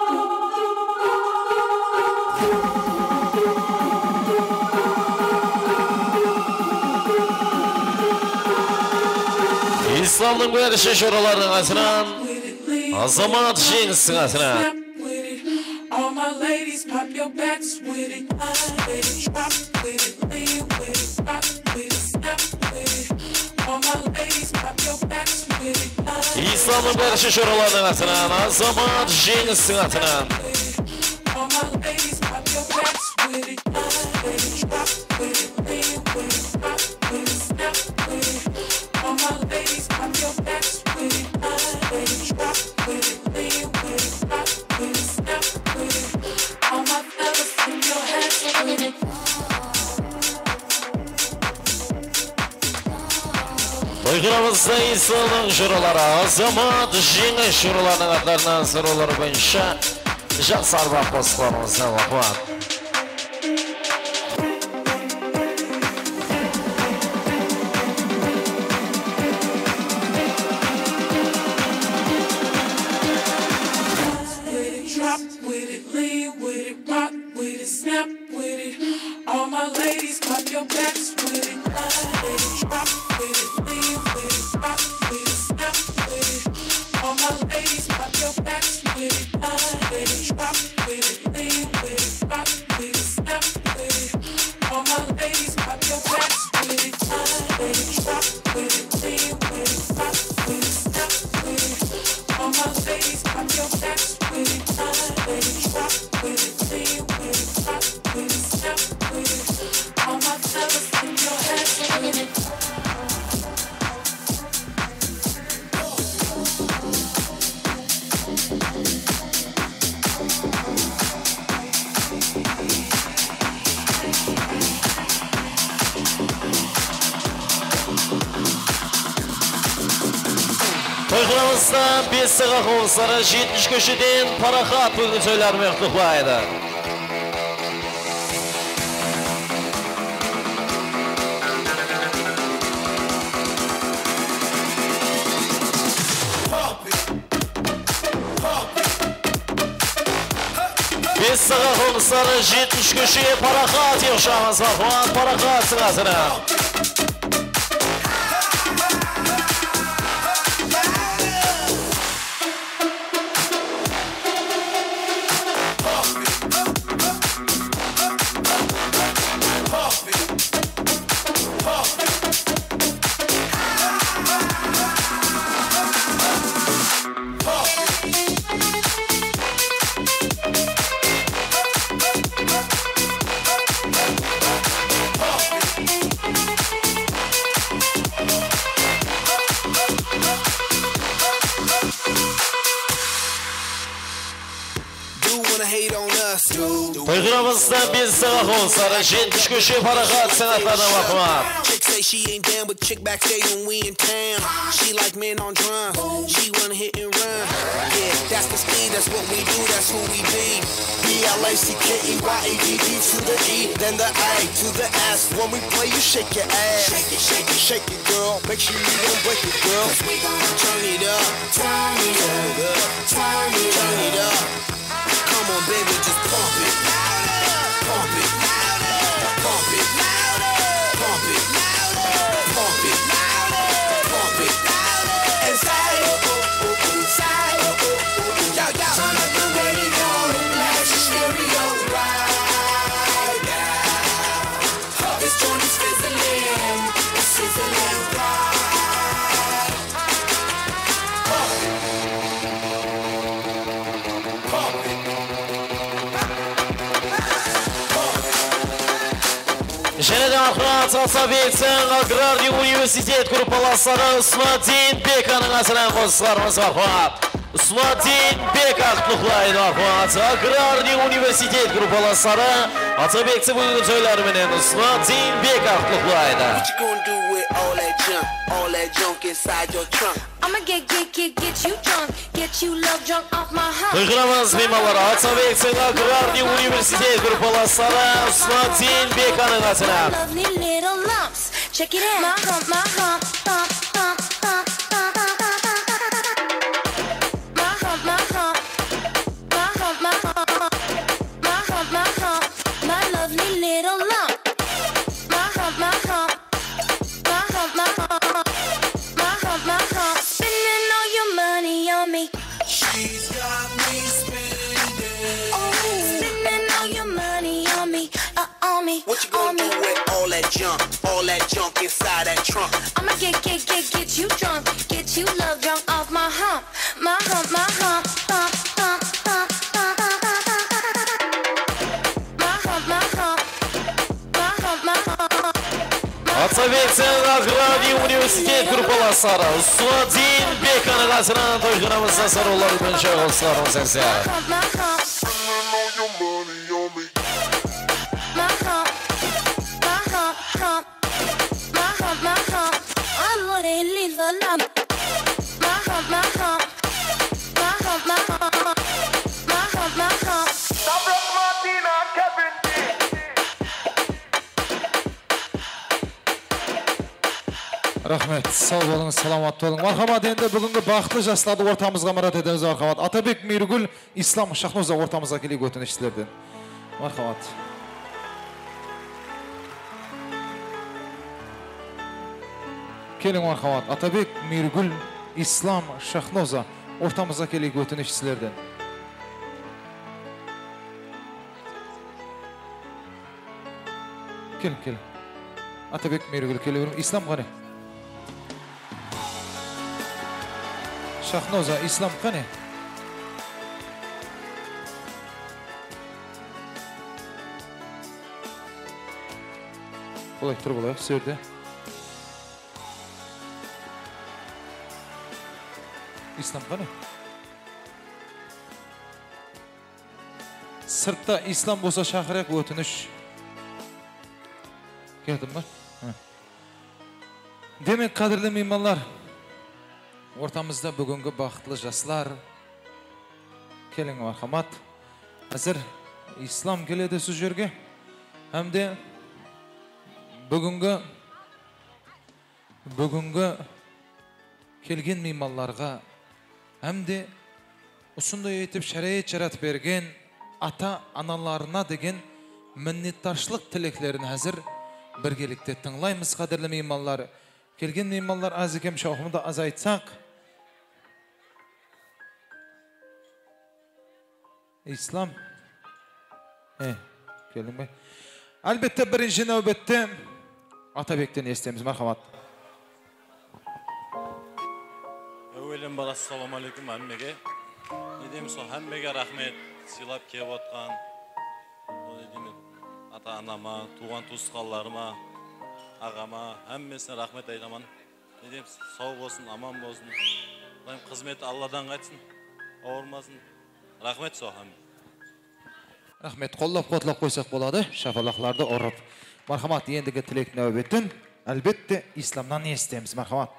İslamның бәріші жыраларының атынан Азамат жеңіс қатарынан. All my ladies, pop your backs with it. Drop with it, lean with it, rock with it, snap with it. All my ladies, pop your backs with it. İslamның бәріші жыраларының атынан Азамат жеңістің атынан. All my ladies, pop your backs with it. Drop with it, lean with it, rock with it, snap with it. All my ladies, pop your backs with it. Drop with it, lean with it, rock with it, snap with it. All my fellas, put your hands with it. Toyxonamızda İslamның жыралары Азамат жеңіс жыраларының атlarından сұраулары бойынша жасарбақ қосыларымыздан бақылан. Drop with it, lean with it, rock with it, snap with it. All my ladies, pop your backs with it. Drop with it, lean with it, rock with it, snap with it. All my ladies, pop your backs with it. Drop with it, lean with it, rock with it, snap with it. All my ladies, pop your backs with it. Drop with it, lean with it, rock with it, snap with it. All my ladies, pop your backs with it. Drop with it, lean with it, rock with it, snap with it. All my fellas, put your hands with it. Toyxonamızda 5 sığa қоғыстары 70 көшеден парақат бүгін сөйлермен құттықтайды. sağa konusları 70 köşeye parakat yaşamaz marhamat. Parakat sırasına. Toyguramızdan bir sağa konusları 70 köşeye parakat sanatlarına bakmak. Say she ain't down with chick backstage when we in town. She like men on drums. She wanna hit and run. Yeah, that's the speed. That's what we do. That's who we be. B-L-A-C-K-E-Y-A-D-D to the E, then the A to the S. When we play, you shake your ass. Shake it, shake it, shake it, girl. Make sure you don't break it, girl. 'Cause we gon' turn it up, turn it up, turn it up. Come on, baby, just pump it, pump it, pump it, pump it. Pump it, pump it, and say, say, yo, yo. Turn up the radio, let your stereo right now. This joint is sizzling, it's sizzling right. Pump it, pump it. Jeneden Ahmet Atabek'ten Agrardiya Üniversitet Gruppalasları Usmadin Bekan'ın asılan konuslarımız var. Usmadin Bek aklıqlayın Ahmet. Agrardiya Üniversitet Gruppalasları Atabek'te bugün söylermenen Usmadin Bek aklıqlayın. What you gonna do with all that junk inside your trunk? I'ma get you drunk, get you love drunk off my hump. Toyguramız mimarları Atabek'ten Agrardiya Üniversitet Gruppalasları Usmadin Bekan'ın asılan. Lovely little lumps, check it out. My hump, my hump, hump, hump, hump, hump, hump, hump. My hump, my hump, my hump, my hump, my hump, my hump, my lovely little lump. My hump, my hump, my hump, my hump, my hump, my hump. Spending all your money on me. She's got me spending. Oh, spending all your money on me, on me. What you gonna do with all that junk inside that trunk? I'ma get you drunk, get you love drunk off my hump, my hump, my hump, hump, hump, hump, hump, hump, hump. My hump, my hump, my hump, my hump. Atabek'ten Agrardiya Üniversitet Gruppalasları Usmadin Bekan'ın asılan toyguramızda sarılar önce olsalarımız ense. Rahmet, sağ olun, salamat olun. Marhamat, endi bugungi baxtli jastlarni o'rtamizga murat edamiz. Marhamat. Atabek Mirgul Islom Shahnoza o'rtamizga kelib o'tinishlardan. Marhamat. Keling marhamat. Atabek Mirgul Islom Shahnoza o'rtamizga kelib o'tinishlardan. Kel. Atabek Mirgul kelib Islom qani? Shahnoza Islom qani? Bo'lay, turib bo'lay, sirda. Islom qani? Sirtda Islom bo'lsa shahriq o'tinish. Keldimmi? Demek qadrli mehmonlar, o'rtamizda bugungi baxtli jastlar. Keling marhamat. Hozir Islom keladi siz yerga. Hamda bugungi kelgan mehmonlarga hamda usunday etib sharoit yaratib bergan ата аналарына деген minnettarchilik tilaklarini hozir birgalikda tinglaymiz qadrli mehmonlar. Kelgan mehmonlar az ekan, shohimni az aytsak. İslam. Keldingmi? Albatta birinchi navbatda Atabekdan eshitamiz. Marhamat. Avvalan bor assalomu alaykum hammaga. Ne deymiz, hammaga rahmat. Silab kelib atgan. Ata-anama, tuğan tuğanlarıma, ağama, hammesine rahmet aytaman. Ne diyeyim, sağ olsun, aman olsun. Benim hizmeti Allah'dan kaçsın, ağırmasın. Rahmet soğan. Rahmet, qo'llab-quvvatlab qo'ysak bo'ladi. Shafaloqlarda urib. Marhamat, endigi tilak navbatin albatta islomdan ne istaymiz? Marhamat.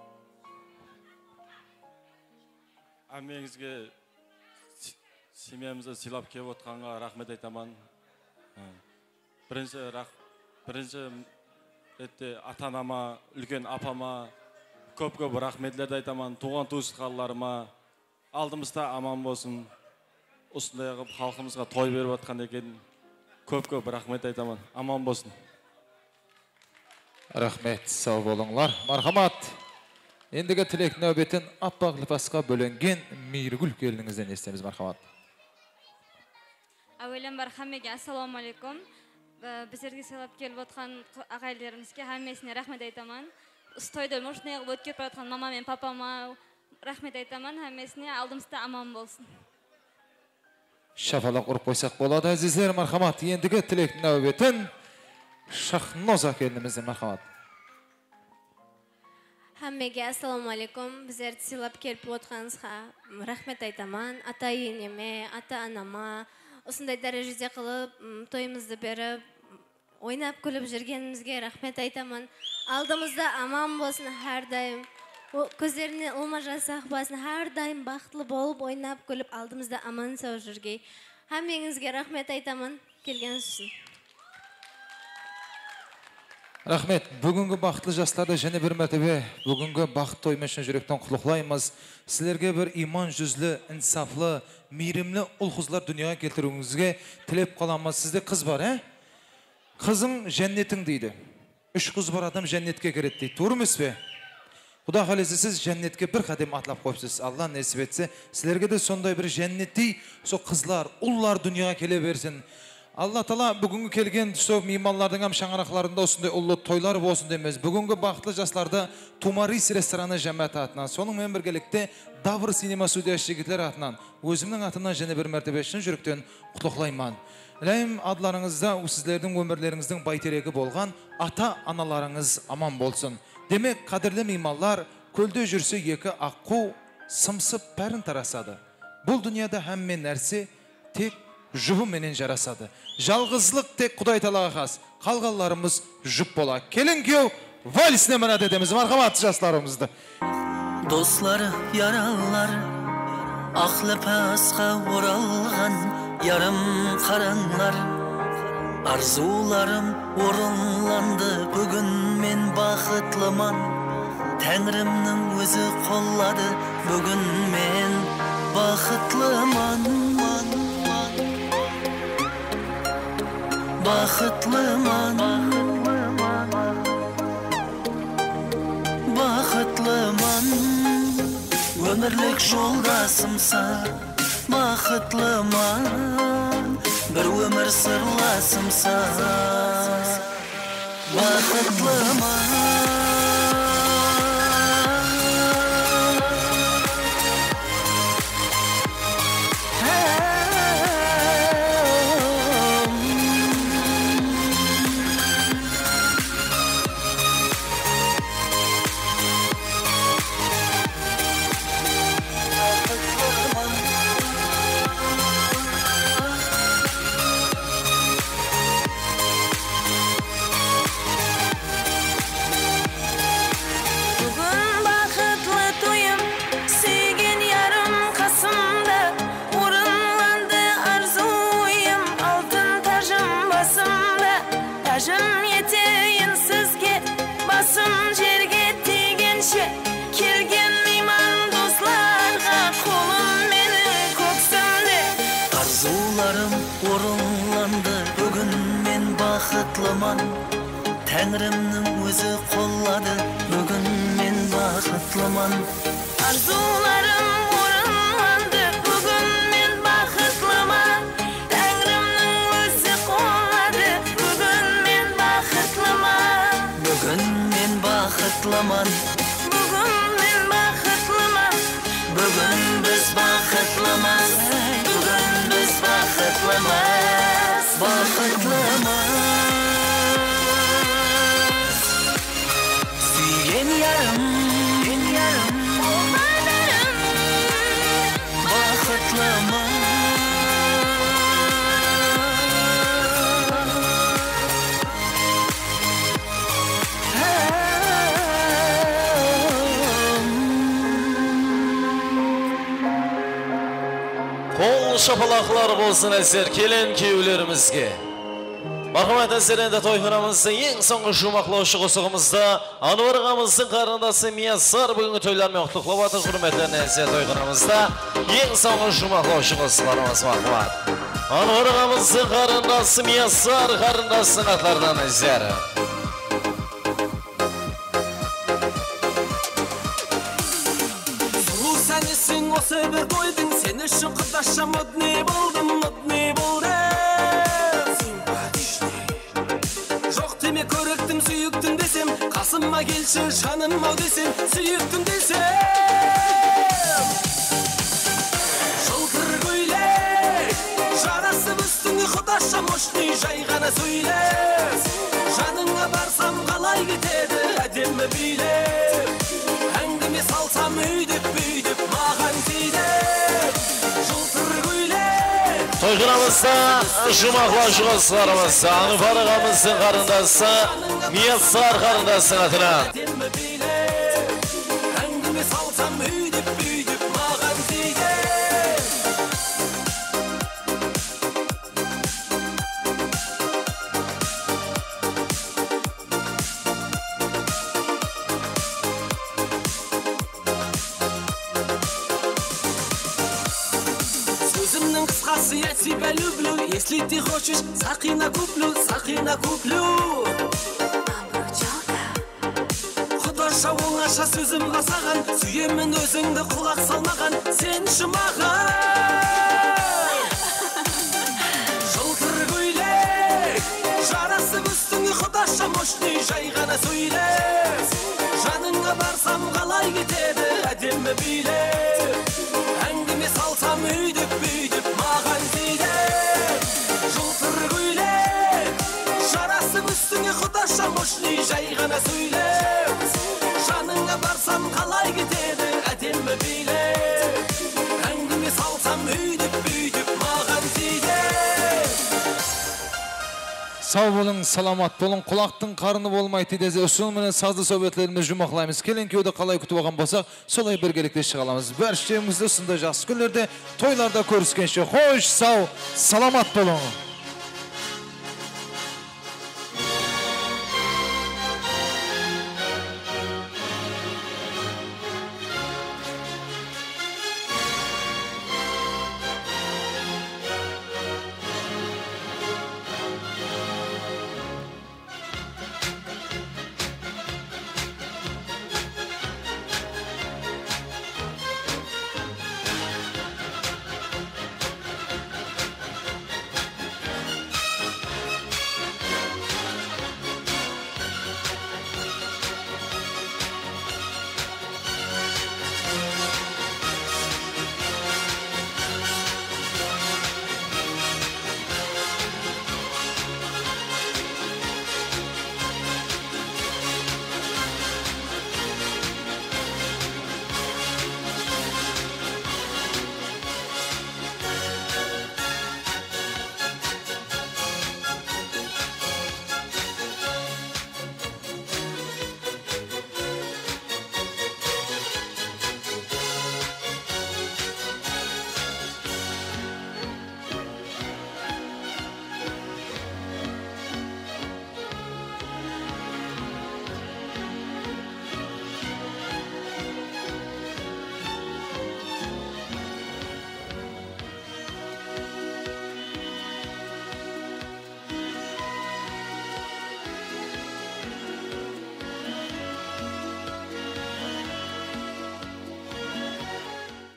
Hammangizga semyamizga silab kelib o'tganga rahmet aytaman. Birinchi ata-anama, ulkan apama ko'p-ko'p rahmetlar aytaman. Tuğan tuğanlarıma aldımızda aman bo'lsin. Ustunday qilib xalqimizga to'y berib atgan ekan. Ko'p-ko'p rahmet aytaman. Aman bo'lsin. Rahmet, sağ bo'linglar. Marhamat. Endigi tilak navbatin appoq libosga bo'lingan Mirgul keliningizdan eshitamiz. Marhamat. Avvalan hammaga assalomu alaykum. Bizlarga salab kelib o'tgan aqaylarimizga hammasine rahmat aytaman. Ustoyda mushunday qilib o'tib ketayotgan mamam va papama rahmat aytaman. Hammasine oldimizda aman bo'lsin. Shafaloq urib qo'ysak bo'ladi azizlar. Marhamat. Endigi tilak navbatin Shahnoza kelinimizdan marhamat. Hammaga assalomu alaykum. Bizlarga salab kelib o'tganingizga rahmat aytaman. Ata-eneme, ata-anama Osындай darajada qilib, to'yimizni berib, o'ynab kulib жүргенimizga rahmat aytaman. Aldimizda aman bo'lsin har doim. Ko'zlarini olmajasa saqbasin har doim baxtli bo'lib, o'ynab kulib aldimizda aman sog' жүрgey. Hammangizga rahmat aytaman. Kelgansiz uchun. Rahmet, bugungi baxtli yoshlarda yana bir martaba bugungi baxt to'ymasini yurakdan qutlaqlaymiz. Sizlarga bir iymon yuzli, insofli, mehrimli ul-qizlar dunyoga keltirishingizga tilab qolamiz. Sizda qiz bor, ha? Qizing jannating deydi. 3 qiz bor odam jannatga kiradi deydi. To'g'rimi? Xudo xolisa siz jannatga bir qadam atlab qo'yibsiz. Alloh nasib etsa, sizlarga da sonday bir jannatli so qizlar, ullar dunyoga kelaversin. Allah Taala bugungi kelgan so'z mehmonlarning ham shang'araqlarida o'sinday ullu to'ylar bo'lsin deymiz. Bugungi baxtli yoshlarda Tumaris restorani jamiyati atnan, so'ning bilan birgalikda Davr sinema studiyasi yigitlar atnan, o'zimning atimdan yana bir martaba shin yurakdan qutlaqlayman. Ilayim adlaringizda sizlarning umrlaringizning bayteragi bo'lgan ata-analaringiz aman bo'lsin. Demak, qadrli mehmonlar, ko'lda yursa yeki aqu simsib parin tarasadi. Bu dunyoda hamma narsa tek jubu menen jarasadi. Жалғызлық tek Xudoy Taologa xos. Qolganlarimiz jup bo'la. Kelin-ku valsni mana dedimiz. Marhamat yoshlarimizni. Dostlar yaralar aqli pasqa o'ralgan yarım qaranlar arzularim o'rinlandi bugun men baxtliman Tangrimning o'zi qo'lladi bugun men baxtliman Baxtliman Baxtliman Ömürlük yo'ldasımsa Baxtliman Bir ömür sırlasımsa Baxtliman Tajım yeteyin sizge basım jerge tegenşe kelgen meyman dostlarga kolum meni ko'ksimde arzularım Тәңірімнің өзі қоллады, бүгін мен бақытлыман. Арзуларым орынланды, бүгін мен бақытлыман. Тәңірімнің өзі қоллады, бүгін мен бақытлыман. Бүгін мен бақытлыман. Бүгін мен бақытлыман. Бүгін біз бақытлымыз. Бүгін біз бақытлымыз. Бақытлымыз. Сүйген ярым, бақытлымыз. Қол шапалақлар болсын әсер келен кеулерімізге. Мархамат әсерінде тойханамыздың ең соңғы жұмақлаушы қосығымызда Ануар ағамыздың қарындасы Мияссар бүгінгі тойлармен құттықтап жатыр. Құрметті әсер тойханамызда ең соңғы жұмақлаушы қосыларымыз мархамат. Ануар ағамыздың қарындасы Мияссар қарындасының аттарынан әсер. Сен осы бір тойдың, сен үшін құдаша модный болдым, модный болдым. Симпатичный. Жоқ деме көріктім, сүйіктім десем, қасыма келші, жаным ау десем, сүйіктім десем. Жылтыр көйлек, жарасып үстіңі құдаша мощный, жай ғана сөйлес. Жаныңа барсам қалай кетеді, әдемі билеп. Әңгіме салсам үйдеп бүйдеп маған тиді. Жылтыр көйлек. Тойханамызда жұмақлаушы қосыларымызда Ануар ағамыздың қарындасы Мияссар қарындасының атынан. Әдемі билеп. Әңгіме салсам үйдеп бүйдеп маған тиді. Я тебя люблю, если ты хочешь, сақина куплю, сақина куплю. Құдаша оңаша сөзім қасаған, сүйемін өзіңді құлақ салмаған, сен жұмаған. Жылтыр көйлек, жарасып үстіңі құдаша мощный, жай ғана сөйлес. Жаныңа барсам қалай кетеді, әдемі билеп. Әңгіме салсам үйдеп бүйдеп маған тиді. Жылтыр көйлек, жарасып үстіңе құдаша мощный, жай ғана сөйлеп. Жаныңа барсам қалай кетеді, әдемі билеп. Әңгіме салсам үйдеп бүйдеп маған тиді. Сау болың, саламат болың, құлақтың қарыны болмайды дезе. Үсіл менен сазды сөбетлеріміз жұмақлаймыз. Келен кеуді қалай күтіп оған болсақ, солай біргелікте шығаламыз. Бәрштерімізді ұсында жақсы күндерде, тойларда көріскенше. Қош, сау, саламат болың.